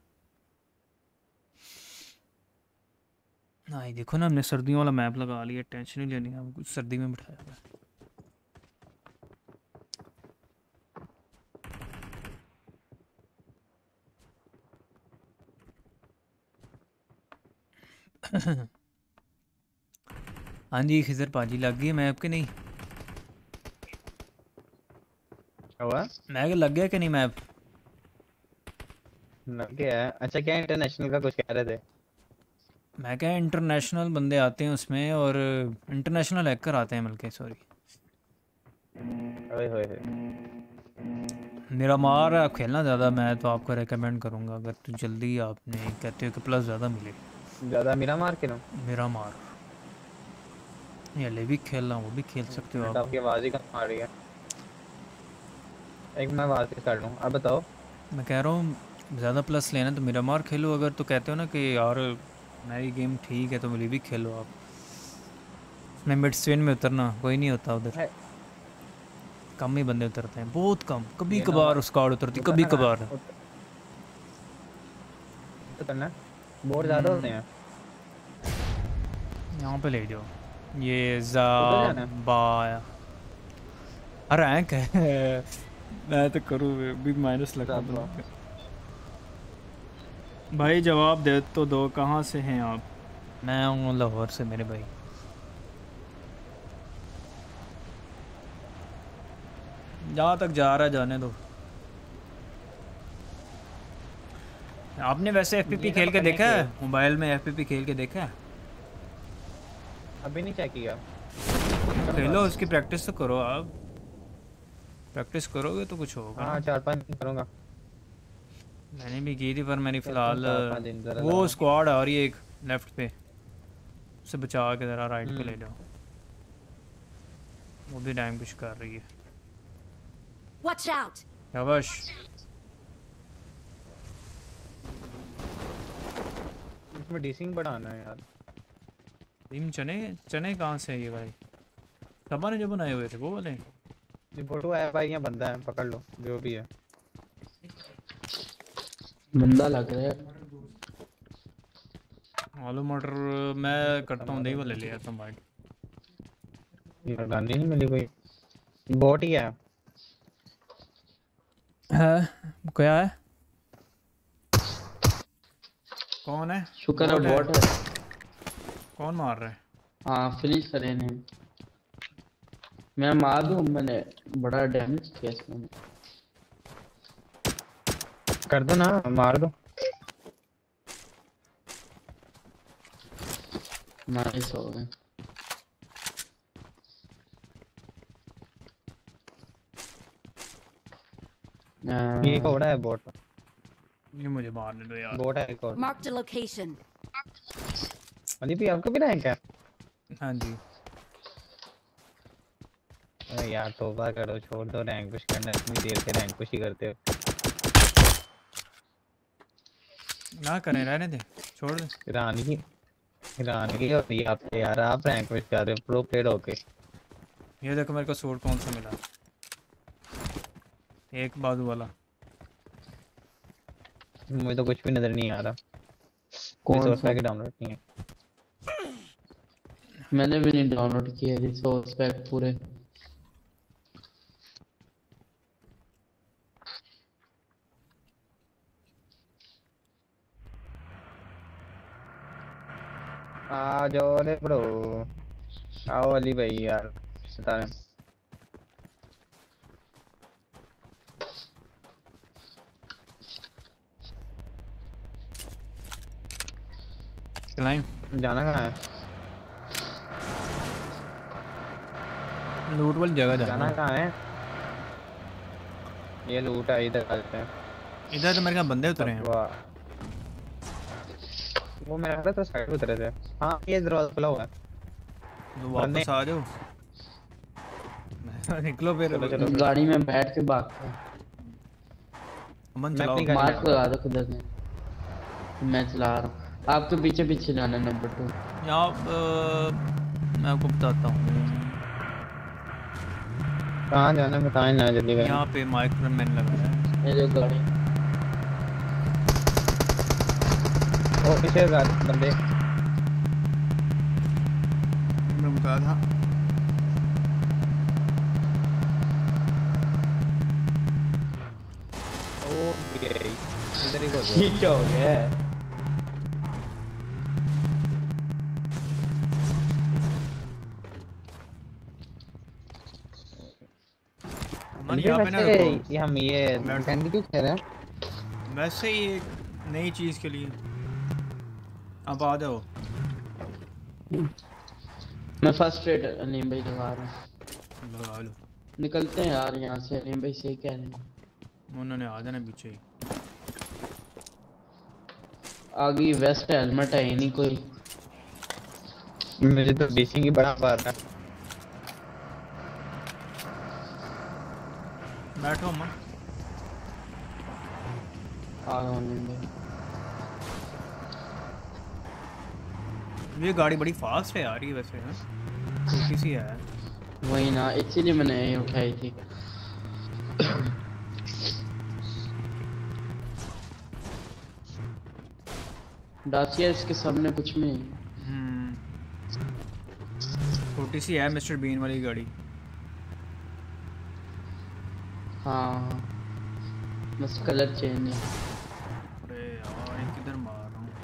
हाँ ये देखो ना, हमने सर्दियों वाला मैप लगा लिया, टेंशन नहीं लेनी, हम कुछ सर्दी में बिठाया हुआ है। हाँ जी खिजर पाजी लग गई मैप के? नहीं क्या हुआ? मैं लग गया कि नहीं मैप? लग गया है। अच्छा क्या इंटरनेशनल का कुछ कह रहे थे? मैं क्या इंटरनेशनल बंदे आते हैं उसमें, और इंटरनेशनल हैकर आते हैं बल्कि, सॉरी। ओए होए होए। मेरा मार आप खेलना ज़्यादा, मैं तो आपको रेकमेंड करूँगा अगर तो जल्दी आपने कहते हो कि प्लस ज़्यादा मिले। ज़्यादा मेरा मार के ना मेरा मार या ले भी खेलना, वो भी खेल सकते हो आप। आपकी आवाज़ ही कम आ रही है। एक मैं आवाज़ ही कर लूँ, अब बताओ। मैं कह रहा हूँ ज़्यादा प्लस लेना तो मेरा मार खेलो, अगर तो कहते हो ना कि यार मेरी गेम ठीक है तो ले भी खेलो आप। मैं मिड स्विन में उतरना कोई नहीं होता उधर, कम ही बंदे उतरते हैं, बहुत कम, कभी कभार स्क्वाड उतरती, कभी कभार। उतरना बहुत ज़्यादा होते हैं। यहाँ पे ले जाओ, ये ज़ाबाया रैंक है। मैं तो करूँ भी माइनस लगा दूँ। भाई जवाब दे तो दो, कहाँ से हैं आप? मैं हूँ लाहौर से मेरे भाई। जहाँ तक जा रहा है जाने दो। आपने वैसे एफपीपी खेल के देखा है? मोबाइल में एफपीपी खेल के देखा है? अभी नहीं चेक किया। खेलो, उसकी प्रैक्टिस तो करो आप। प्रैक्टिस करोगे तो कुछ होगा। हाँ चार पाँच दिन करूँगा। मैंने भी की थी पर मेरी फ़िलहाल वो स्क्वाड आ रही है एक लेफ्ट पे, उसे बचा के ज़रा राइट पे ले जाओ। वो भी टाइम कुछ कर रही है। Watch out! शाबाश। इसमें डीसिंग बढ़ाना है यार। टीम चने चने कहाँ से है ये भाई? सबा ने जो बनाए हुए थे वो वाले? ये फोटो है भाई, यहाँ बंदा है, पकड़ लो जो भी है। बंदा लग रहा है। आलू मटर मैं करता हूँ, दही वाले ले आता हूँ भाई। ये गानी नहीं मिली कोई, बॉट ही है। है क्या है? कौन है? शुक्र है बॉट है। कौन मार रहा है? हाँ फिनिश करे ने। मैं मार दूँ, मैंने बड़ा डैमेज किया इसमें। कर दो ना, मार दो। नाइस हो गए। ये कौड़ा है बॉट। ये मुझे मारने दो यार। बॉट है एक और। Marked a location. अली भी आपका भी रैंक है? हाँ जी। अरे यार तौबा करो, छोड़ दो रैंक पुश करना, इतनी देर से रैंक पुश ही करते हो। ना करें, रहने दे, छोड़ दे। ईरान की ईरान की होती है आपसे यार, आप रैंक पुश कर रहे हो प्रो प्लेयर होके। ये देखो मेरे को सूट कौन सा मिला, एक बाजू वाला। मुझे तो कुछ भी नजर नहीं आ रहा। कौन सा के डाउनलोड नहीं है। मैंने भी नहीं डाउनलोड किया रिसोर्स पैक पूरे। आ जाओ रे ब्रो, आओ अली भाई यार बता रहे। चलाएं? जाना कहाँ है? लूट वाली जगह जाना कहाँ है? ये लूट है, इधर चलते हैं। इधर तो मेरे ख्याल बंदे उतरे हैं। वो मेरे ख्याल तो साइड उतरे थे। हाँ ये दरवाजा खुला हुआ है। तो वापस आ जाओ। निकलो फिर। चलो चलो गाड़ी में बैठ के भागते हैं। अमन चलाओ। मार्क लगा दो किधर से। मैं चला रहा हूँ, आपके पीछे पीछे जाना नंबर टू। यहाँ मैं आपको बताता हूँ कहाँ जाना, बताएं ना जल्दी। यहाँ पे माइक्रो मैन लगा है। ये जो गाड़ी ओ पीछे बंदे मैं बता था। ओ ये इधर ही को ये क्या हो गया है? यहाँ पे ना ये हम ये कैंडी क्यों खेल रहे हैं? वैसे ही एक नई चीज़ के लिए। अब आ जाओ। मैं फर्स्ट रेड अलीम भाई लगा रहा हूँ। लगा लो। निकलते हैं यार यहाँ से, अलीम भाई सही कह रहे हैं। उन्होंने आ जाना पीछे ही। आगे वेस्ट हेलमेट है ही नहीं कोई। मुझे तो डीसी की बड़ा बात है। बैठो अमन। आ रहा हूँ। ये गाड़ी बड़ी फास्ट है यार ये वैसे है, छोटी सी है। वही ना, इसीलिए मैंने ये उठाई थी। डासिया इसके सामने कुछ नहीं। हम्म छोटी सी है मिस्टर बीन वाली गाड़ी। हाँ बस कलर चेंज है। अरे यार ये किधर मार रहा हूँ।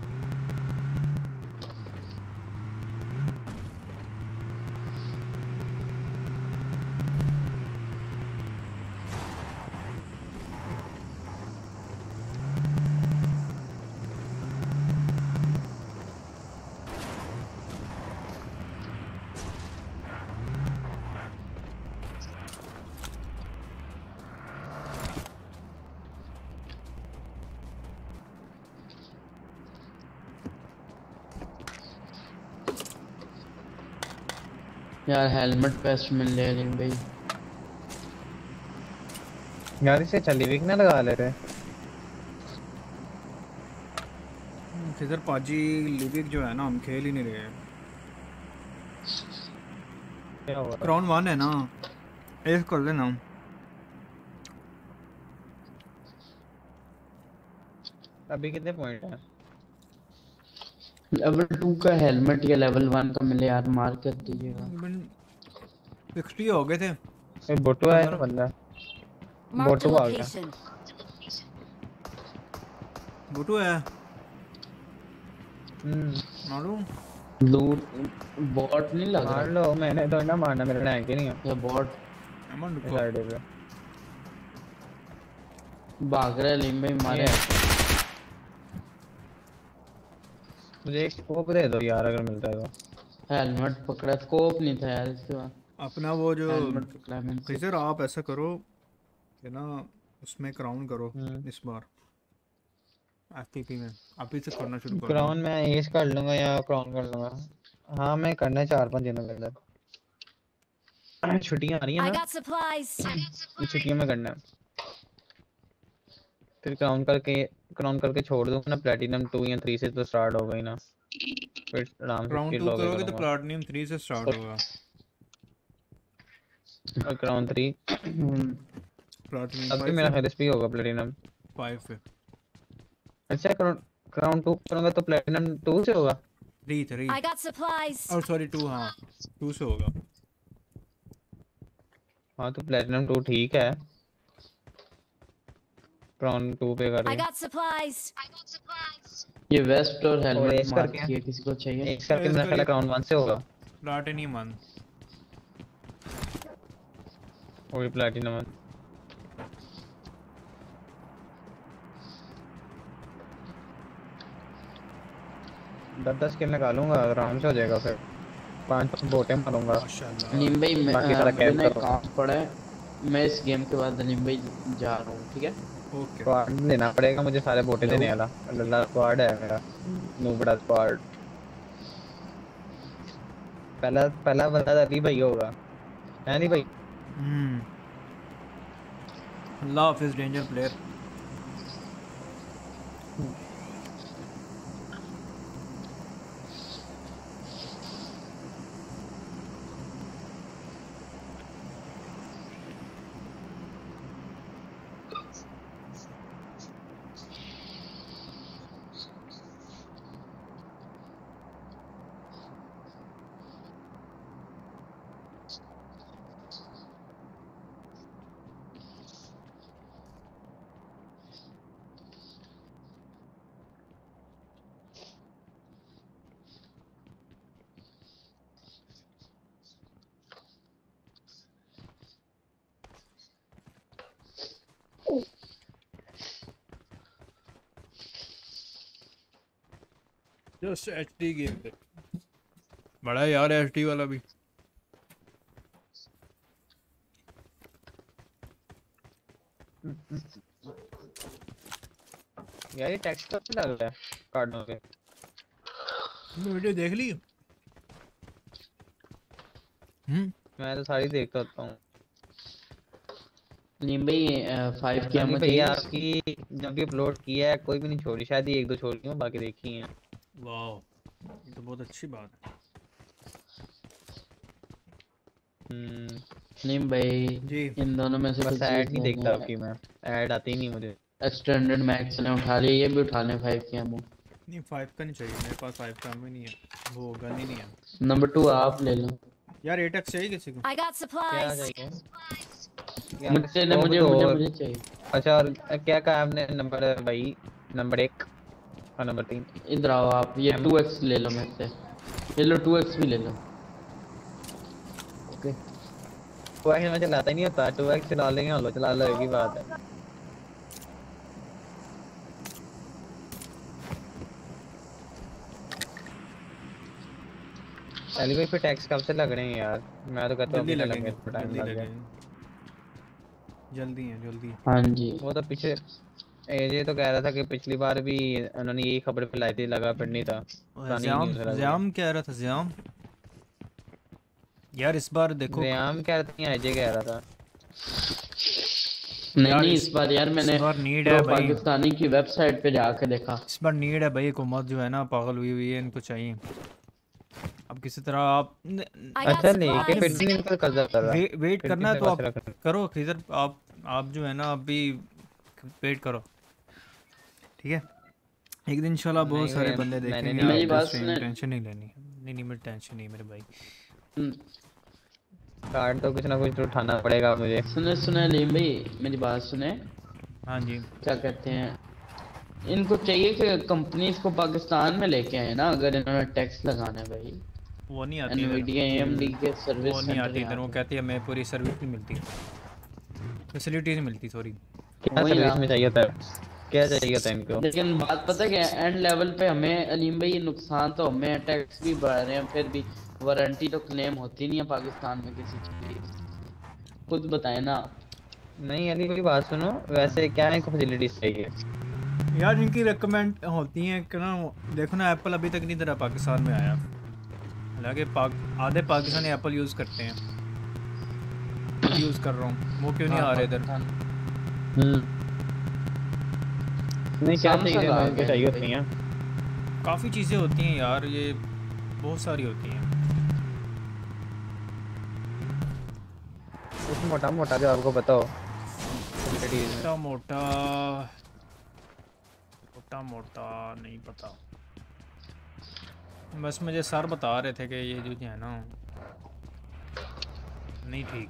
यार हेलमेट पेस्ट मिल ले लेकिन भाई यार इसे चली वीक ना लगा ले रहे। फिजर पाजी लिविक जो है ना हम खेल ही नहीं रहे। क्या हुआ? क्राउन वन है ना, एक कर लेना। अभी कितने पॉइंट हैं? लेवल टू का हेलमेट या लेवल वन का मिले यार, मार कर दीजिएगा। सिक्सटी हो गए थे। ये बोटो है ना बंदा। Marked a बोटो आ गया। location. बुटू है हम्म मालूम। लूट बॉट नहीं लग मार रहा लो, मैंने तो ना मारना, मेरा रैंक ही नहीं है या बॉट अमन इस रुको। साइड पे। भाग रहा है लिम भाई मारे। मुझे एक स्कोप दे दो यार अगर मिलता है तो। हेलमेट पकड़ा, स्कोप नहीं था यार इसके बाद। अपना वो जो हेलमेट पकड़ा मैंने। फिजर आप ऐसा करो कि ना उसमें क्राउन करो हम्म। इस बार एफटीपी में। आप ही से करना शुरू करो। क्राउन मैं एज कर लूंगा या क्राउन कर लूंगा। हाँ मैं करना है चार पांच दिनों के अंदर। छुट्टियां आ रही हैं I ना, got supplies. छुट्टियों में करना है। फिर क्राउन करके क्राउन करके छोड़ दूंगा ना, प्लेटिनम टू या थ्री से तो स्टार्ट हो गई ना, फिर आराम से क्राउन किल टू हो गया करोगे तो करूंगा। प्लैटिनम थ्री से स्टार्ट होगा। और क्राउन थ्री प्लैटिनम अब भी फाइव मेरा से ख्याल इस पे ही होगा प्लेटिनम। फाइव से अच्छा क्राउन क्राउन टू करूंगा तो प्लेटिनम टू से होगा। Three three I got supplies. और सॉरी टू, हाँ टू से होगा। हाँ तो प्लेटिनम टू ठीक है, क्राउन टू पे I कर got supplies. ये वेस्ट और और हेलमेट एस मार करके किया, किसी को चाहिए? एक करके एस मेरा ख्याल है करी- क्राउन वन से होगा। प्लैटिनम वन वही प्लेटिनम वन। दस दस किल निकालूंगा आराम से हो जाएगा। फिर पांच पांच बोटे मारूंगा। माशाल्लाह। लिम भाई मैं बाकी सारा कैप मैंने करो। काम पड़ा है, मैं इस गेम के बाद लिम भाई जा रहा हूँ, ठीक है? ओके स्क्वाड देना पड़ेगा मुझे, सारे बोटे देने वाला अल्लाह स्क्वाड है मेरा, नूबड़ा स्क्वाड। पहला पहला बंदा अली भाई होगा, है नहीं भाई? हम्म अल्लाह हाफिज danger player. Just HD game पे बड़ा है यार एचडी वाला भी। यार ये टेक्स्ट कब से लग रहा है कार्डों पे? तुमने वीडियो देख ली? हम्म मैं तो सारी देखता होता हूँ। नीम भाई फाइव की एमओ भैया चाहिए? आपकी जब भी अपलोड किया है कोई भी नहीं छोड़ी, शायद ये एक दो छोड़ी हूँ, बाकी देखी हैं। वाह, ये तो बहुत अच्छी बात है। हम्म नीम भाई जी इन दोनों में से बस ऐड नहीं देखता आपकी मैं, ऐड आती ही नहीं मुझे। एक्सटेंडेड मैक्स ने उठा लिया, ये भी उठा लें फाइव की एमओ। नहीं फाइव का नहीं चाहिए मेरे पास, फाइव का भी नहीं है, वो गन ही नहीं है। नंबर टू आप ले लो यार एट एक्स चाहिए किसी को? I got क्या supplies. चाहिए? मुझे ले, वो मुझे तो मुझे और- मुझे चाहिए। अच्छा और क्या कहा आपने नंबर भाई? नंबर एक और नंबर तीन? इधर आओ आप, ये टू एक्स ले लो मेरे से, ये लो टू एक्स भी ले लो। ओके टू एक्स में चलाता ही नहीं होता, टू एक्स चला लेंगे, हलो चला लो, एक ही बात है। अली भाई फिर टैक्स कब से लग रहे हैं यार? मैं तो कहता हूँ जल्दी अभी ना लगेंगे, लगे, टाइम जल्दी लग गया। लगेंगे, जल्दी है जल्दी है। हाँ जी वो तो पीछे एजे तो कह रहा था कि पिछली बार भी उन्होंने यही खबर फैलाई थी, लगा फिर नहीं था। पुरानी ज़याम news लगा ज़याम कह रहा था, ज़याम यार इस बार देखो। ज़याम कह रहा था या एजे कह रहा था? नहीं यार नहीं इस- इस बार यार मैंने इस बार नीड है तो भाई, पाकिस्तानी की वेबसाइट पे जाके देखा। इस बार नीड है भाई, हुकूमत जो है ना पागल हुई हुई है, इनको चाहिए अब किसी तरह आप न- I got अच्छा लेकिन फिर supplies. भी नहीं इनको कर्जा कर रहा। वे, वेट फिर करना है किसने तो आप पैसे रखने? करो खिजर, आप आप जो है ना अभी वेट करो, ठीक है? एक दिन इंशाल्लाह बहुत नहीं सारे मैं- बंदे मैंने देखेंगे नहीं- मेरी आपका बात स्ट्रीम, सुने। टेंशन नहीं लेनी। नहीं नहीं मेरी टेंशन नहीं मेरे भाई। कार्ड तो कुछ ना कुछ तो उठाना पड़ेगा मुझे। सुने सुने लीम भाई मेरी बात सुने, हाँ जी क्या कहते हैं, इनको चाहिए कि कंपनीज को पाकिस्तान में लेके आए ना, अगर इन्होंने टैक्स लगाना है भाई। वो नहीं आती इधर, एनवीडिया एएमडी के सर्विस वो नहीं सेंटर आती इधर, वो यहाँ पे। कहती है हमें पूरी सर्विस नहीं मिलती, फैसिलिटीज नहीं मिलती, सॉरी। क्या वही सर्विस ना। में चाहिए था? क्या चाहिए था इनको? लेकिन बात पता क्या है, एंड लेवल पे हमें अलीम भाई नुकसान तो हमें, टैक्स भी बढ़ा रहे हैं, फिर भी वारंटी तो क्लेम होती नहीं है पाकिस्तान में किसी चीज की, खुद बताए ना। नहीं अली कोई बात सुनो, वैसे क्या इनको फैसिलिटीज चाहिए? यार इनकी रिकमेंड होती हैं कि ना, देखो ना एप्पल अभी तक नहीं तरह पाकिस्तान में आया, हालांकि पाक आधे पाकिस्तानी एप्पल यूज़ करते हैं, यूज़ कर रहा हूँ, वो क्यों नहीं आ रहे इधर? हम्म नहीं क्या Samsung चाहिए आ इनको? गया चाहिए भाई। होती हैं काफ़ी चीज़ें होती हैं यार, ये बहुत सारी होती हैं। कुछ मोटा मोटा जो आपको बताओ फैसिलिटीज में। मोटा मोटा मोटा मोटा नहीं पता, बस मुझे सर बता रहे थे कि ये जो है ना नहीं ठीक।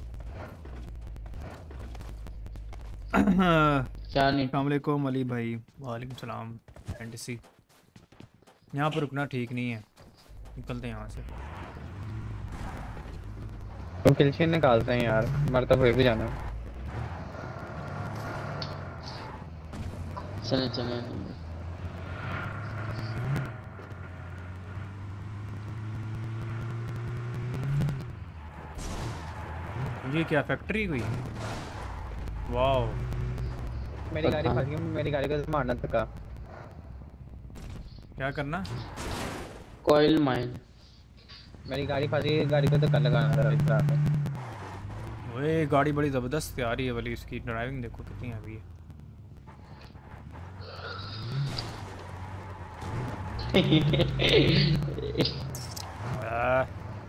क्या नहीं अस्सलाम वालेकुम अली भाई। वालेकुम सलाम। फैंटेसी यहाँ पर रुकना ठीक नहीं है, निकलते हैं यहाँ से। तुम किल्शियन निकालते हैं यार, मरता फिर भी जाना। चले चले ये क्या फैक्ट्री हुई? वाओ मेरी गाड़ी फंस गई, मेरी गाड़ी को मारना थका। क्या करना? Coal mine. मेरी गाड़ी फंस गई, गाड़ी को धक्का लगाना था इस तरह से। ओए गाड़ी बड़ी ज़बरदस्त आ रही है वाली, इसकी ड्राइविंग देखो कितनी अभी है। आ,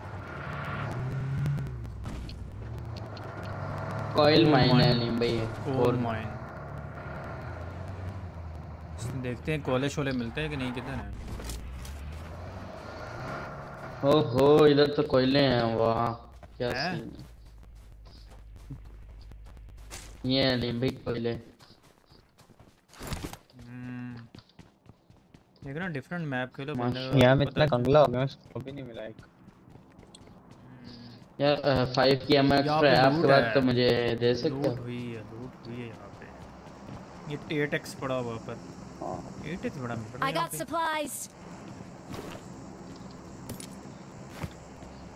कॉइल Coal माइन है mine. अलीम भाई ये। Coal mine. देखते हैं कोले शोले मिलते हैं कि नहीं, किधर है? ओहो इधर तो कोयले हैं, वाह क्या हैं? सीन है। ये अलीम भाई कोयले। हम्म, देखना डिफरेंट मैप के लिए बंदे माशा- को यार मैं पता इतना कंगला हो गया, उसको भी नहीं मिला एक। यार फाइव की एम यहाँ एक्स्ट्रा पे है आपके लूट पास है। तो मुझे दे सकते लूट हो। हुई है, लूट हुई है यहाँ पे। ये एट एक्स पड़ा हुआ पर एट एक्स बड़ा मिल रहा I है यहाँ got पे। supplies.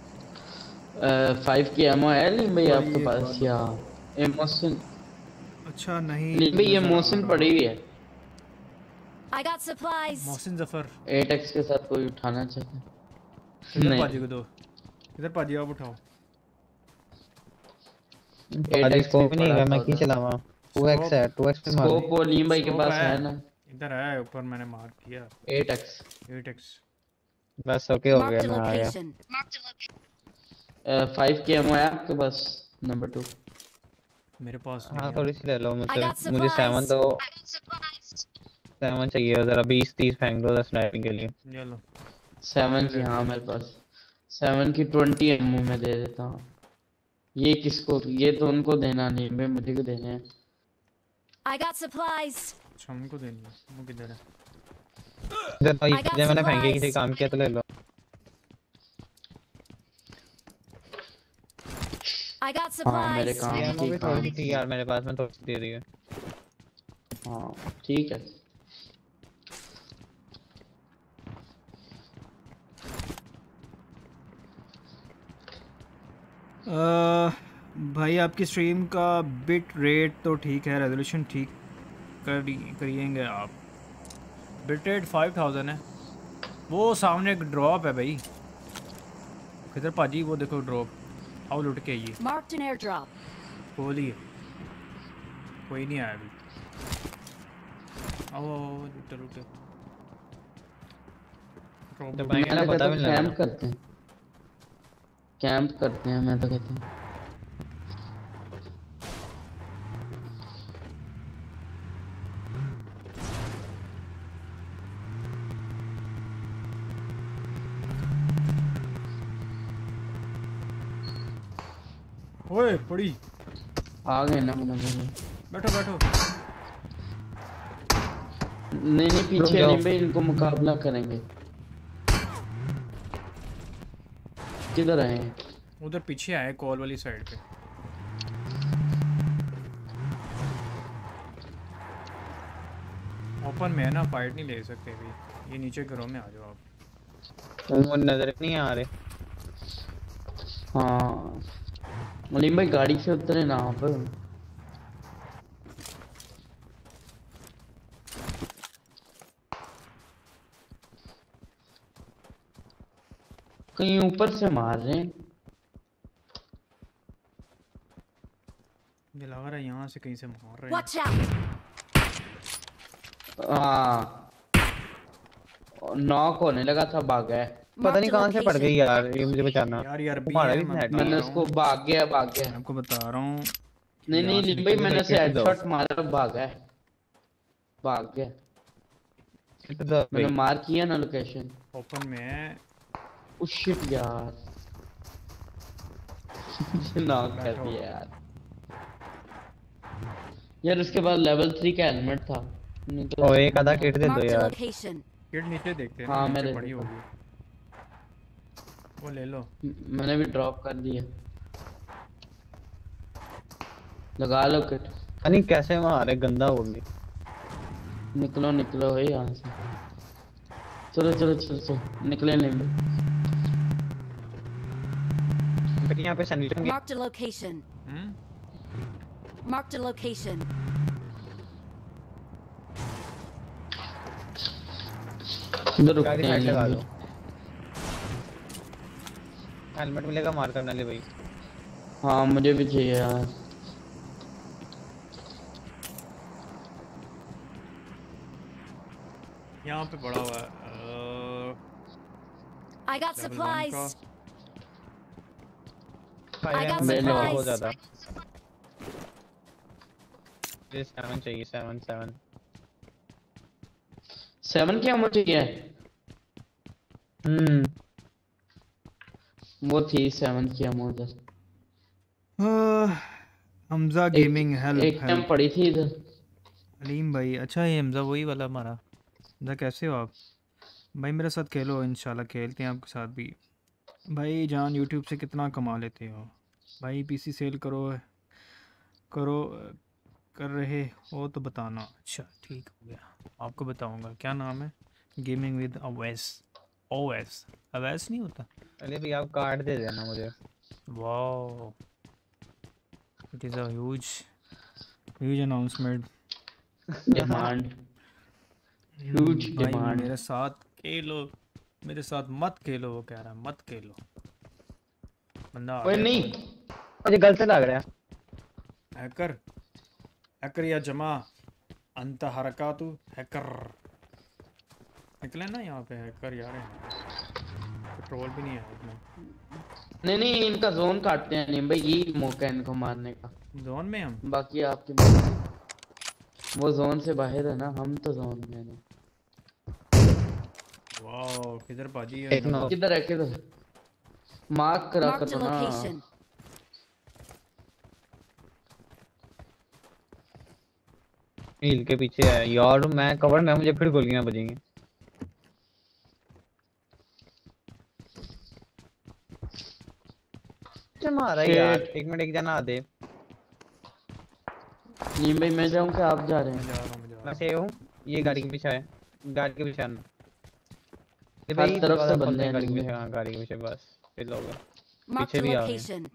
फाइव की एमओ है अलीम भाई कोई आपके एक पास बात या एमओ से? अच्छा नहीं नहीं भाई ये नजर आ मौसम रहा। पड़ी हुई है। I got supplies. Mohsin Zafar eight X के साथ कोई उठाना चाहता है? इधर पाजी नहीं को दो, इधर पाजी आप उठाओ। एट पाजी एक्स को भी भी नहीं पड़ा है, था मैं की उधर। चलावा टू एक्स है, टू एक्स पे मार स्कोप वो लीम भाई के स्कोप पास है। है ना। इधर है ऊपर, मैंने मार्क किया एट एक्स एट एक्स। बस ओके हो Marked गया, a मैं आ गया। location. फाइव के एम है आपके पास नंबर टू? मेरे पास हाँ नहीं है। थोड़ी सी ले लो I मुझसे, got मुझे सेवन supplies. दो, सेवन चाहिए जरा, बीस तीस फेंक दो स्नाइपिंग के लिए। ये लो। सेवन की हाँ मेरे पास सेवन की ट्वेंटी एमओ में दे देता हूँ। ये किसको, ये तो उनको देना नहीं, मैं मुझे को देने हैं। I got supplies. अच्छा हमको देनी है, वो किधर है? इधर भाई I got जब मैंने फेंके किसी supplies. काम किया तो ले लो। I got हाँ मेरे supplies. काम ये की भी काम थोड़ी सी थी यार मेरे पास में, थोड़ी दे रही है। हाँ ठीक है। अह, भाई आपकी स्ट्रीम का बिट रेट तो ठीक है, रेजोल्यूशन ठीक कर करिएंगे आप। बिट रेट फाइव थाउजेंड है। वो सामने एक ड्रॉप है भाई, किधर पाजी वो देखो ड्रॉप, आओ लुट के आइए। Marked an airdrop. खोलिए, कोई नहीं आया अभी। आओ आओ लुटे लुटे। तो ड्रॉप भाई मैं मेरा तो पता कहता भी हूँ नहीं कैंप लगा। करते हैं, कैंप करते हैं मैं तो कहता हूँ। ओए पड़ी, आ गए ना मतलब। बैठो बैठो। नहीं नहीं रुक पीछे जाओ। नहीं भाई, इनको मुकाबला करेंगे। किधर आए हैं? उधर पीछे आए कॉल वाली साइड पे। ओपन में है ना, फाइट नहीं ले सकते अभी। ये नीचे घरों में आ जाओ आप। वो नजर नहीं आ रहे। हाँ मलिम भाई गाड़ी से उतरे ना आप। कहीं ऊपर से मार रहे हैं। मुझे लग रहा है यहाँ से कहीं से मार रहे हैं। Watch out. हाँ नॉक होने लगा था, भाग गया। पता Marked नहीं a कहाँ से पड़ location. गई यार, ये मुझे बचाना। यार यार भी तुम्हारा है, भी मैं स्नाइप बता मैंने रहा उसको हूँ, भाग गया भाग गया। मैं आपको बता रहा हूँ। नहीं नहीं यहाँ से लिम भाई मैंने उसे निकल जाओ। हेडशॉट मारा, भाग गया भाग गया। इधर मैंने भाई मार किया ना लोकेशन। ओपन में है। उस शिट यार नॉक कर दिया यार। यार उसके बाद लेवल थ्री का हेलमेट था, नहीं तो और एक आधा किट दे दो Marked a यार। location. किट नीचे देखते हैं, हाँ, नीचे मैंने पड़ी देखा। होगी, वो ले लो। मैंने भी ड्रॉप कर दिया। लगा लो किट। पता नहीं कैसे मारे, गंदा हो गई। निकलो निकलो भाई यहाँ से। चलो चलो चलो चलो निकले नहीं। लेकिन यहाँ पे सैनिटन की Marked a location. Hmm Marked a location. इधर रुकते गाड़ी हैं साइड लगा लिम दो। हेलमेट मिलेगा मार करने ले भाई। भाई। हाँ मुझे भी चाहिए यार। यहाँ पे पड़ा हुआ है। Uh, I got level one का। supplies. फाइव got एम ले लो। बहुत ज्यादा। ये सेवन चाहिए, सेवन सेवन। सेवन क्या मुझे क्या है? हम्म वो थी सेवन की हम उधर। अह, हमजा गेमिंग हेल्प एक टाइम हेल्प। पड़ी थी इधर। अलीम भाई, अच्छा ये हमजा वही वाला हमारा। हमजा कैसे हो आप भाई? मेरे साथ खेलो, इंशाल्लाह खेलते हैं आपके साथ भी। भाई जान यूट्यूब से कितना कमा लेते हो भाई? पीसी सेल करो करो कर रहे हो तो बताना। अच्छा ठीक हो गया, आपको बताऊंगा। क्या नाम है? Gaming with Awais. OS Awais नहीं होता। अरे भाई आप कार्ड दे देना मुझे। Wow, it is a huge huge announcement. Demand huge भाई डिमांड। मेरे साथ खेलो, मेरे साथ मत खेलो, वो कह रहा है मत खेलो। बंदा आ ओए गया नहीं तो। मुझे गलत लग रहा है। हैकर हैकर या जमा अंत हरकातु हैकर निकले ना यहाँ पे हैकर यार। पेट्रोल भी नहीं है इसमें। नहीं नहीं इनका जोन काटते हैं नहीं भाई, यही मौका है इनको मारने का। जोन में हम बाकी आपकी मर्जी। वो जोन से बाहर है ना, हम तो जोन में हैं। वाओ किधर बाजी है? एक नौ किधर है किधर? मार्क करा Marked a करो ना। location. हिल के पीछे है यार, मैं कवर में, मुझे फिर गोलियां बजेंगी। क्या मारा है यार? एक मिनट, एक जना आ दे। नहीं भाई मैं जाऊँ कि आप जा रहे हैं? जा रहा हूँ, जा रहा मैं से हूँ, ये गाड़ी के पीछे है, गाड़ी के पीछे आना। ये हर भाई तरफ से दरवाजा बंदे खोलते हैं हैं गाड़ी के नीचे। पीछे। हाँ गाड़ी के पीछे बस फिर लोग हैं। Marked पीछे a भी आ गए location.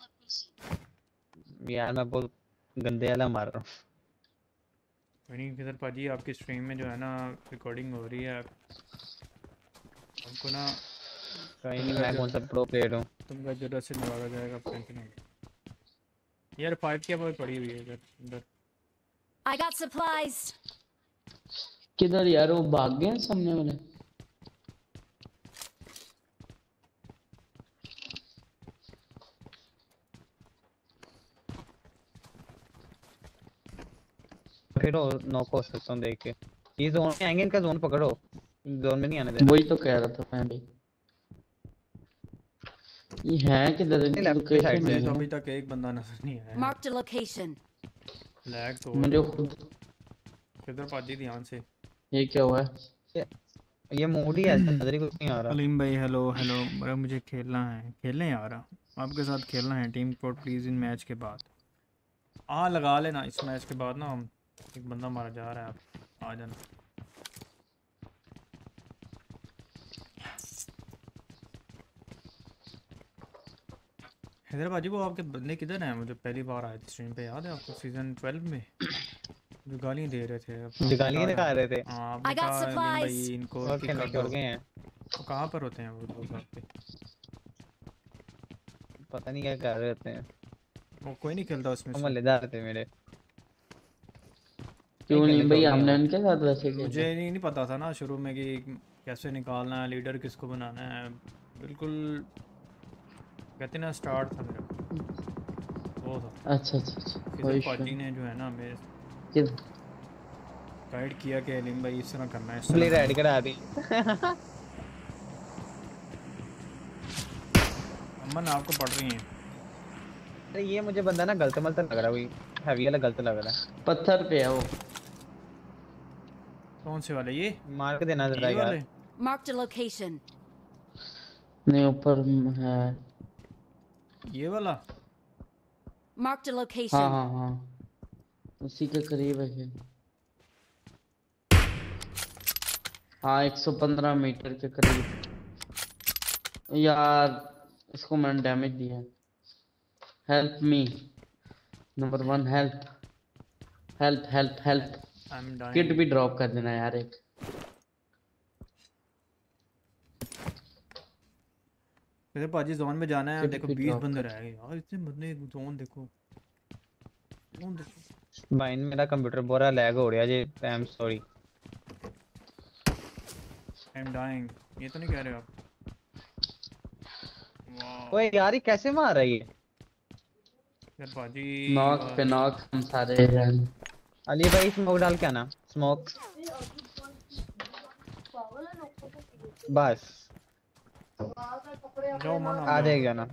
यार, मैं बहुत गंदे वाला मार रहा हूँ। हूँ। नहीं किधर बाजी आपकी स्ट्रीम में जो है ना रिकॉर्डिंग हो रही है हमको ना। कहीं नहीं, मैं कौन सा प्रो प्लेयर हूँ। तुमका जरूरत से नवाजा जाएगा, आप टेंशन नहीं। यार फाइव की आवाज़ पड़ी हुई है इधर इधर। I got supplies. किधर यार? वो भाग गए हैं सामने वाले। फिर नॉक हो सकता हूँ देख के। ये जोन में आएंगे, इनका जोन पकड़ो, जोन में नहीं आने देना। वही तो कह रहा था मैं भी। ये है किधर? नहीं, left लोकेशन side से मुझे नहीं तो है। अभी तक एक बंदा नजर नहीं आया है। Marked a location. लैग तो मुझे खुद किधर बाजी ध्यान से। ये क्या हुआ है? ये मूड ही ऐसा, नजर ही कुछ नहीं आ रहा। अलीम भाई हेलो हेलो। बड़ा मुझे खेलना है, खेलने आ रहा आपके साथ खेलना है टीम कोड प्लीज़ इन मैच के बाद। हाँ लगा लेना इस मैच के बाद ना। हम एक बंदा मारा जा रहा है, आप आ जाना। हैदर बाजी वो आपके बंदे किधर हैं? मुझे पहली बार आए थे स्ट्रीम पे, याद है आपको सीजन ट्वेल्व में जो गालियाँ दे रहे थे? आपने जो गालियाँ कहा निकाल रहे थे। था। हाँ आपने I got कहा अलीम भाई supplies. इनको और किक खेलने कर छोड़ दो। गए हैं, वो कहाँ पर होते हैं वो लोग आपके? पता नहीं क्या कर रहे होते हैं। वो कोई नहीं खेलता उसमें वो से। मजेदार थे मेरे। क्यों खेलने नहीं भाई? छोड़ गए हमने वो। उनके साथ वैसे मुझे खेला। नहीं, नहीं पता था ना शुरू में कि कैसे निकालना है, लीडर किसको बनाना है। बिल्कुल कहते ना स्टार्ट था मेरा वो था। अच्छा अच्छा अच्छा किधर कोई पाजी इशू ने जो है ना मेरे किधर? गाइड किया कि अलीम भाई इस तरह करना है, इस प्ले तरह रेड करा दी। अमन आपको पढ़ रही हैं। अरे ये मुझे बंदा ना गलत मलत लग रहा है, वही हैवी वाला गलत लग रहा है। पत्थर पे है वो। कौन से वाले? ये मार के देना जरा ये यार। वाले? Marked a location. नहीं ऊपर है। ये वाला? Marked a हाँ location. हाँ हाँ उसी के करीब है। हाँ एक सौ पंद्रह मीटर के करीब। यार इसको मैंने डैमेज दिया। Help me number one. Help help help help. I am kit dying. भी ड्रॉप कर देना यार एक। किधर पाजी जोन में जाना है? किट देखो भी बीस drop बंदे कर। रह गए यार, इतने बंदे। जोन देखो, जोन देखो। भाई मेरा कंप्यूटर बोरा लैग हो रहा है जी। I am sorry. I am dying. ये तो नहीं कह रहे आप? वाह ओए यार ये कैसे मार रहा है ये? यार पाजी नॉक पे नॉक हम सारे रन। अली भाई स्मोक डाल के आना, स्मोक बस जाओ मन आ जाएगा ना।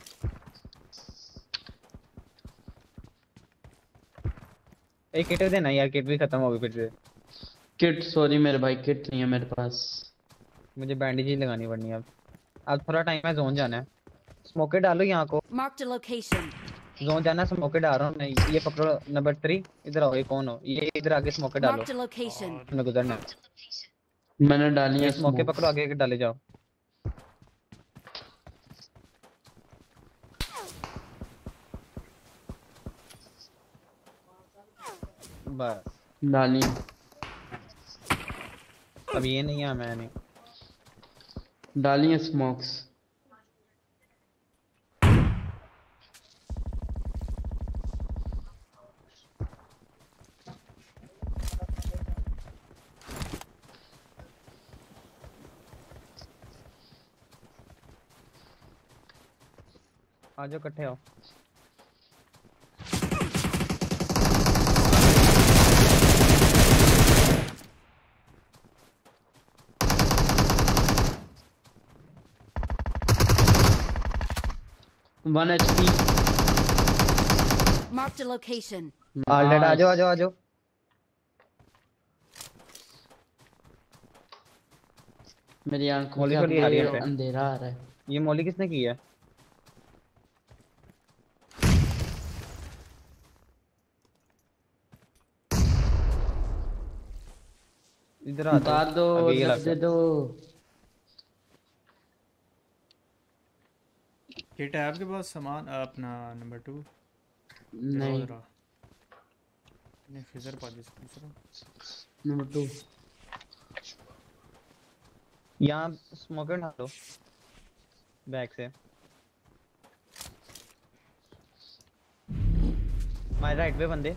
एक किट देना यार, किट भी खत्म हो गई फिर से। किट सॉरी मेरे भाई किट नहीं है मेरे पास। मुझे बैंडेज ही लगानी पड़नी है अब। अब थोड़ा टाइम है, जोन जाना है। स्मोके डालो यहाँ को। Marked a location. जोन जाना, स्मोके डाल रहा हूँ मैं। ये पकड़ो नंबर थ्री। इधर आओ, ये कौन हो? ये इधर आगे स्मोके डालो। Marked a location. तुमने गुजरना है। मैंने डाली है ये स्मोके smoke। पकड़ो, आगे आगे डाले जाओ। बस डाली अब ये नहीं है मैंने डाली है स्मोक्स। आ जाओ इकट्ठे आओ। One HP. Marked a location. Already आ जाओ आ जाओ आ जाओ। मेरी आंखों मौली के थोड़ी आ रही है आगे पे। अंधेरा आ रहा है। ये मौली किसने की है? इधर आ उतार दो, आगे ये जब लग दे दो। किट है आपके पास सामान अपना नंबर टू? नहीं नहीं फिजर पा जिस दूसरा नंबर टू। यहाँ स्मोकर डालो बैक से। माय राइट पे बंदे।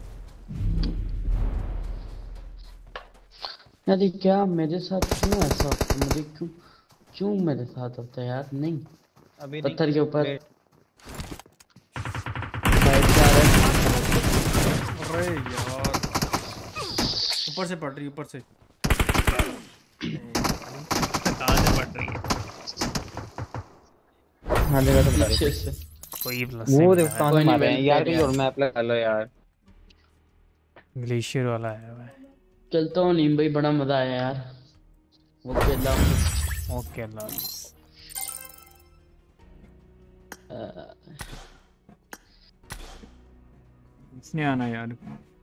यार ये क्या मेरे साथ क्यों ऐसा होता है? मुझे क्यों क्यों मेरे साथ होता है यार? नहीं अभी पत्थर के ऊपर वेट। साइड से आ रहा है। अरे यार ऊपर से पड़ रही ऊपर से कहाँ से पड़ रही है? हाँ जगह तो बता पीछे रही से कोई प्लस वो देखो कहाँ कोई से नहीं, मार रहे हैं वेल यार। किया कहीं और मैप लगा लो यार। ग्लेशियर वाला है भाई। चलता हूँ नीम भाई, बड़ा मजा आया यार। ओके अल्लाह। ओके अल्लाह। इसने आना यार।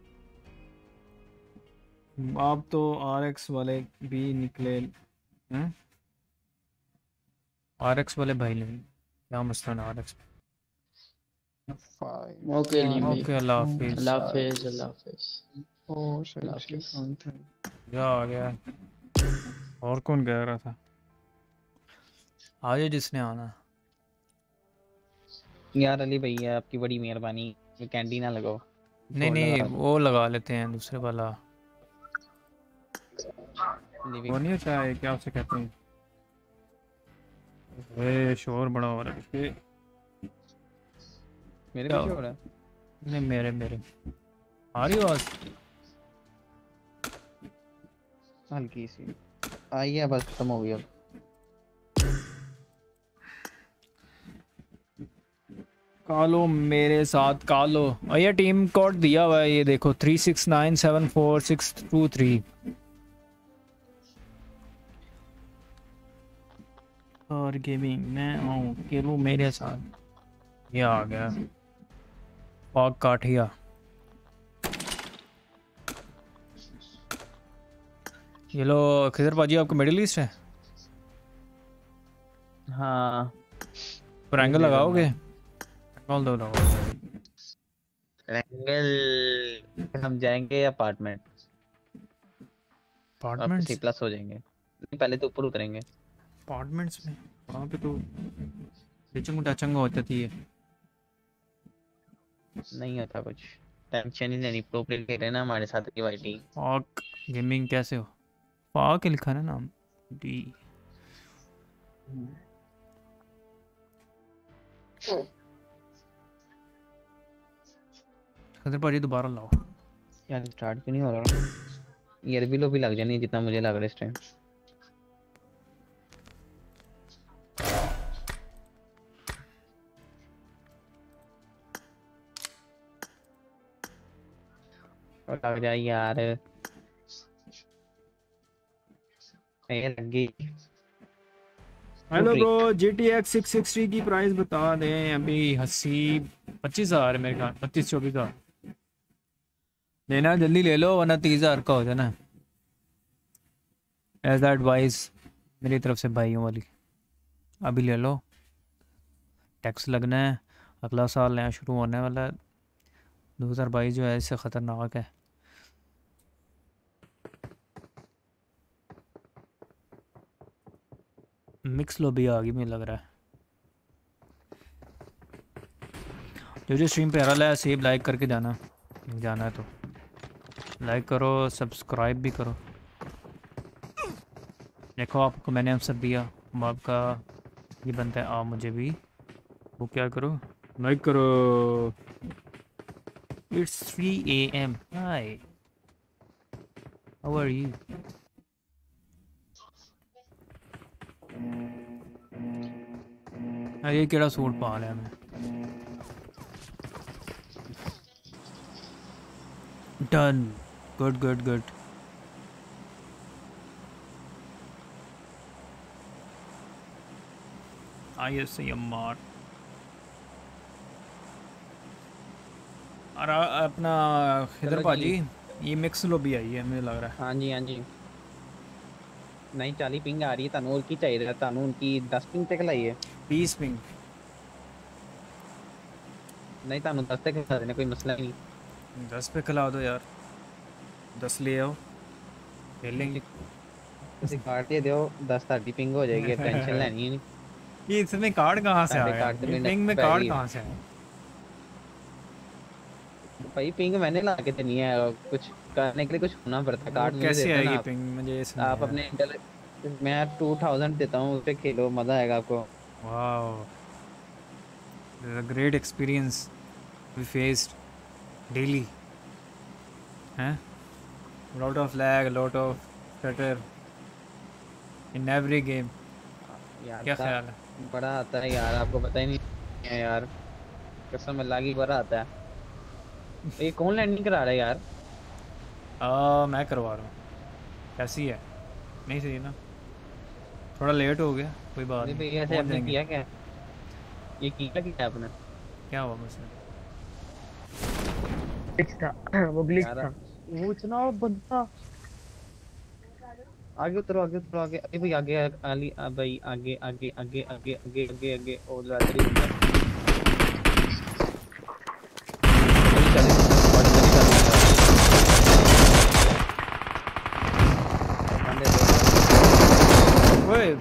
आप तो आरएक्स वाले भी निकले हैं? आरएक्स वाले भाई नहीं क्या मसला है आरएक्स? ओके नीम भाई, ओके अल्लाह हाफिज। अल्लाह हाफिज अल्लाह हाफिज अल्लाह हाफिज। क्या आ गया? और कौन कह रहा था? आज जिसने आना। यार अली भैया आपकी बड़ी मेहरबानी। ये कैंडी ना लगाओ। नहीं नहीं वो लगा लेते हैं दूसरे वाला। वो नहीं होता है क्या उसे कहते हैं? अरे शोर बड़ा हो रहा है इसके। मेरे पीछे हो रहा है। नहीं मेरे मेरे आ रही आवाज? हल्की सी आई है बस खत्म हो गई अब। कालो मेरे साथ कालो। और ये टीम कोड दिया हुआ है ये देखो three six nine seven four six two three. और गेमिंग मैं आऊँ केलू मेरे साथ। ये आ गया पाक काठिया। ये लो खिजर पाजी आपका मिडिल ईस्ट है? हाँ पर एंगल लगाओगे? कॉल दो लगाओ। एंगल हम जाएंगे अपार्टमेंट। अपार्टमेंट्स? सी प्लस हो जाएंगे। नहीं पहले तो ऊपर उतरेंगे। अपार्टमेंट्स में वहाँ पे तो बेचंग टाचंग होता थी। नहीं होता कुछ। टेंशन ही नहीं। प्रो प्लेयर खेल रहे हैं ना हमारे साथ की वाईटी। पाक गेमिंग कैसे हो? पाक लिखा है ना नाम डी। खतर पाजी दोबारा लाओ यार स्टार्ट क्यों नहीं हो रहा? ईयर भी लो भी लग जानी है जितना मुझे लग रहा है इस टाइम। और लग जाए यार। ये लग गई। Hello bro G T X six sixty की प्राइस बता दें। अभी अस्सी पच्चीस हज़ार है मेरे ख्याल। पच्चीस चौबीस हज़ार लेना जल्दी ले लो वरना तीस हज़ार का हो जाना। एज एडवाइस मेरी तरफ से भाइयों वाली अभी ले लो। टैक्स लगना है अगला साल नया शुरू होने वाला है। दो हज़ार बाईस जो है इससे ख़तरनाक है। मिक्स लॉबी आ गई मुझे लग रहा है। जो जो स्ट्रीम पे आ रहा है सेव लाइक करके जाना जाना है तो लाइक करो सब्सक्राइब भी करो। देखो आपको मैंने आंसर दिया आपका ये बनता है आप मुझे भी वो क्या करो लाइक करो। It's three A M hi how are you. ये केड़ा सूट पा लिया मैं। Done good good good. I S M R और अपना खिदर पाजी ये मिक्स लॉबी आई है मुझे लग रहा है। हाँ जी हाँ जी नहीं चाली पिंग आ रही है तानू और की चाहिए तानू उनकी दस पिंग तक लाई है बीस पिंग नहीं तानू दस तक खिला देने कोई मसला नहीं। दस पे खिला दो यार दस ले आओ खेलेंगे। ਤੁਸੀਂ ਕਾਰਡ ਦੇ ਦਿਓ दस ਤੁਹਾਡੀ पिंग हो जाएगी टेंशन लेनी नहीं। ये इसमें कार्ड कहाँ से आया पिंग में कार्ड कहाँ से आया भाई पिंग मैंने ला के तो नहीं है कुछ करने के लिए कुछ होना पड़ता है कार्ड कैसे आएगी पिंग मुझे आप अपने मैं टू थाउजेंड देता हूँ उस पे खेलो मजा आएगा आपको। Wow this a great experience we faced daily हैं lot of lag lot of stutter in every game. क्या ख्याल है बड़ा आता है यार आपको पता ही नहीं है यार कसम अल्लाह की बड़ा आता है। ये कौन लैंडिंग करा रहा है यार। आ, मैं करवा रहा हूँ कैसी है नहीं सही ना थोड़ा लेट हो गया कोई बात नहीं। नहीं ऐसे आपने किया क्या ये किया क्या आपने क्या हुआ मुझसे था वो ग्लिच था वो इतना बंदा आगे उतरो आगे उतरो आगे अरे भाई आगे अली भाई आगे आगे आगे आगे आगे आगे आगे और लादरी ओए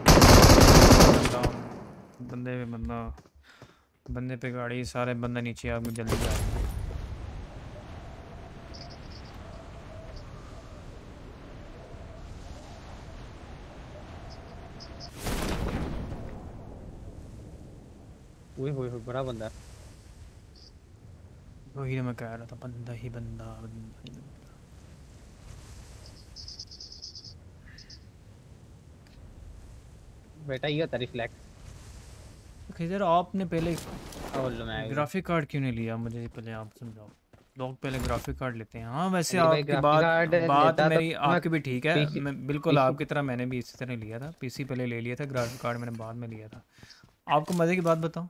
बंदे पे बंदा बंदे पे गाड़ी सारे बंदे नीचे आ जल्दी जा रहे हैं। ओए होए होए बड़ा बंदा वही तो मैं कह रहा था बंदा ही बंदा बंदा ही बंदा। बेटा ये होता रिफ्लेक्ट खैर आपने पहले ग्राफिक कार्ड क्यों नहीं लिया मुझे पहले आप समझाओ। लोग पहले ग्राफिक कार्ड लेते हैं। हाँ वैसे अरे भाई, आपकी ग्राफिक बात कार्ड बात लेता मेरी तो मैं आपकी भी ठीक है पीसी मैं बिल्कुल पीसी आपकी तरह मैंने भी इसी तरह लिया था पीसी पहले ले लिया था ग्राफिक कार्ड मैंने बाद में लिया था। आपको मज़े की बात बताऊँ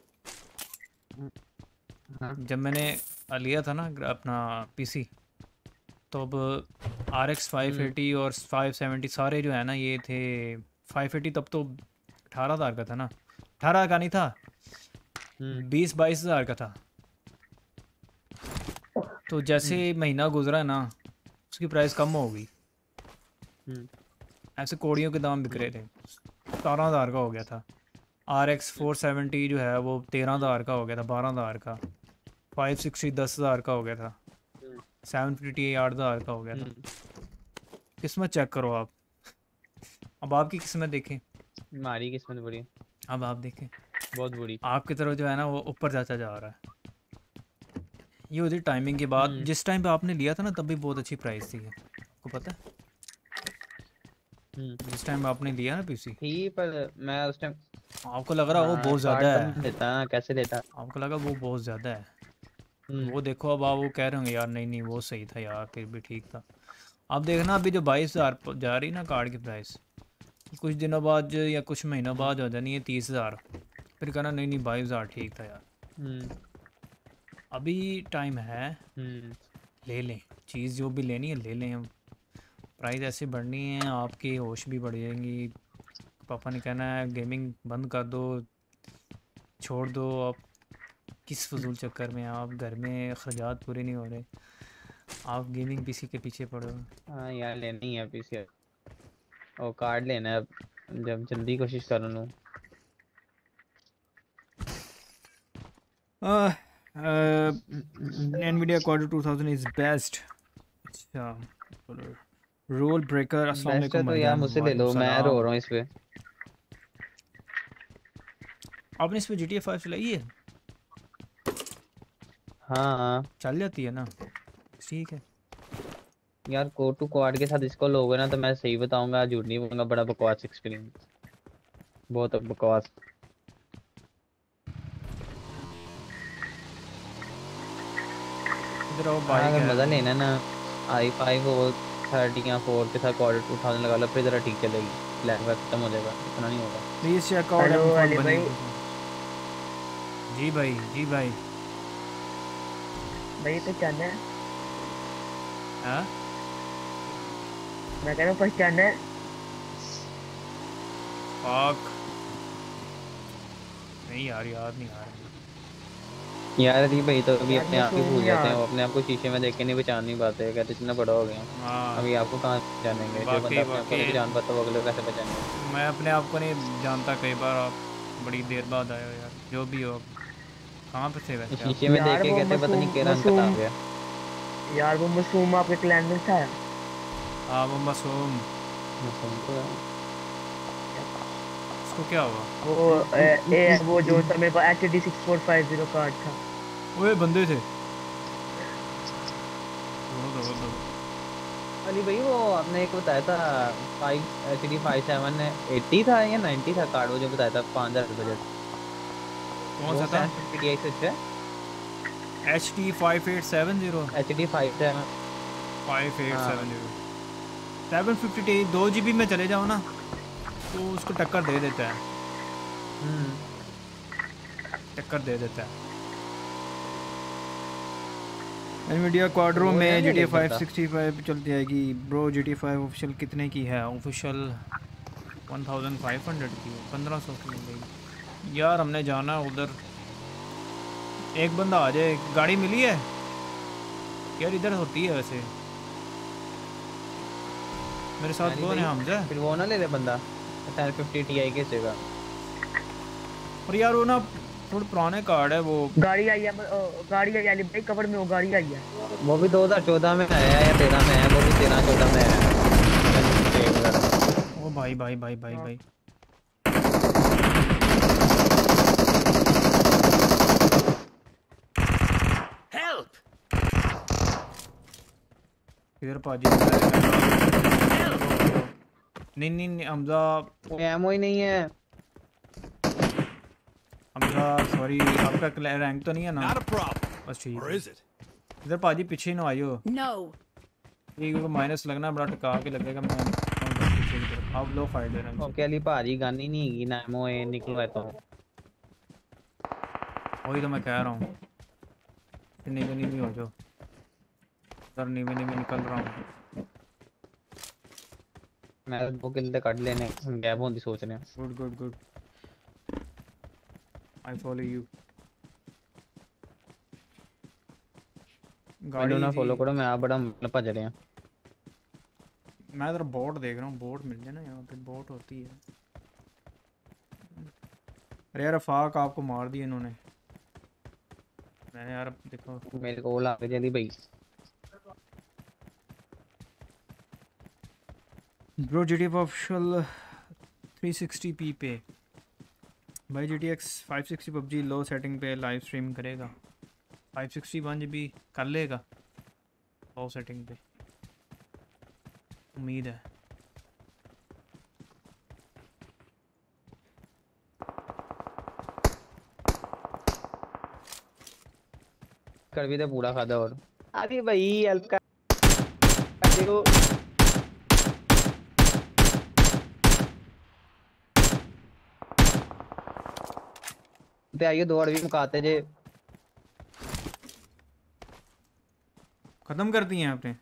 हाँ जब मैंने लिया था ना अपना पीसी तो अब आर एक्स फाइव एटी और फाइव सेवेंटी सारे जो है ना ये थे फाइव एटी तब तो अठारह हज़ार का था ना अठारह का नहीं था बीस बाईस हज़ार का था। तो जैसे महीना गुजरा ना उसकी प्राइस कम हो गई। ऐसे कोड़ियों के दाम बिक रहे थे सतारह हज़ार का हो गया था। आर एक्स फोर सेवेंटी जो है वो तेरह हज़ार का हो गया था बारह हज़ार का। फाइव सिक्सटी दस हज़ार का हो गया था। सेवन फिफ्टी आठ हज़ार का हो गया था। किस्मत चेक करो आप अब आपकी किस्मत देखें हमारी किस्मत बुरी अब आप देखें बहुत बुरी आपकी तरफ जो है ना वो ऊपर जाता जा रहा है। ये होती टाइमिंग के बाद जिस टाइम पे आपने लिया था ना तब भी बहुत अच्छी प्राइस थी आपको पता है जिस टाइम आपने लिया ना पीसी थी पर मैं उस टाइम आपको लग रहा वो बहुत ज़्यादा है देता कैसे देता आपको लगा वो बहुत ज़्यादा है वो देखो अब आप वो कह रहे होंगे यार नहीं नहीं वो सही था यार फिर भी ठीक था। अब देखना अभी जो बाईस हज़ार जा रही ना कार्ड की प्राइस कुछ दिनों बाद या कुछ महीनों बाद हो जानी है तीस हज़ार फिर कहना नहीं नहीं बाईस हज़ार ठीक था यार। अभी टाइम है ले लें चीज़ जो भी लेनी है ले लें। प्राइस ऐसे बढ़नी है आपकी होश भी बढ़ जाएंगी। पापा ने कहना है गेमिंग बंद कर दो छोड़ दो आप किस फजूल चक्कर में आप घर में खर्चात पूरे नहीं हो रहे आप गेमिंग पीसी के पीछे पड़ो। हाँ यार लेनी है पीसी और कार्ड लेना है जब जल्दी कोशिश कर लूं। uh, uh, Nvidia Quadro two thousand is best. अच्छा रोल ब्रेकर अस्सलाम बेस्ट है वालेकुम तो यार भाईजान। मुझसे ले लो, वालेकुम मैं रो सलाम। रहा हूँ इस पे। आपने इस पे जी टी ए फाइव चलाई है? हाँ चल जाती है ना? ठीक है यार, कोड टू क्वाड के साथ इसको लोगे ना तो मैं सही बताऊंगा, झूठ नहीं बोलूंगा, बड़ा बकवास एक्सपीरियंस, बहुत बकवास। इधर आओ हाँ, भाई। अगर क्या मजा है? लेना ना आई फाइव और थर्टी या फोर के साथ क्वाड टू थाउजेंड लगा लो, फिर जरा ठीक चलेगी। ब्लैक बैक खत्म हो जाएगा, इतना नहीं होगा। Please check out hello am Ali बनी। भाई। जी भाई जी भाई। भाई पहचाना है? हाँ मैं कह रहा हूँ पहचाना है? फक नहीं यार, याद नहीं आ रहा। यार अली भाई तो अभी यार अपने आप ही मासूम भूल जाते हैं, यार। वो अपने आप को शीशे में देख के नहीं पहचान नहीं पाते, कहते इतना बड़ा हो गया। हाँ अभी आपको कहाँ पहचानेंगे? जो बाकी बंदा अपने आप को नहीं बाकी पहचान पाता वो अगले को कैसे पहचानेंगे? मैं अपने आप को नहीं जानता, कई बार आप बड़ी देर बाद आए हो यार। जो भी हो, कहाँ पे थे वैसे आप? शीशे में देख यार के वो कहते पता नहीं मासूम क्या रंग का आ मासूम गया। यार वो मासूम आपके क्लैन में था। हाँ वो मासूम, मासूम तो है। उसको क्या हुआ? वो ए, ए, वो जो था मेरे पास H D six four five zero card था। ओए बंदे थे। दो दो दो। अली भाई वो आपने एक बताया था five H D five seven eighty था या नाइन्टी था कार्ड, वो जो बताया था पाँच हजार बजट, कौन सा था? पी टी आई सच है? H T five eight seven zero H D five seven five eight हाँ। Seven zero seven fifty T दो जी बी में चले जाओ ना तो उसको टक्कर दे देता है, टक्कर दे देता है। Nvidia Quadro वो है में या जी टी ए नहीं फाइव पता? सिक्सटी फाइव चलती आएगी bro. G T A five official कितने की है? Official one thousand five hundred की है, पंद्रह सौ की मिलेगी यार। हमने जाना है उधर, एक बंदा आ जाए। गाड़ी मिली है यार? इधर होती है वैसे। मेरे साथ अली कौन है? भाई, हमजा। फिर वो ना ले ले बंदा टेन फिफ्टी टी आई के जगह। और यार वो ना थोड़े पुराने कार्ड है वो। गाड़ी आई है, अ, गाड़ी आई है अली भाई, कवर में वो गाड़ी आई है। वो भी दो हज़ार चौदह में आया या तेरह में है, वो भी तेरह चौदह में है। ओ भाई भाई भाई भाई भाई इधर पाजी। नहीं नहीं नहीं हमजा, एमओ ही नहीं है। हमजा सॉरी, आपका रैंक तो नहीं है ना? बस ठीक है। इधर पाजी पीछे ना आइयो। No. ठीक है, माइनस लगना बड़ा टका के लगेगा। मैं पीछे की तरफ आप लो फाइट दे रहे हैं। ओके अली भारी गानी नहीं है ना, एमओ है निकलवा तो। वही तो मैं कह रहा हूँ, नीवे नीवे हो जाओ। सर नीवे नीवे निकल रहा हूँ। मैं दो किल काट लेने गैप होंदी सोच रहे हैं। Good good good, I follow you. गाड़ी ना फॉलो करो, मैं आप बड़ा मतलब भज रहे हैं। मैं इधर बोट देख रहा हूँ, बोट मिल जाए ना यहाँ पे, बोट होती है। अरे यार फाक आपको मार दिया इन्होंने। मैंने यार देखो मेरे को ला के जल्दी भाई। Bro G T A official three sixty P पे भाई। G T X five sixty PUBG लो सेटिंग पे लाइव स्ट्रीम करेगा। Five sixty one G B कर लेगा लो सेटिंग पे, उम्मीद है। कर भी दे पूरा खादा। और अरे भाई हल्का देखो ते आइए दो अड़वी मुकाते जे खत्म कर दिए हैं आपने?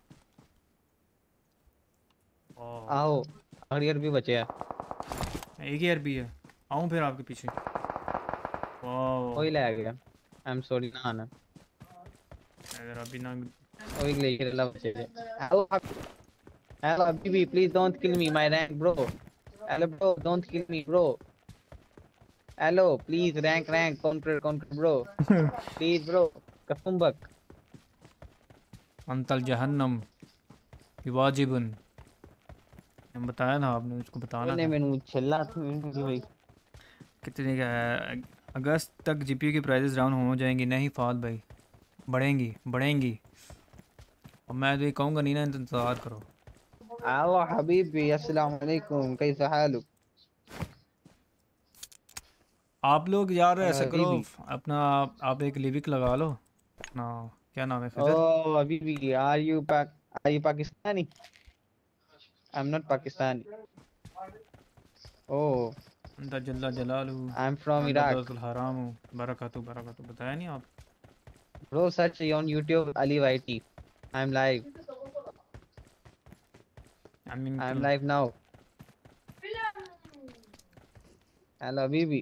आओ अगली अड़वी बचे है। एक ही आरपी है, आऊं फिर आपके पीछे? वही ले गया। आई एम सॉरी ना ना अगर अभी ना वही ग्लेशियर ला बचे थे। हेलो हेलो अभी भी please don't kill me my rank bro. Hello, bro. Don't kill me, bro. Hello, please. Rank, rank. Conquer, conquer, bro. Please, bro. Kafumbak. अंतल जहन्नम वाजिबन। हम बताया ना, आपने उसको बताना मैंने था। मैंने छल्ला भाई कितने का है? अगस्त तक जीपीयू की प्राइसेस डाउन हो जाएंगी। नहीं फाद भाई, बढ़ेंगी बढ़ेंगी। और मैं तो ये कहूँगा नहीं ना, इंतज़ार करो। आलो हबीबी, अस्सलाम वालेकुम, कैसा हालुक? आप लोग यार हेलो ऐसा करो, हबीबी। अपना आप एक लिविक लगा लो अपना, क्या नाम है Khidr? Oh, Habibi, are you Pak? Are you Pakistani? I'm not Pakistani. Oh, अंता जल्ला जलालू I'm from Iraq. अक़द्दसुल हराम बरकतु बरकतु। बताया नहीं आप? Bro, search on YouTube Ali Whitey. I'm live. I mean, I'm live now. Hello, Habibi.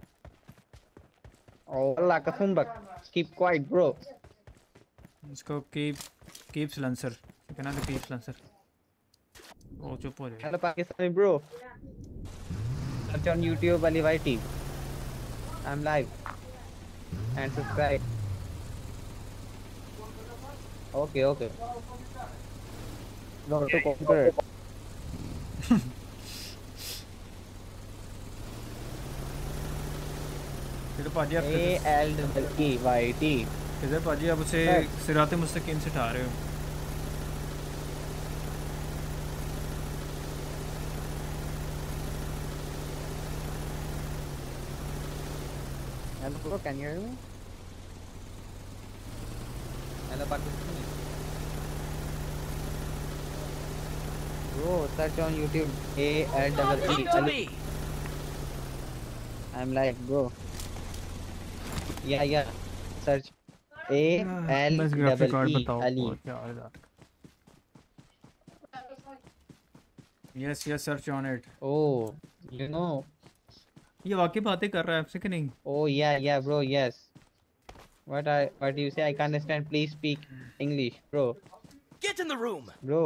Oh, Allah Kafumbak. Keep quiet, bro. इसको keep keep silencer कहना था, keep silencer. ओ चुप हो जाए। Hello, Pakistani bro. Search on YouTube Ali Whitey. I'm live. And subscribe. Okay, okay. No, to conquer. फिर पाजी आप A L E Y T. किधर पाजी आप उसे सिराते मुस्तकीम से उठा रहे हो? Hello, bro. Can you hear me? Hello, Pakistani. Bro, search on YouTube A L E E Ali. I'm live, bro. Yeah, yeah. Search A L बस ग्राफिक कार्ड E E बताओ Ali. और क्या है यार? Yes yes search on it. Oh, you know. ये वाकई बातें कर रहा है आपसे कि नहीं? Oh, yeah, yeah, bro. Yes. What I what do you say? I can't understand. Please speak English, bro. Get in the room, bro.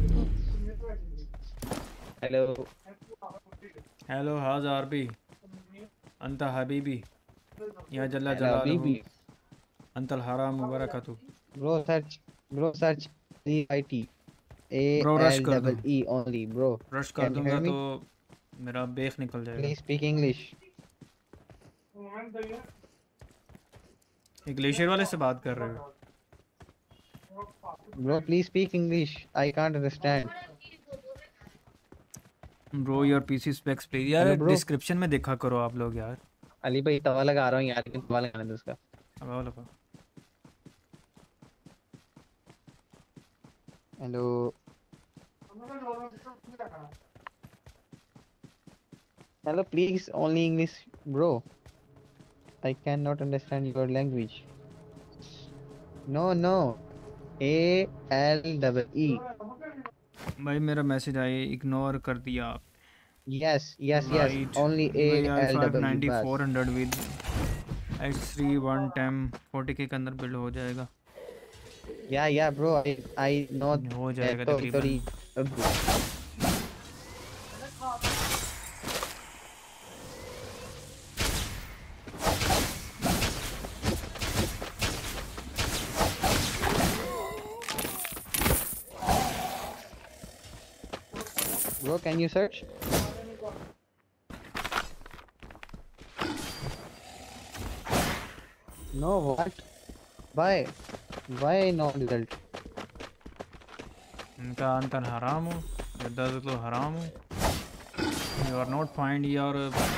Hello. Hello हाज आरबी अंता हबीबी या जल्ला Hello, जलालहू Habibi. अंतल हराम मुबारकतु। Bro, search. Bro, search D I T. A Bro, rush L कर double दो। E only, bro. रश कर Can you दूंगा hear me? तो मेरा बेख निकल जाएगा। Please speak English. एक ग्लेशियर वाले से बात कर रहे हो? Bro, please speak English. I can't understand. Bro your PC specs please. यार Hello, bro. डिस्क्रिप्शन में देखा करो आप लोग यार। अली भाई तवा लगा रहा हूँ यार, लेकिन तवा लगाने दो उसका। लगाओ लगाओ। Hello. Hello, please only English, bro. I cannot understand your language. No, no. A L double E. भाई मेरा मैसेज आया, इग्नोर कर दिया आप। Yes, yes, yes. Right. Only A L double E. बस। four hundred with X three one ten forty के अंदर build हो जाएगा। Yeah, yeah, bro. I I know. हो जाएगा तो- तकरीबन। तो- Bro, can you search? No, what? Why? Why no result? इनका अंतर हराम हो, जद्दा तो हराम हो। You are not find your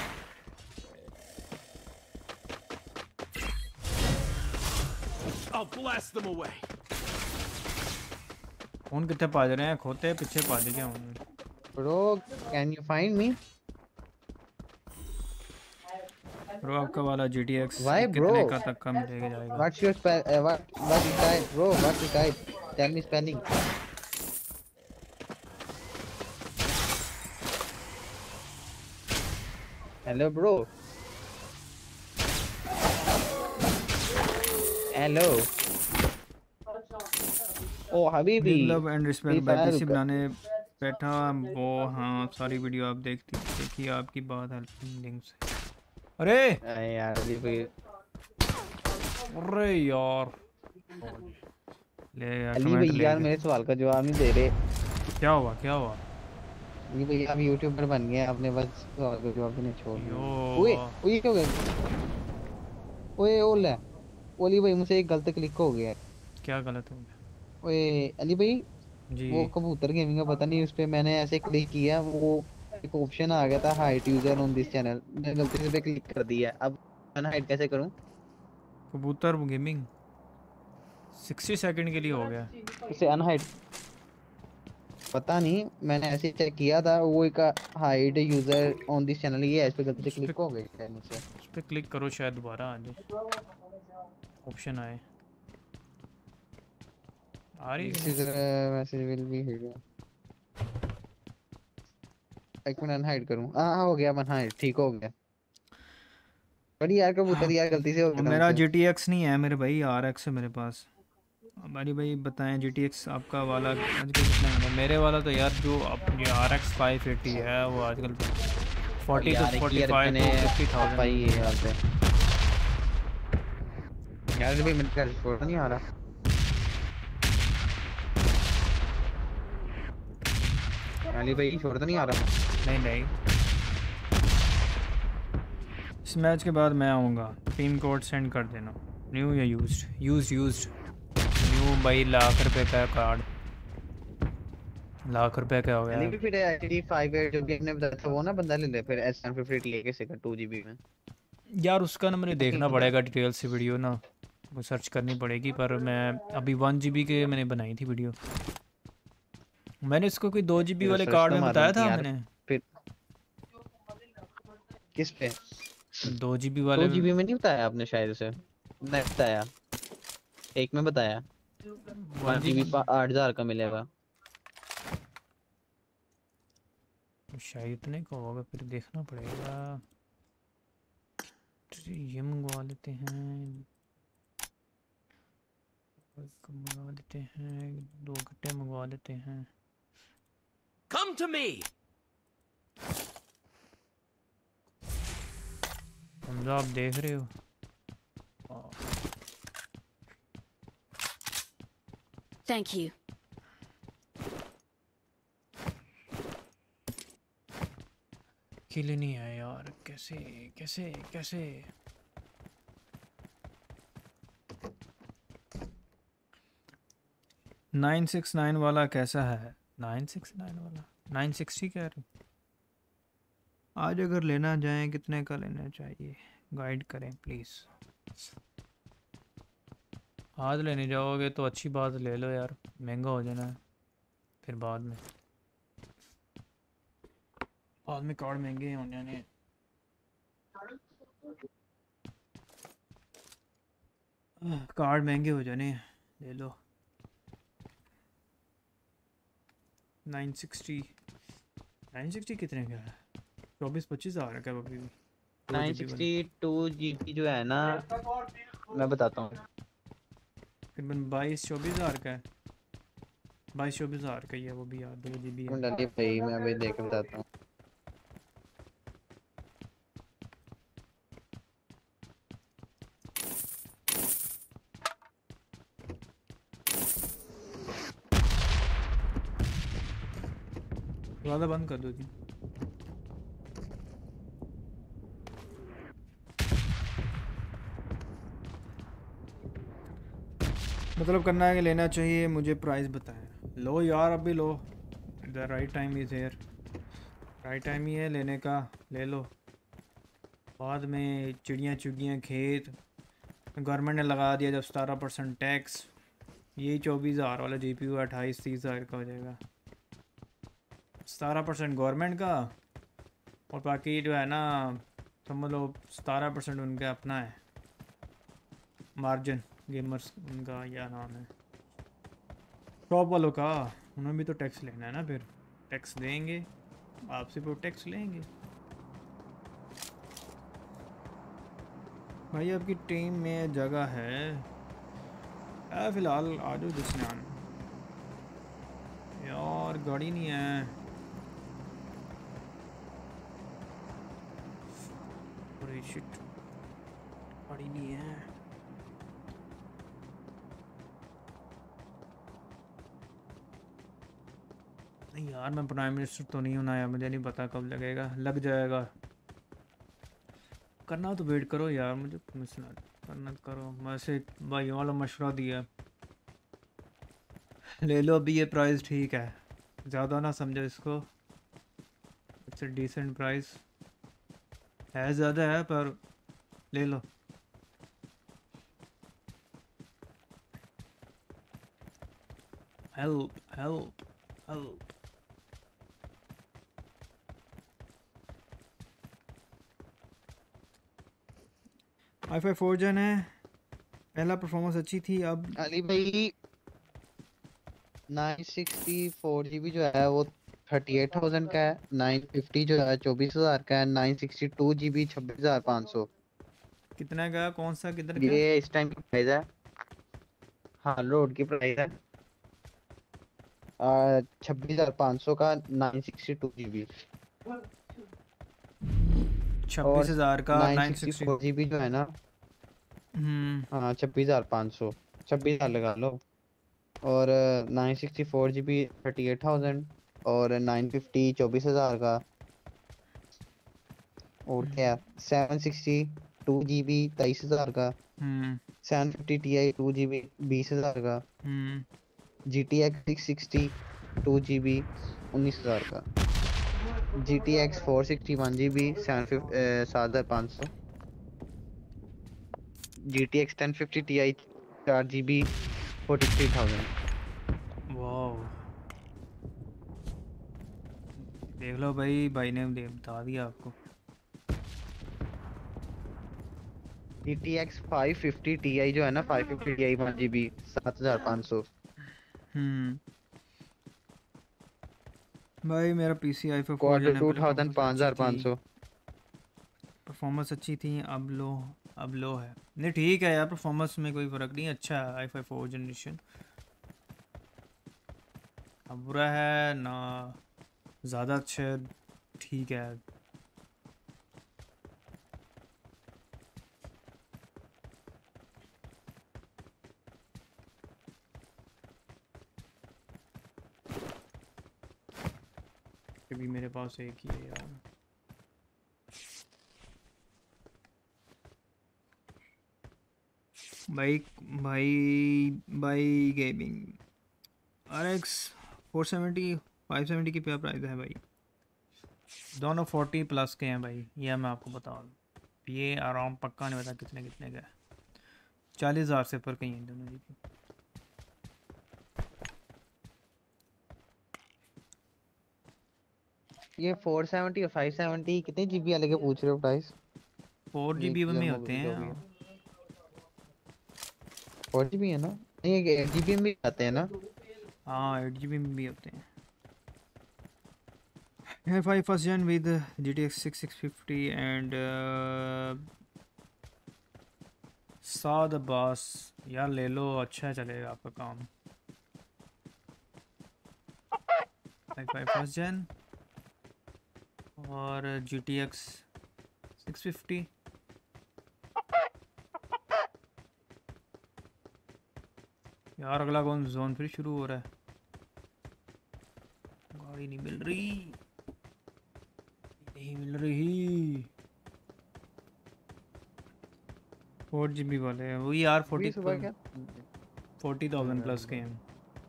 I'll blast them away. कौन कितने पाज रहे हैं? खोते पीछे पाज क्या उन्होंने? Bro, can you find me? Bro आपका वाला G T X Why, bro? कितने का तक का मिलेगा जाएगा? What's your spell? Uh, what? What you type, bro? What you type? Tell me spelling. Hello, bro. Hello. Oh, Habibi. Big love and respect Free भाई Fire PC का- बनाने बैठा वो हाँ सारी वीडियो आप देखती देखिए आपकी बात हेल्पिंग लिंक से। अरे अरे यार अली भाई अरे यार ले यार अली कमेंट भाई ले यार गए। मेरे सवाल का जवाब नहीं दे रहे। क्या हुआ क्या हुआ? अली भाई आप यूट्यूबर बन गए आपने बस सवाल का जवाब देने छोड़ दिया। यो ओए ओए क्या हो गया? ओए ओले ओली भाई मुझसे एक गलत क्लिक हो गया। क्या गलत हो गया? ओए अली भाई जी वो कबूतर गेमिंग का पता नहीं उस पे मैंने ऐसे क्लिक किया वो एक ऑप्शन आ गया था hide user on this channel मैंने गलती से पे क्लिक कर दिया। अब मैं हाइड कैसे करूं? कबूतर गेमिंग साठ सेकंड के लिए हो गया। उसे अनहाइड पता नहीं मैंने ऐसे चेक किया था वो एक hide user on this channel ये इस पे गलती से उस पे क्लिक हो गया शायद मुझसे। उस पे क्लिक करो शायद दोबारा आ जाए ऑप्शन आए। आ रही इसी है तरह मैसेज विल बी हिडन। एक मिनट अनहाइड करूं। हां हो गया अनहाइड ठीक हो गया। बड़ी यार कबूतर यार गलती से हो वो गया था मेरा मुझसे। जी टी एक्स नहीं है मेरे भाई आर एक्स है मेरे पास। हमारी भाई बताएं जी टी एक्स आपका वाला आजकल कितना है? मेरे वाला तो यार जो अब ये आर एक्स फाइव एटी है वो आजकल फोर्टी यार टू एक फोर्टी यार फाइव मैंने टू फिफ्टी पापा ही थाउजेंड। ये बात है यार भाई मेरे घर छोड़ नहीं आ रहा। अली भाई छोड़ तो नहीं आ रहा। नहीं नहीं इस मैच के बाद मैं आऊँगा टीम कोड सेंड कर देना। न्यू या यूज्ड यूज्ड यूज्ड न्यू भाई लाख रुपए का कार्ड लाख रुपए का हो अली गया। भी फिर एचडी फाइव एट जो भी आपने बताया था वो ना बंदा ले ले फिर एस वन फिफ्टी लेके सिक्का टू जीबी में। यार उसका ना मुझे देखना पड़ेगा डिटेल से वीडियो ना वो सर्च करनी पड़ेगी पर मैं अभी वन जी बी के मैंने बनाई थी वीडियो। मैंने इसको कोई दो जी बी वाले कार्ड में बताया था मैंने फिर किस पे दो जी बी वाले दो जीबी में नहीं बताया आपने शायद उसे नहीं बताया एक में बताया वन जीबी आठ हजार का मिलेगा शायद इतने का होगा फिर देखना पड़ेगा। ये मंगवा लेते हैं मंगवा लेते हैं दो घट्टे मंगवा लेते हैं। Come to me. हमजा आप देख रहे हो Thank you. किल नहीं है यार कैसे कैसे कैसे नाइन सिक्स नाइन वाला कैसा है? नाइन सिक्स नाइन वाला नाइन सिक्सटी कह रहे आज अगर लेना जाए कितने का लेना चाहिए गाइड करें प्लीज़। आज लेने जाओगे तो अच्छी बात ले लो यार महंगा हो जाना है फिर बाद में बाद में कार्ड महंगे होने ने। कार्ड महंगे हो जाने ले लो। नाइन सिक्सटी नाइन सिक्सटी कितने का है? चौबीस पच्चीस आ रहा है अभी भी। नाइन सिक्सटी टू जीबी जो है ना मैं बताता हूँ तकरीबन बाईस चौबीस हज़ार का है बाईस चौबीस हज़ार का ही है वो भी यार दो जी बी है। भाई मैं अभी देख के बताता हूँ। ज़्यादा बंद कर दो जी। मतलब करना है कि लेना चाहिए मुझे प्राइस बताएं। लो यार अभी लो the right time is here right time ही है लेने का ले लो। बाद में चिड़ियाँ चुगियाँ खेत गवर्नमेंट ने लगा दिया जब सतारह परसेंट टैक्स यही चौबीस हज़ार वाला जी पी यू अट्ठाईस तीस हज़ार का हो जाएगा। सतारह परसेंट गवर्नमेंट का और बाकी जो है ना समझ लो सतारह परसेंट उनका अपना है मार्जिन गेमर्स उनका क्या नाम है टॉप वालों का उन्हें भी तो टैक्स लेना है ना फिर टैक्स देंगे आपसे फिर टैक्स लेंगे। भाई आपकी टीम में जगह है फ़िलहाल आ जाओ जिसने आना यार यार गाड़ी नहीं है। अरे शिट, गाड़ी नहीं है। नहीं यार मैं प्राइम मिनिस्टर तो नहीं होना यार, मुझे नहीं पता कब लगेगा। लग जाएगा। करना तो वेट करो यार, मुझे मिसना करना करो। वैसे भाई वाला मशवरा दिया, ले लो अभी ये प्राइस ठीक है, ज़्यादा ना समझो इसको। इट्स अ डिसेंट प्राइस है, ज़्यादा है पर ले लो। Help help help. I five four gen है, पहला परफॉर्मेंस अच्छी थी। अब अली भाई नाइन सिक्सटी फोर जीबी जो है वो थर्टी एट थाउजेंड का है, नाइन फिफ्टी जो है चौबीस हजार का है, नाइन सिक्सटी टू जीबी छब्बीस हजार पाँच सौ। कितना का, कौन सा किधर का? ये इस टाइम की प्राइस है, हाल रोड की प्राइस है छब्बीस हजार पाँच सौ का नाइन सिक्सटी टू जीबी। छब्बीस हजार का नाइन सिक्सटी फोर जीबी जो है ना, हम्म हाँ छब्बीस हजार पाँच सौ, छब्बीस हजार लगा लो। और nine sixty four GB thirty eight thousand और नाइन फिफ्टी चौबीस हजार का। और क्या सेवन सिक्सटी टू जीबी तेईस हजार का, hmm seven fifty T I two GB बीस हजार का, hmm G T X six sixty two GB उन्नीस हजार का, G T X four sixty one GB seven fifty सात हजार पाँच सौ, G T X ten fifty T I चार जीबी फोर्टी थ्री थाउजेंड। वाह, देख लो भाई, भाई ने दे बता दिया आपको। G T X five fifty T I जो है ना, five fifty T I one G सात हजार पाँच सौ। हम्म भाई मेरा PC I five quarter two thousand पाँच हजार पाँच सौ। परफॉर्मेंस अच्छी थी, अब लो अब लो है। नहीं ठीक है यार, परफॉर्मेंस में कोई फ़र्क नहीं, अच्छा है आई फाइव फोर जनरेशन। अब बुरा है ना, ज़्यादा अच्छा है, ठीक है। अभी मेरे पास एक ही है यार। भाई भाई भाई gaming R X four seventy five seventy की क्या प्राइस है भाई? दोनों फोर्टी प्लस के हैं भाई, ये मैं आपको बता दूँ। ये आराम पक्का नहीं पता कितने कितने का है, चालीस हज़ार से ऊपर कहीं हैं दोनों जी की। ये फोर सेवेंटी और फाइव सेवेंटी कितने जीबी वाले के पूछ रहे हो प्राइस? फोर जी बी में होते हैं। फोर जीबी है ना, नहीं एट जीबी में भी आते हैं ना? हाँ एट जी बी में भी होते हैं। है five first gen with G T X six six fifty and Saad Abbas. यार ले लो, अच्छा चलेगा आपका काम। फाइव फाइव फर्स्ट जन और G T X six fifty. यार अगला कौन जोन फिर शुरू हो रहा है? गाड़ी नहीं मिल रही, नहीं मिल रही। फोर जी बी वाले हैं वही यार, फोर्टी फोर्टी थाउजेंड प्लस के हैं।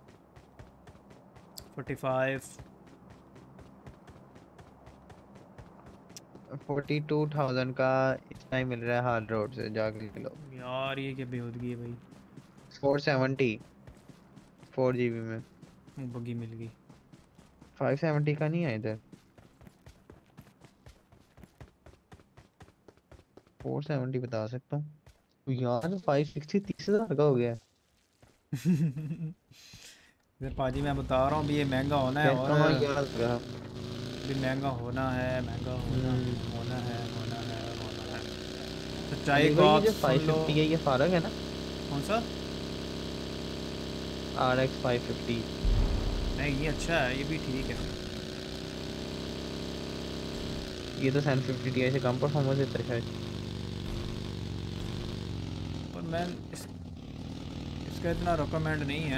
Forty five forty two thousand का इस टाइम मिल रहा है हार्ड रोड से, जाके ले लो यार। ये क्या बेहूदगी है भाई? फोर सेवेंटी फोर जीबी में बगी मिल गई। फाइव सेवेंटी का नहीं है इधर, फोर सेवेंटी बता सकता हूँ यार। फाइव सिक्सटी तीस हजार का हो गया इधर पाजी मैं बता रहा हूँ भी ये महंगा होना है, और भी महंगा होना है, महंगा होना होना है होना है होना है। सच्चाई को आप फाइव फिफ्टी है, ये फारक है ना? कौन सा? R X five fifty. नहीं ये अच्छा है, ये भी ठीक है। ये तो सेवन फिफ्टी टी से कम परफॉर्मेंस देता है शायद। पर मैं इस, इसका इतना रिकमेंड नहीं है।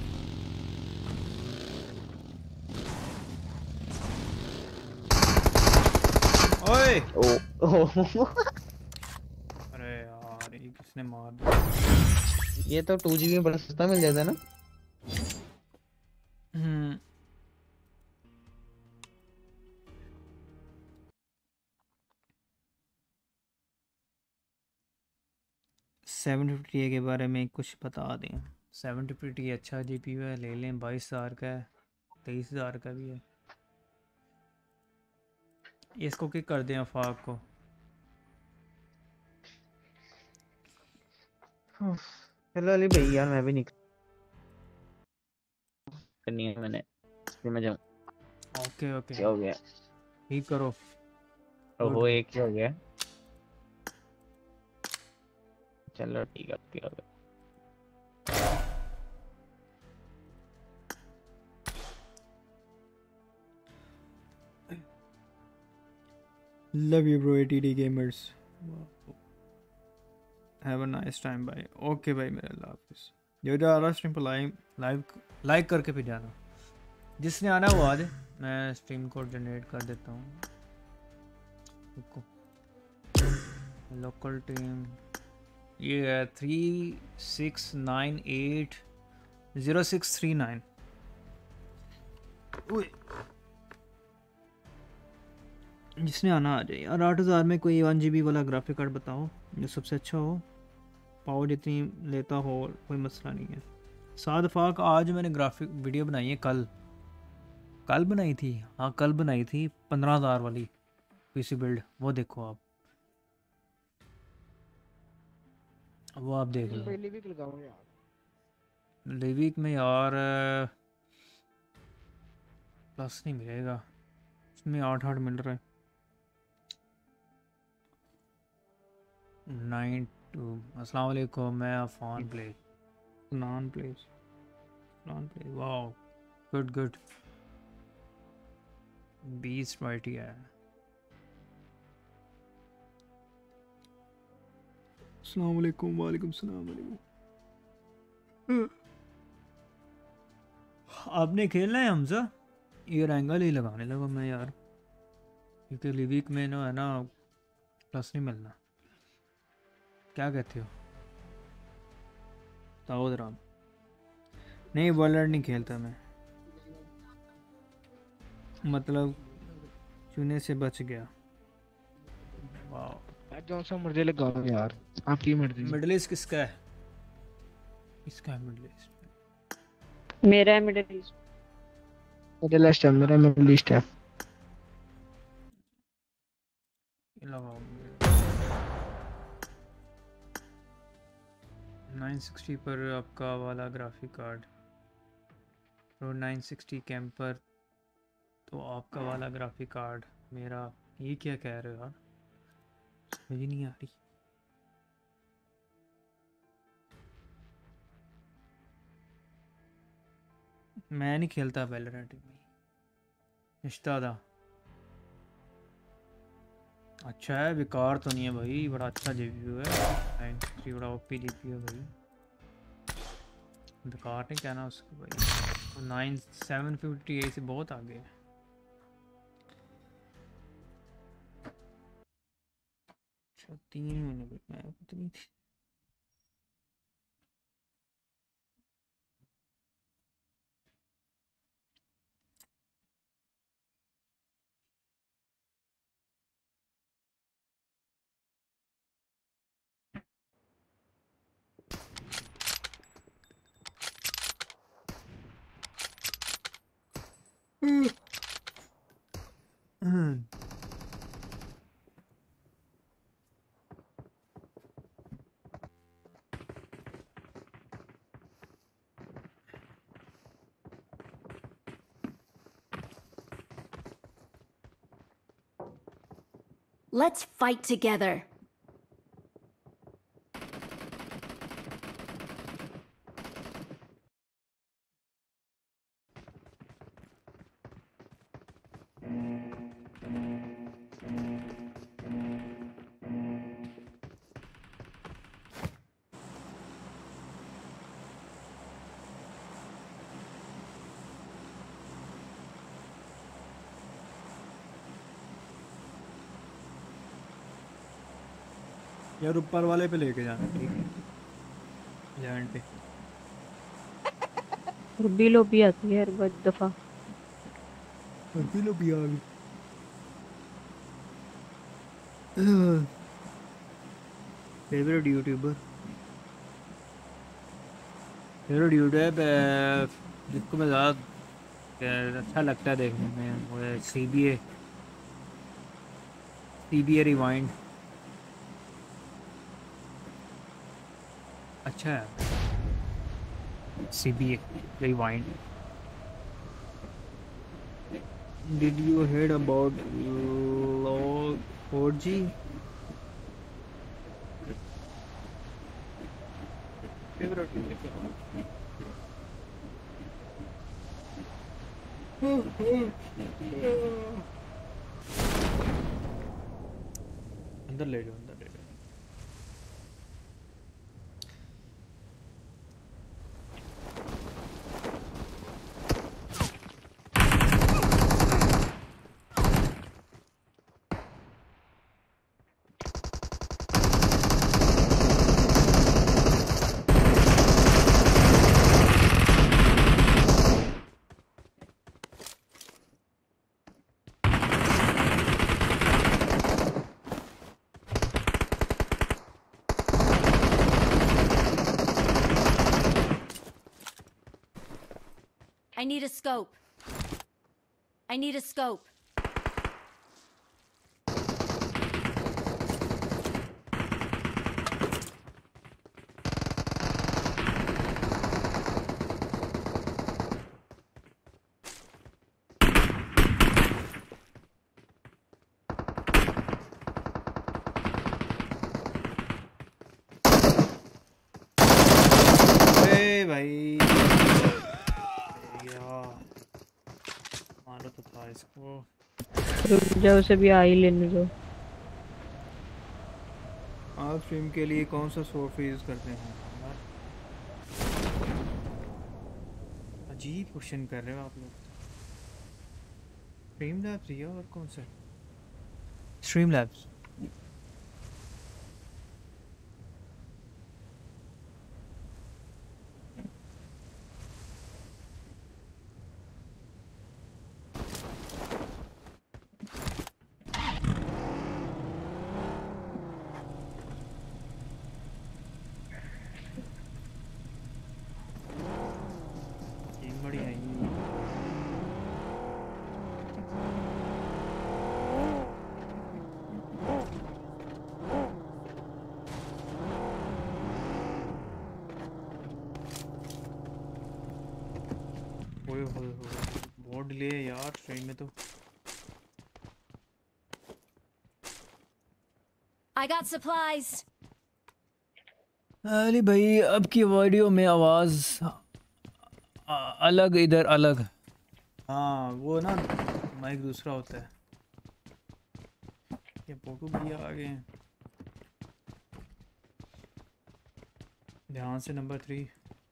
ओए ओ अरे यार ये किसने मार दिया। ये तो टू जीबी में बड़ा सस्ता मिल जाता है ना। हम्म सेवन फिफ्टी के बारे में कुछ बता दें। सेवन फिफ्टी अच्छा जी पी है, ले लें। बाईस हज़ार का है, तेईस हज़ार का भी है। इसको किक कर दें आफाक को। चलो अली भाई यार मैं भी निकल करनी है मैंने, फिर मैं जाऊँ। ओके ओके क्या हो गया? ठीक करो। ओहो एक ही हो गया। चलो ठीक है ठीक है। Love you bro ATD gamers, have a nice time भाई। ओके भाई मेरे अल्लाह हाफिज़। जो जो आ रहा स्ट्रीम पर लाइव लाइव लाइक करके भी जाना। जिसने आना वो आ जाए, मैं स्ट्रीम कोड जनरेट कर देता हूँ। लोकल टीम ये है three six nine eight zero six three nine. जिसने आना आ जाए यार। आठ हज़ार में कोई वन जी बी वाला ग्राफिक कार्ड बताओ जो सबसे अच्छा हो, पावर जितनी लेता हो, कोई मसला नहीं है। साद फाक आज मैंने ग्राफिक वीडियो बनाई है, कल कल बनाई थी। हाँ कल बनाई थी पंद्रह हज़ार वाली पीसी बिल्ड, वो देखो आप, वो आप देख लो। लिविक लगाओ यार। लिविक में यार प्लस नहीं मिलेगा, इसमें आठ आठ मिल रहा है। नाइन टू अस्सलाम वालेकुम, मैं Afan play non places non play. Wow good good. बीस माइटी है। अस्सलाम वालेकुम। वालेकुम सलाम वालेकुम। आपने खेलना है हमजा? ये एंगल ही लगाने लगा मैं यार, क्योंकि लिविक में ना है ना प्लस नहीं मिलना। क्या कहते हो बताओ जरा। नहीं वर्ल्ड नहीं खेलता मैं, मतलब चुने से बच गया। वाह जो सा मर्जी लगाओ यार, आपकी मर्जी। मिडिल ईस्ट किसका है? किसका है मिडिल ईस्ट? मेरा है मिडिल ईस्ट। मिडिल ईस्ट है, मेरा मिडिल ईस्ट है। ये लगाओ नाइन सिक्सटी पर आपका वाला graphic card, pro nine sixty camper, तो आपका वाला ग्राफिक कार्ड मेरा। ये क्या कह रहे हो यार, समझ ही नहीं आ रही। मैं नहीं खेलता वैलोरेंट में। रिश्ता था अच्छा है, बेकार तो नहीं है भाई, बड़ा अच्छा जीपीयू है। नाइन सिक्सटी बड़ा ओपी जीपीयू है भाई, बेकार नहीं कहना उसको भाई। नाइन सेवन फिफ्टी ए से बहुत आगे है। अच्छा तीन महीने मैं कितनी थी। Let's fight together. यार ऊपर वाले पे लेके जाना ठीक है लैंड पे रुबी लो भी आती है हर बार दफा रुबी लो भी आ गई फेवरेट यूट्यूबर फेवरेट यूट्यूबर जिसको मैं ज़्यादा अच्छा लगता है देखने में वो है C B A C B A rewind अच्छा है C B A rewind did you heard about log four G favourite अंदर ले जाओ अंदर ले जाओ I need a scope. I need a scope. अरे भाई मारो तो था इसको रुक जाओ उसे भी आ ही लेने दो आप स्ट्रीम के लिए कौन सा सॉफ्टवेयर यूज करते हैं यार अजीब क्वेश्चन कर रहे हो आप लोग स्ट्रीम लैब्स या और कौन सा स्ट्रीम लैब्स बहुत डिले है यार ट्रेन में तो I got supplies. अली भाई अब की वीडियो में आवाज अलग इधर अलग हाँ वो ना माइक दूसरा होता है ये फोटो भी आ गए हैं ध्यान से नंबर थ्री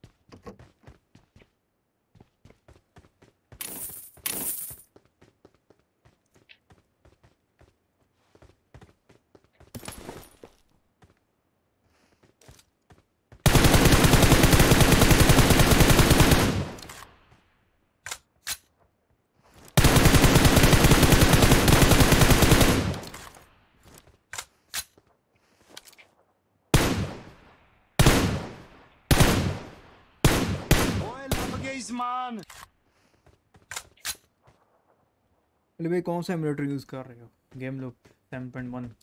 अली भाई कौन सा एमुलेटर यूज कर रहे हो game loop seven point one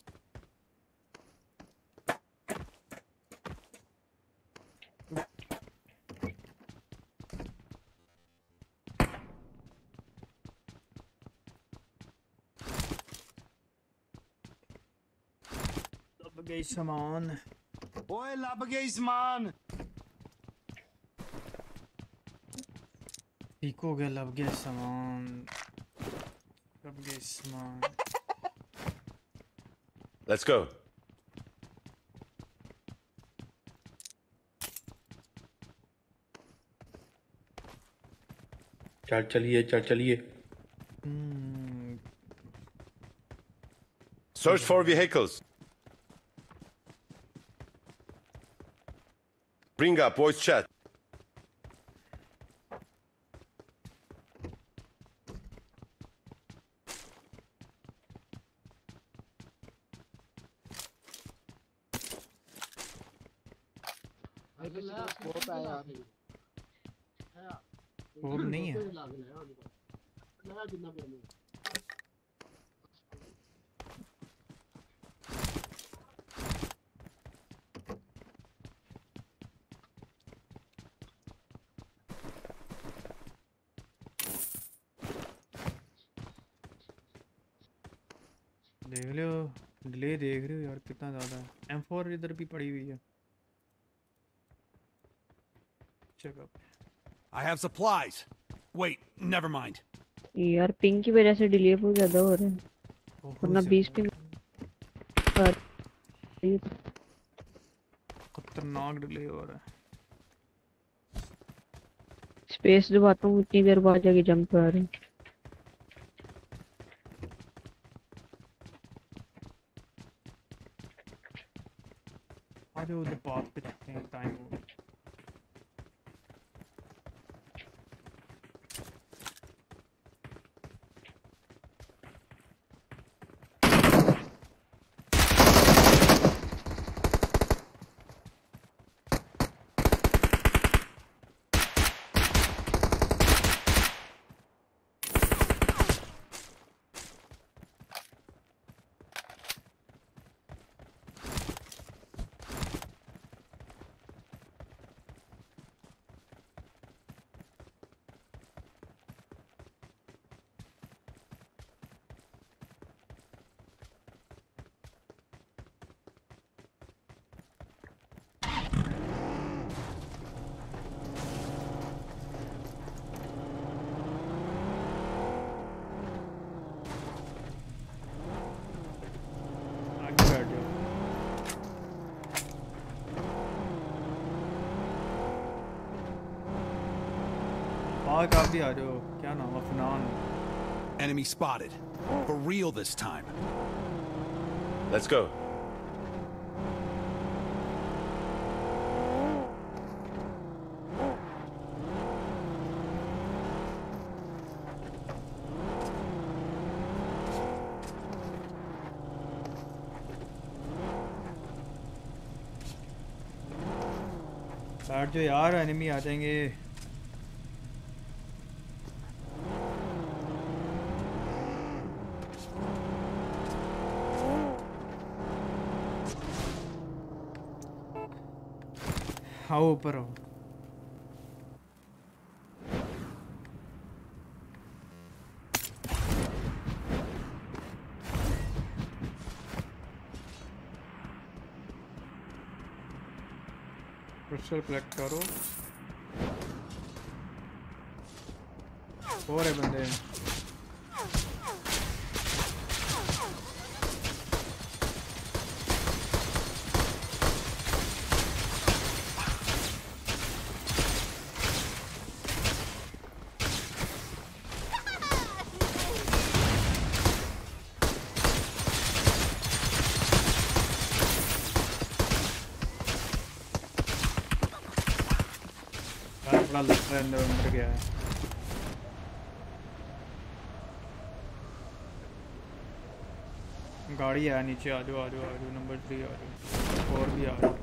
लब गई सामान ओए लब गई सामान ठीक हो गया लब गया सामान लब गया सामान Let's go. चल चलिए चल चलिए Search for vehicles. Bring up voice chat. वो नहीं है। देख लो डिले देख रहे हो यार कितना ज़्यादा है। एम फोर इधर भी पड़ी हुई है। Check up. I have supplies. Wait, never mind. यार पिंग की वजह से डिले बहुत ज्यादा हो रहा है, वरना बीस पिंग पर खतरनाक डिले हो रहा है। स्पेस दबाता हूँ उतनी देर बाद जाके जंप आ रहे हैं। आज उधर पास पे चलते हैं, टाइम हो गया। आप भी आ जाओ। क्या नाम है? Afnan. Enemy spotted. For real this time. Let's go. बैठ जो यार, एनिमी आ जाएंगे। आओ ऊपर आओ। क्रिस्टल कलेक्ट करो। और है बंदे। लगता है अंदर अंदर गया है। गाड़ी है नीचे। आ जाओ आ जाओ आ जाओ। नंबर थ्री आ जाओ। और भी आ जाओ।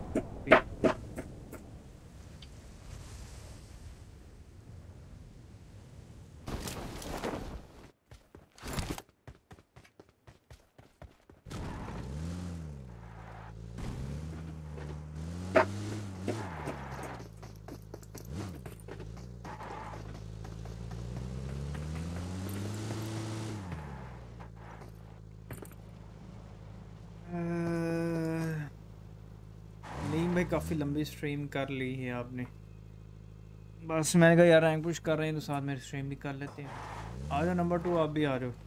काफ़ी लंबी स्ट्रीम कर ली है आपने। बस मैंने कहा यार रैंक पुश कर रहे हैं तो साथ में स्ट्रीम भी कर लेते हैं। आ जाओ नंबर टू, आप भी आ जाओ।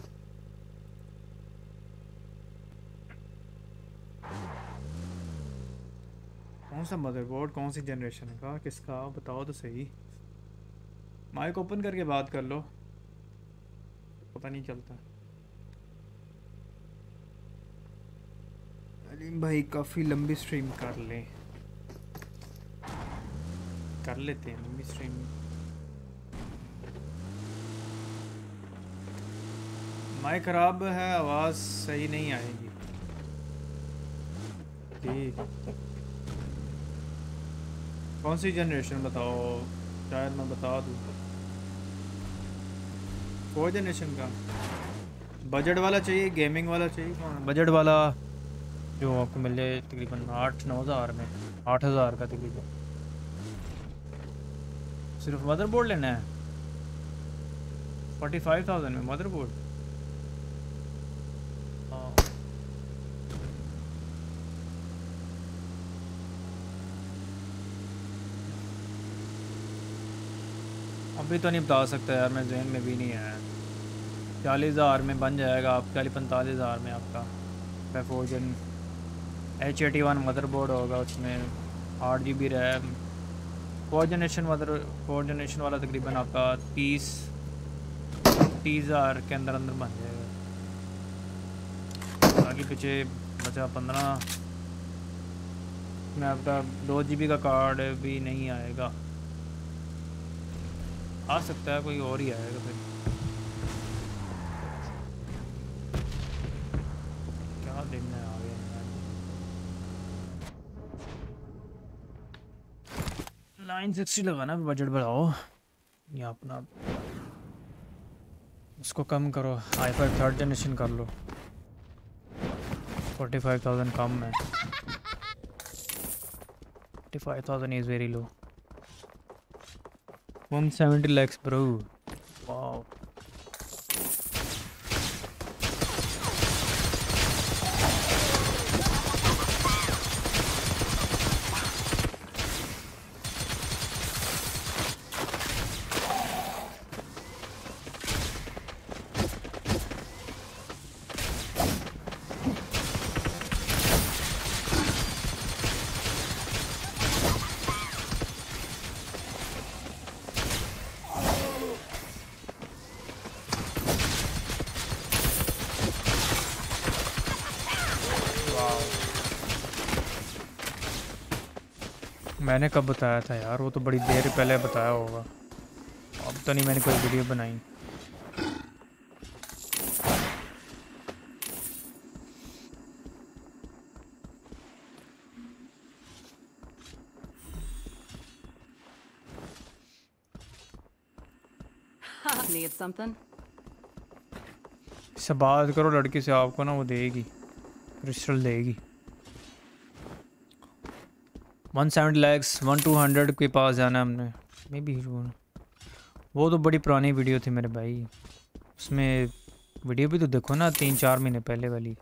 कौन सा मदरबोर्ड, कौन सी जनरेशन का, किसका बताओ तो सही। माइक ओपन करके बात कर लो, पता नहीं चलता। अलीम भाई काफ़ी लंबी स्ट्रीम कर लें। कर लेते हैं मम्मी स्ट्रीम। माइक खराब है, आवाज़ सही नहीं आएगी। ठीक, कौन सी जनरेशन बताओ, शायद मैं बता दूँ। फोर जनरेशन का बजट वाला चाहिए, गेमिंग वाला चाहिए? कौन बजट वाला जो आपको मिल जाए तकरीबन आठ नौ हज़ार में, आठ हज़ार का तकरीबन। सिर्फ मदरबोर्ड लेना है फोर्टी फाइव थाउजेंड में मदरबोर्ड। हाँ अभी तो नहीं बता सकता यार, मैं जहन में भी नहीं है। चालीस हज़ार में बन जाएगा आप, चालीस पैंतालीस हज़ार में आपका four gen H eighty one motherboard होगा, उसमें आठ G B RAM. Four generation mother four generation वाला तकरीबन आपका तीस तीस हज़ार के अंदर अंदर बन जाएगा। आगे पीछे बचा पंद्रह में आपका दो जी बी का कार्ड भी नहीं आएगा, आ सकता है कोई और ही आएगा फिर। क्या दिन में आ गया नाइन सिक्सटी लगाना, बजट बढ़ाओ या अपना उसको कम करो। आई फाइव थर्ड जनरेशन कर लो, फोर्टी फाइव थाउजेंड कम है। Forty five thousand is very low. One seventy lakhs bro, wow। मैंने कब बताया था यार, वो तो बड़ी देर पहले बताया होगा, अब तो नहीं मैंने कोई वीडियो बनाई। Need something? इससे बात करो लड़की से, आपको ना वो देगी, क्रिस्टल देगी। One seventy lakhs one two hundred के पास जाना है हमने। मे बी वो तो बड़ी पुरानी वीडियो थी मेरे भाई, उसमें वीडियो भी तो देखो ना, तीन चार महीने पहले वाली।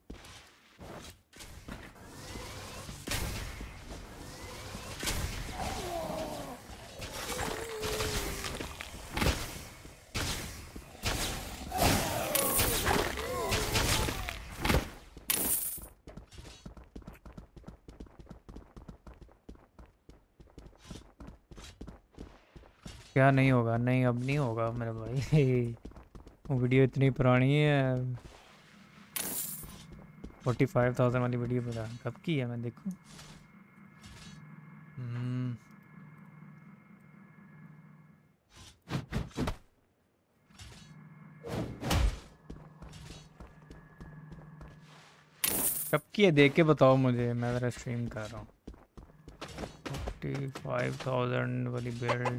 क्या नहीं होगा? नहीं अब नहीं होगा मेरे भाई। वो वीडियो इतनी पुरानी है, फोर्टी फाइव थाउजेंड वाली वीडियो पता कब की है, मैं देखूं। हम्म कब की है देख के बताओ मुझे, मैं ज़रा स्ट्रीम कर रहा हूँ। फोर्टी फाइव थाउजेंड वाली बिल्ड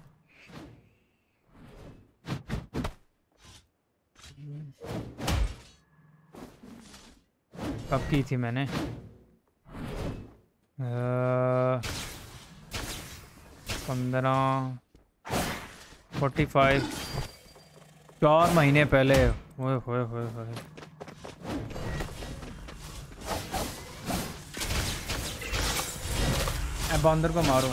कब की थी मैंने? पंद्रह फोर्टी फाइव चार महीने पहले। ओए होए होए होए, अब बंदर को मारो।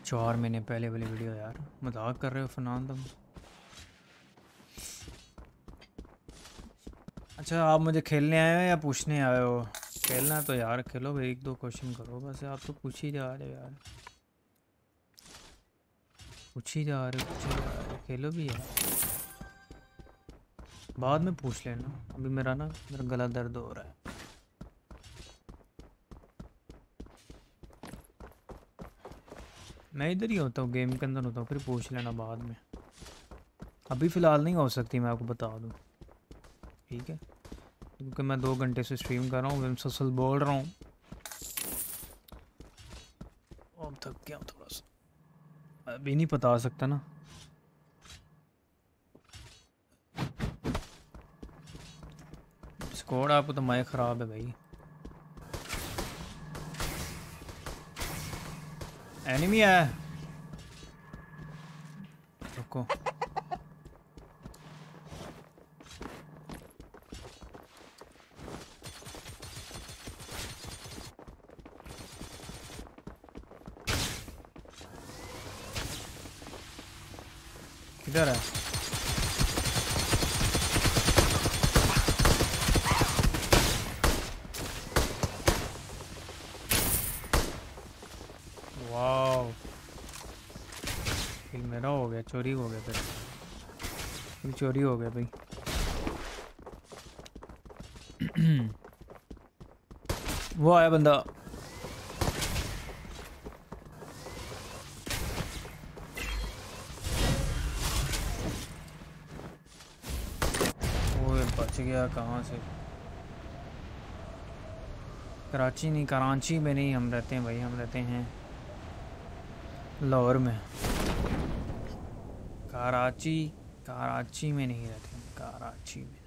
चार महीने पहले वाली वीडियो यार, मजाक कर रहे हो फनान तुम। अच्छा आप मुझे खेलने आए हो या पूछने आए हो? खेलना है तो यार खेलो भाई, एक दो क्वेश्चन करो बस। आप तो पूछ ही जा रहे हो यार, पूछ ही जा रहे हो पूछ ही जा रहे हो, खेलो भी यार। बाद में पूछ लेना, अभी मेरा ना मेरा गला दर्द हो रहा है। मैं इधर ही होता हूँ, गेम के अंदर होता हूँ, फिर पूछ लेना बाद में। अभी फ़िलहाल नहीं हो सकती, मैं आपको बता दूँ, ठीक है? क्योंकि मैं दो घंटे से स्ट्रीम कर रहा हूँ, मुसलसल बोल रहा हूँ, अब थक गया हूँ थोड़ा सा, अभी नहीं बता सकता ना। स्कोर आपको तो माइक ख़राब है भाई। एनिमी है, रुको। किधर है? वाओ, फिर मेरा हो गया, चोरी हो गया, फिर फिर चोरी हो गया भाई। वो आया बंदा। ओए बच गया कहाँ से? कराची नहीं, कराची में नहीं हम रहते हैं भाई, हम रहते हैं लाहौर में। कराची कराची में नहीं रहते हम, कराची में।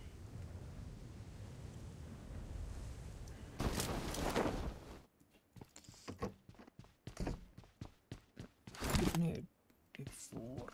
कितने four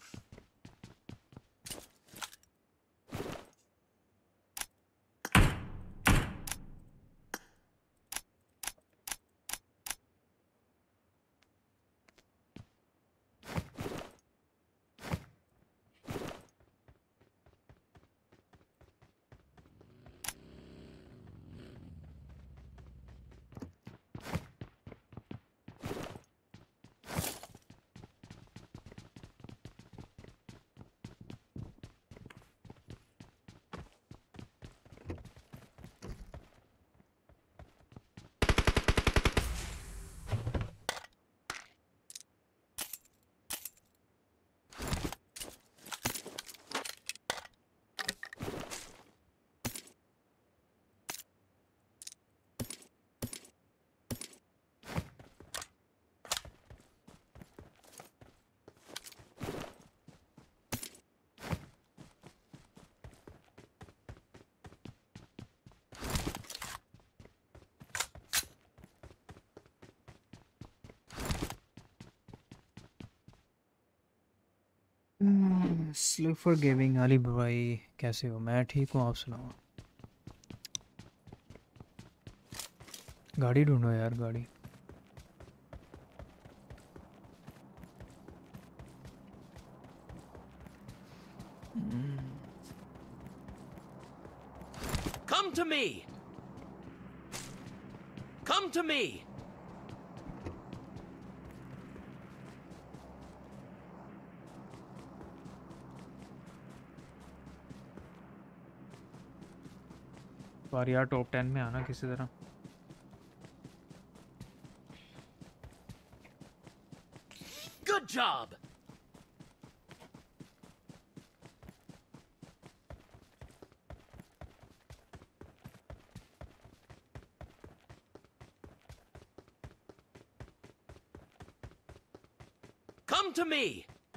slow for gaming. Ali भाई कैसे हो? मैं ठीक हूँ, आप सुनाओ। गाड़ी ढूंढो यार, गाड़ी। Come to me. Come to me. बार यार टॉप टेन में आना किसी तरह। Good job. Come to me.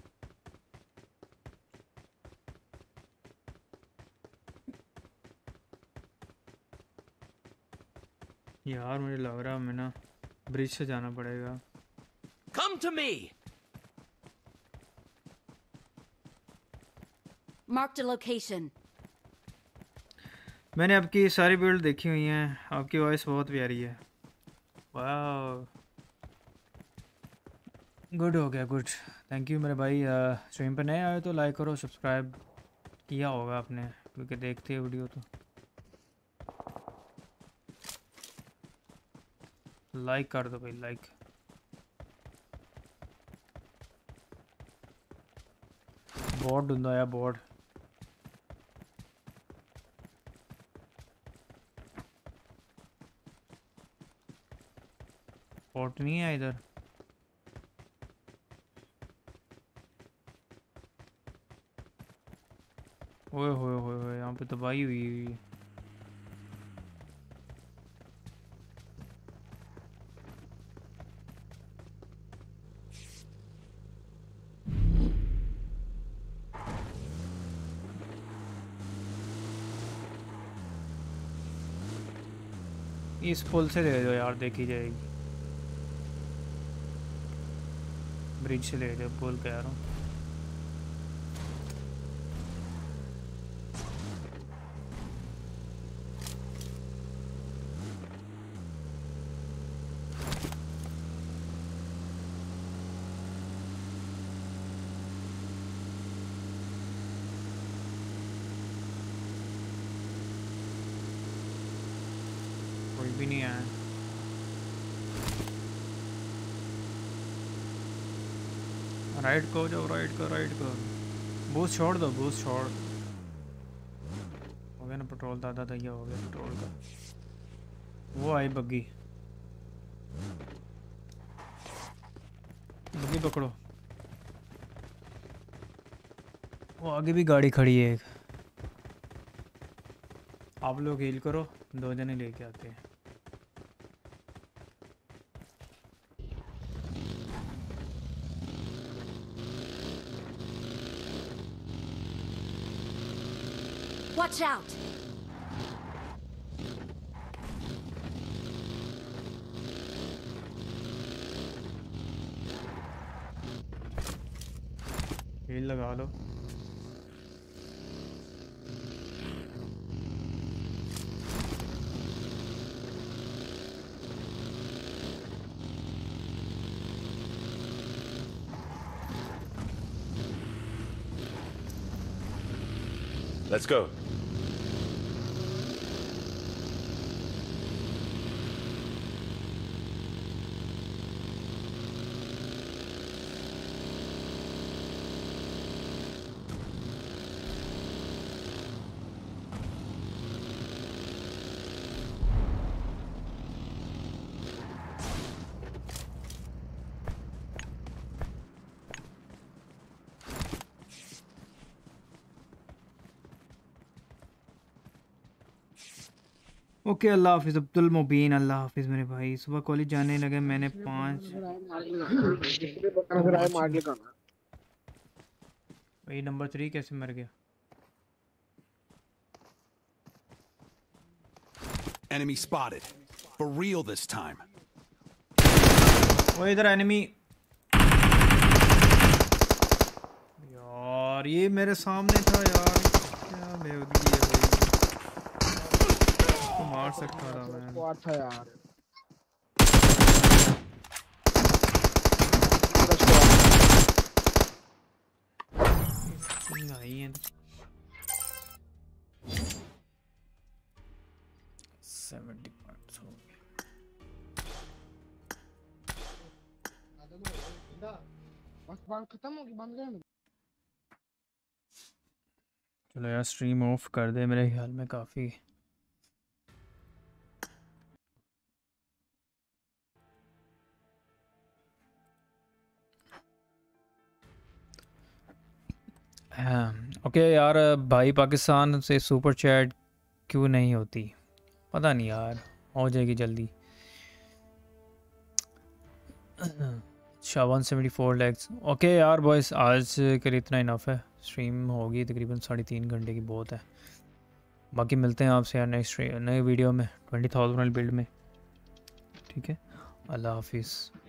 यार मुझे लग रहा है मैं ना ब्रिज से जाना पड़ेगा। Come to me. Marked a location. मैंने आपकी सारी बिल्ड देखी हुई हैं, आपकी वॉइस बहुत प्यारी है। वाह, गुड हो गया, गुड। थैंक यू मेरे भाई। स्ट्रीम पे नए आए तो लाइक करो, सब्सक्राइब किया होगा आपने क्योंकि देखते हैं वीडियो तो। लाइक कर दो भाई, लाइक। बोर्ड ढूंढो यार, बोर्ड। बोर्ड नहीं है इधर। ओए होए होए होए, यहाँ पे तबाही हुई हुई है। इस पुल से ले लो यार, देखी जाएगी। ब्रिज से ले लो, पुल कह रहा हूँ। कोई भी नहीं आया। राइट को जाओ, राइट को, राइट को। बूस्ट छोड़ दो, बूस्ट छोड़। हो गया ना पेट्रोल, दादा दैया हो गया पेट्रोल का। वो आई बग्गी, बग्गी पकड़ो। वो आगे भी गाड़ी खड़ी है एक। आप लोग हील करो, दो जने लेके आते हैं। Watch out! हील लगा लो। Let's go. ओके, अल्लाह हाफिज़ अब्दुल मुबीन। अल्लाह हाफिज़ मेरे भाई। सुबह कॉलेज जाने लगे, मैंने पाँच भाई। नंबर थ्री कैसे मर गया? Enemy spotted. For real this time. वो इधर एनिमी। यार ये मेरे सामने था यार, क्या बेवकूफ़ी है भाई। तो मार सकता था मैं। स्क्वाड था यार। नहीं है। सेवेंटी पॉइंट्स हो गए। बस बात खत्म होगी, बंद कर। चलो यार स्ट्रीम ऑफ कर दे, मेरे ख्याल में काफ़ी हाँ। ओके यार, भाई पाकिस्तान से सुपर चैट क्यों नहीं होती पता नहीं यार, हो जाएगी जल्दी। अच्छा one seventy four lakhs. Okay यार बॉयस, आज के लिए इतना इनफ है। स्ट्रीम होगी तकरीबन साढ़े तीन घंटे की, बहुत है। बाकी मिलते हैं आपसे यार नेक्स्ट नए वीडियो में ट्वेंटी थाउजेंड बिल्ड में। ठीक है, अल्लाह हाफिज़।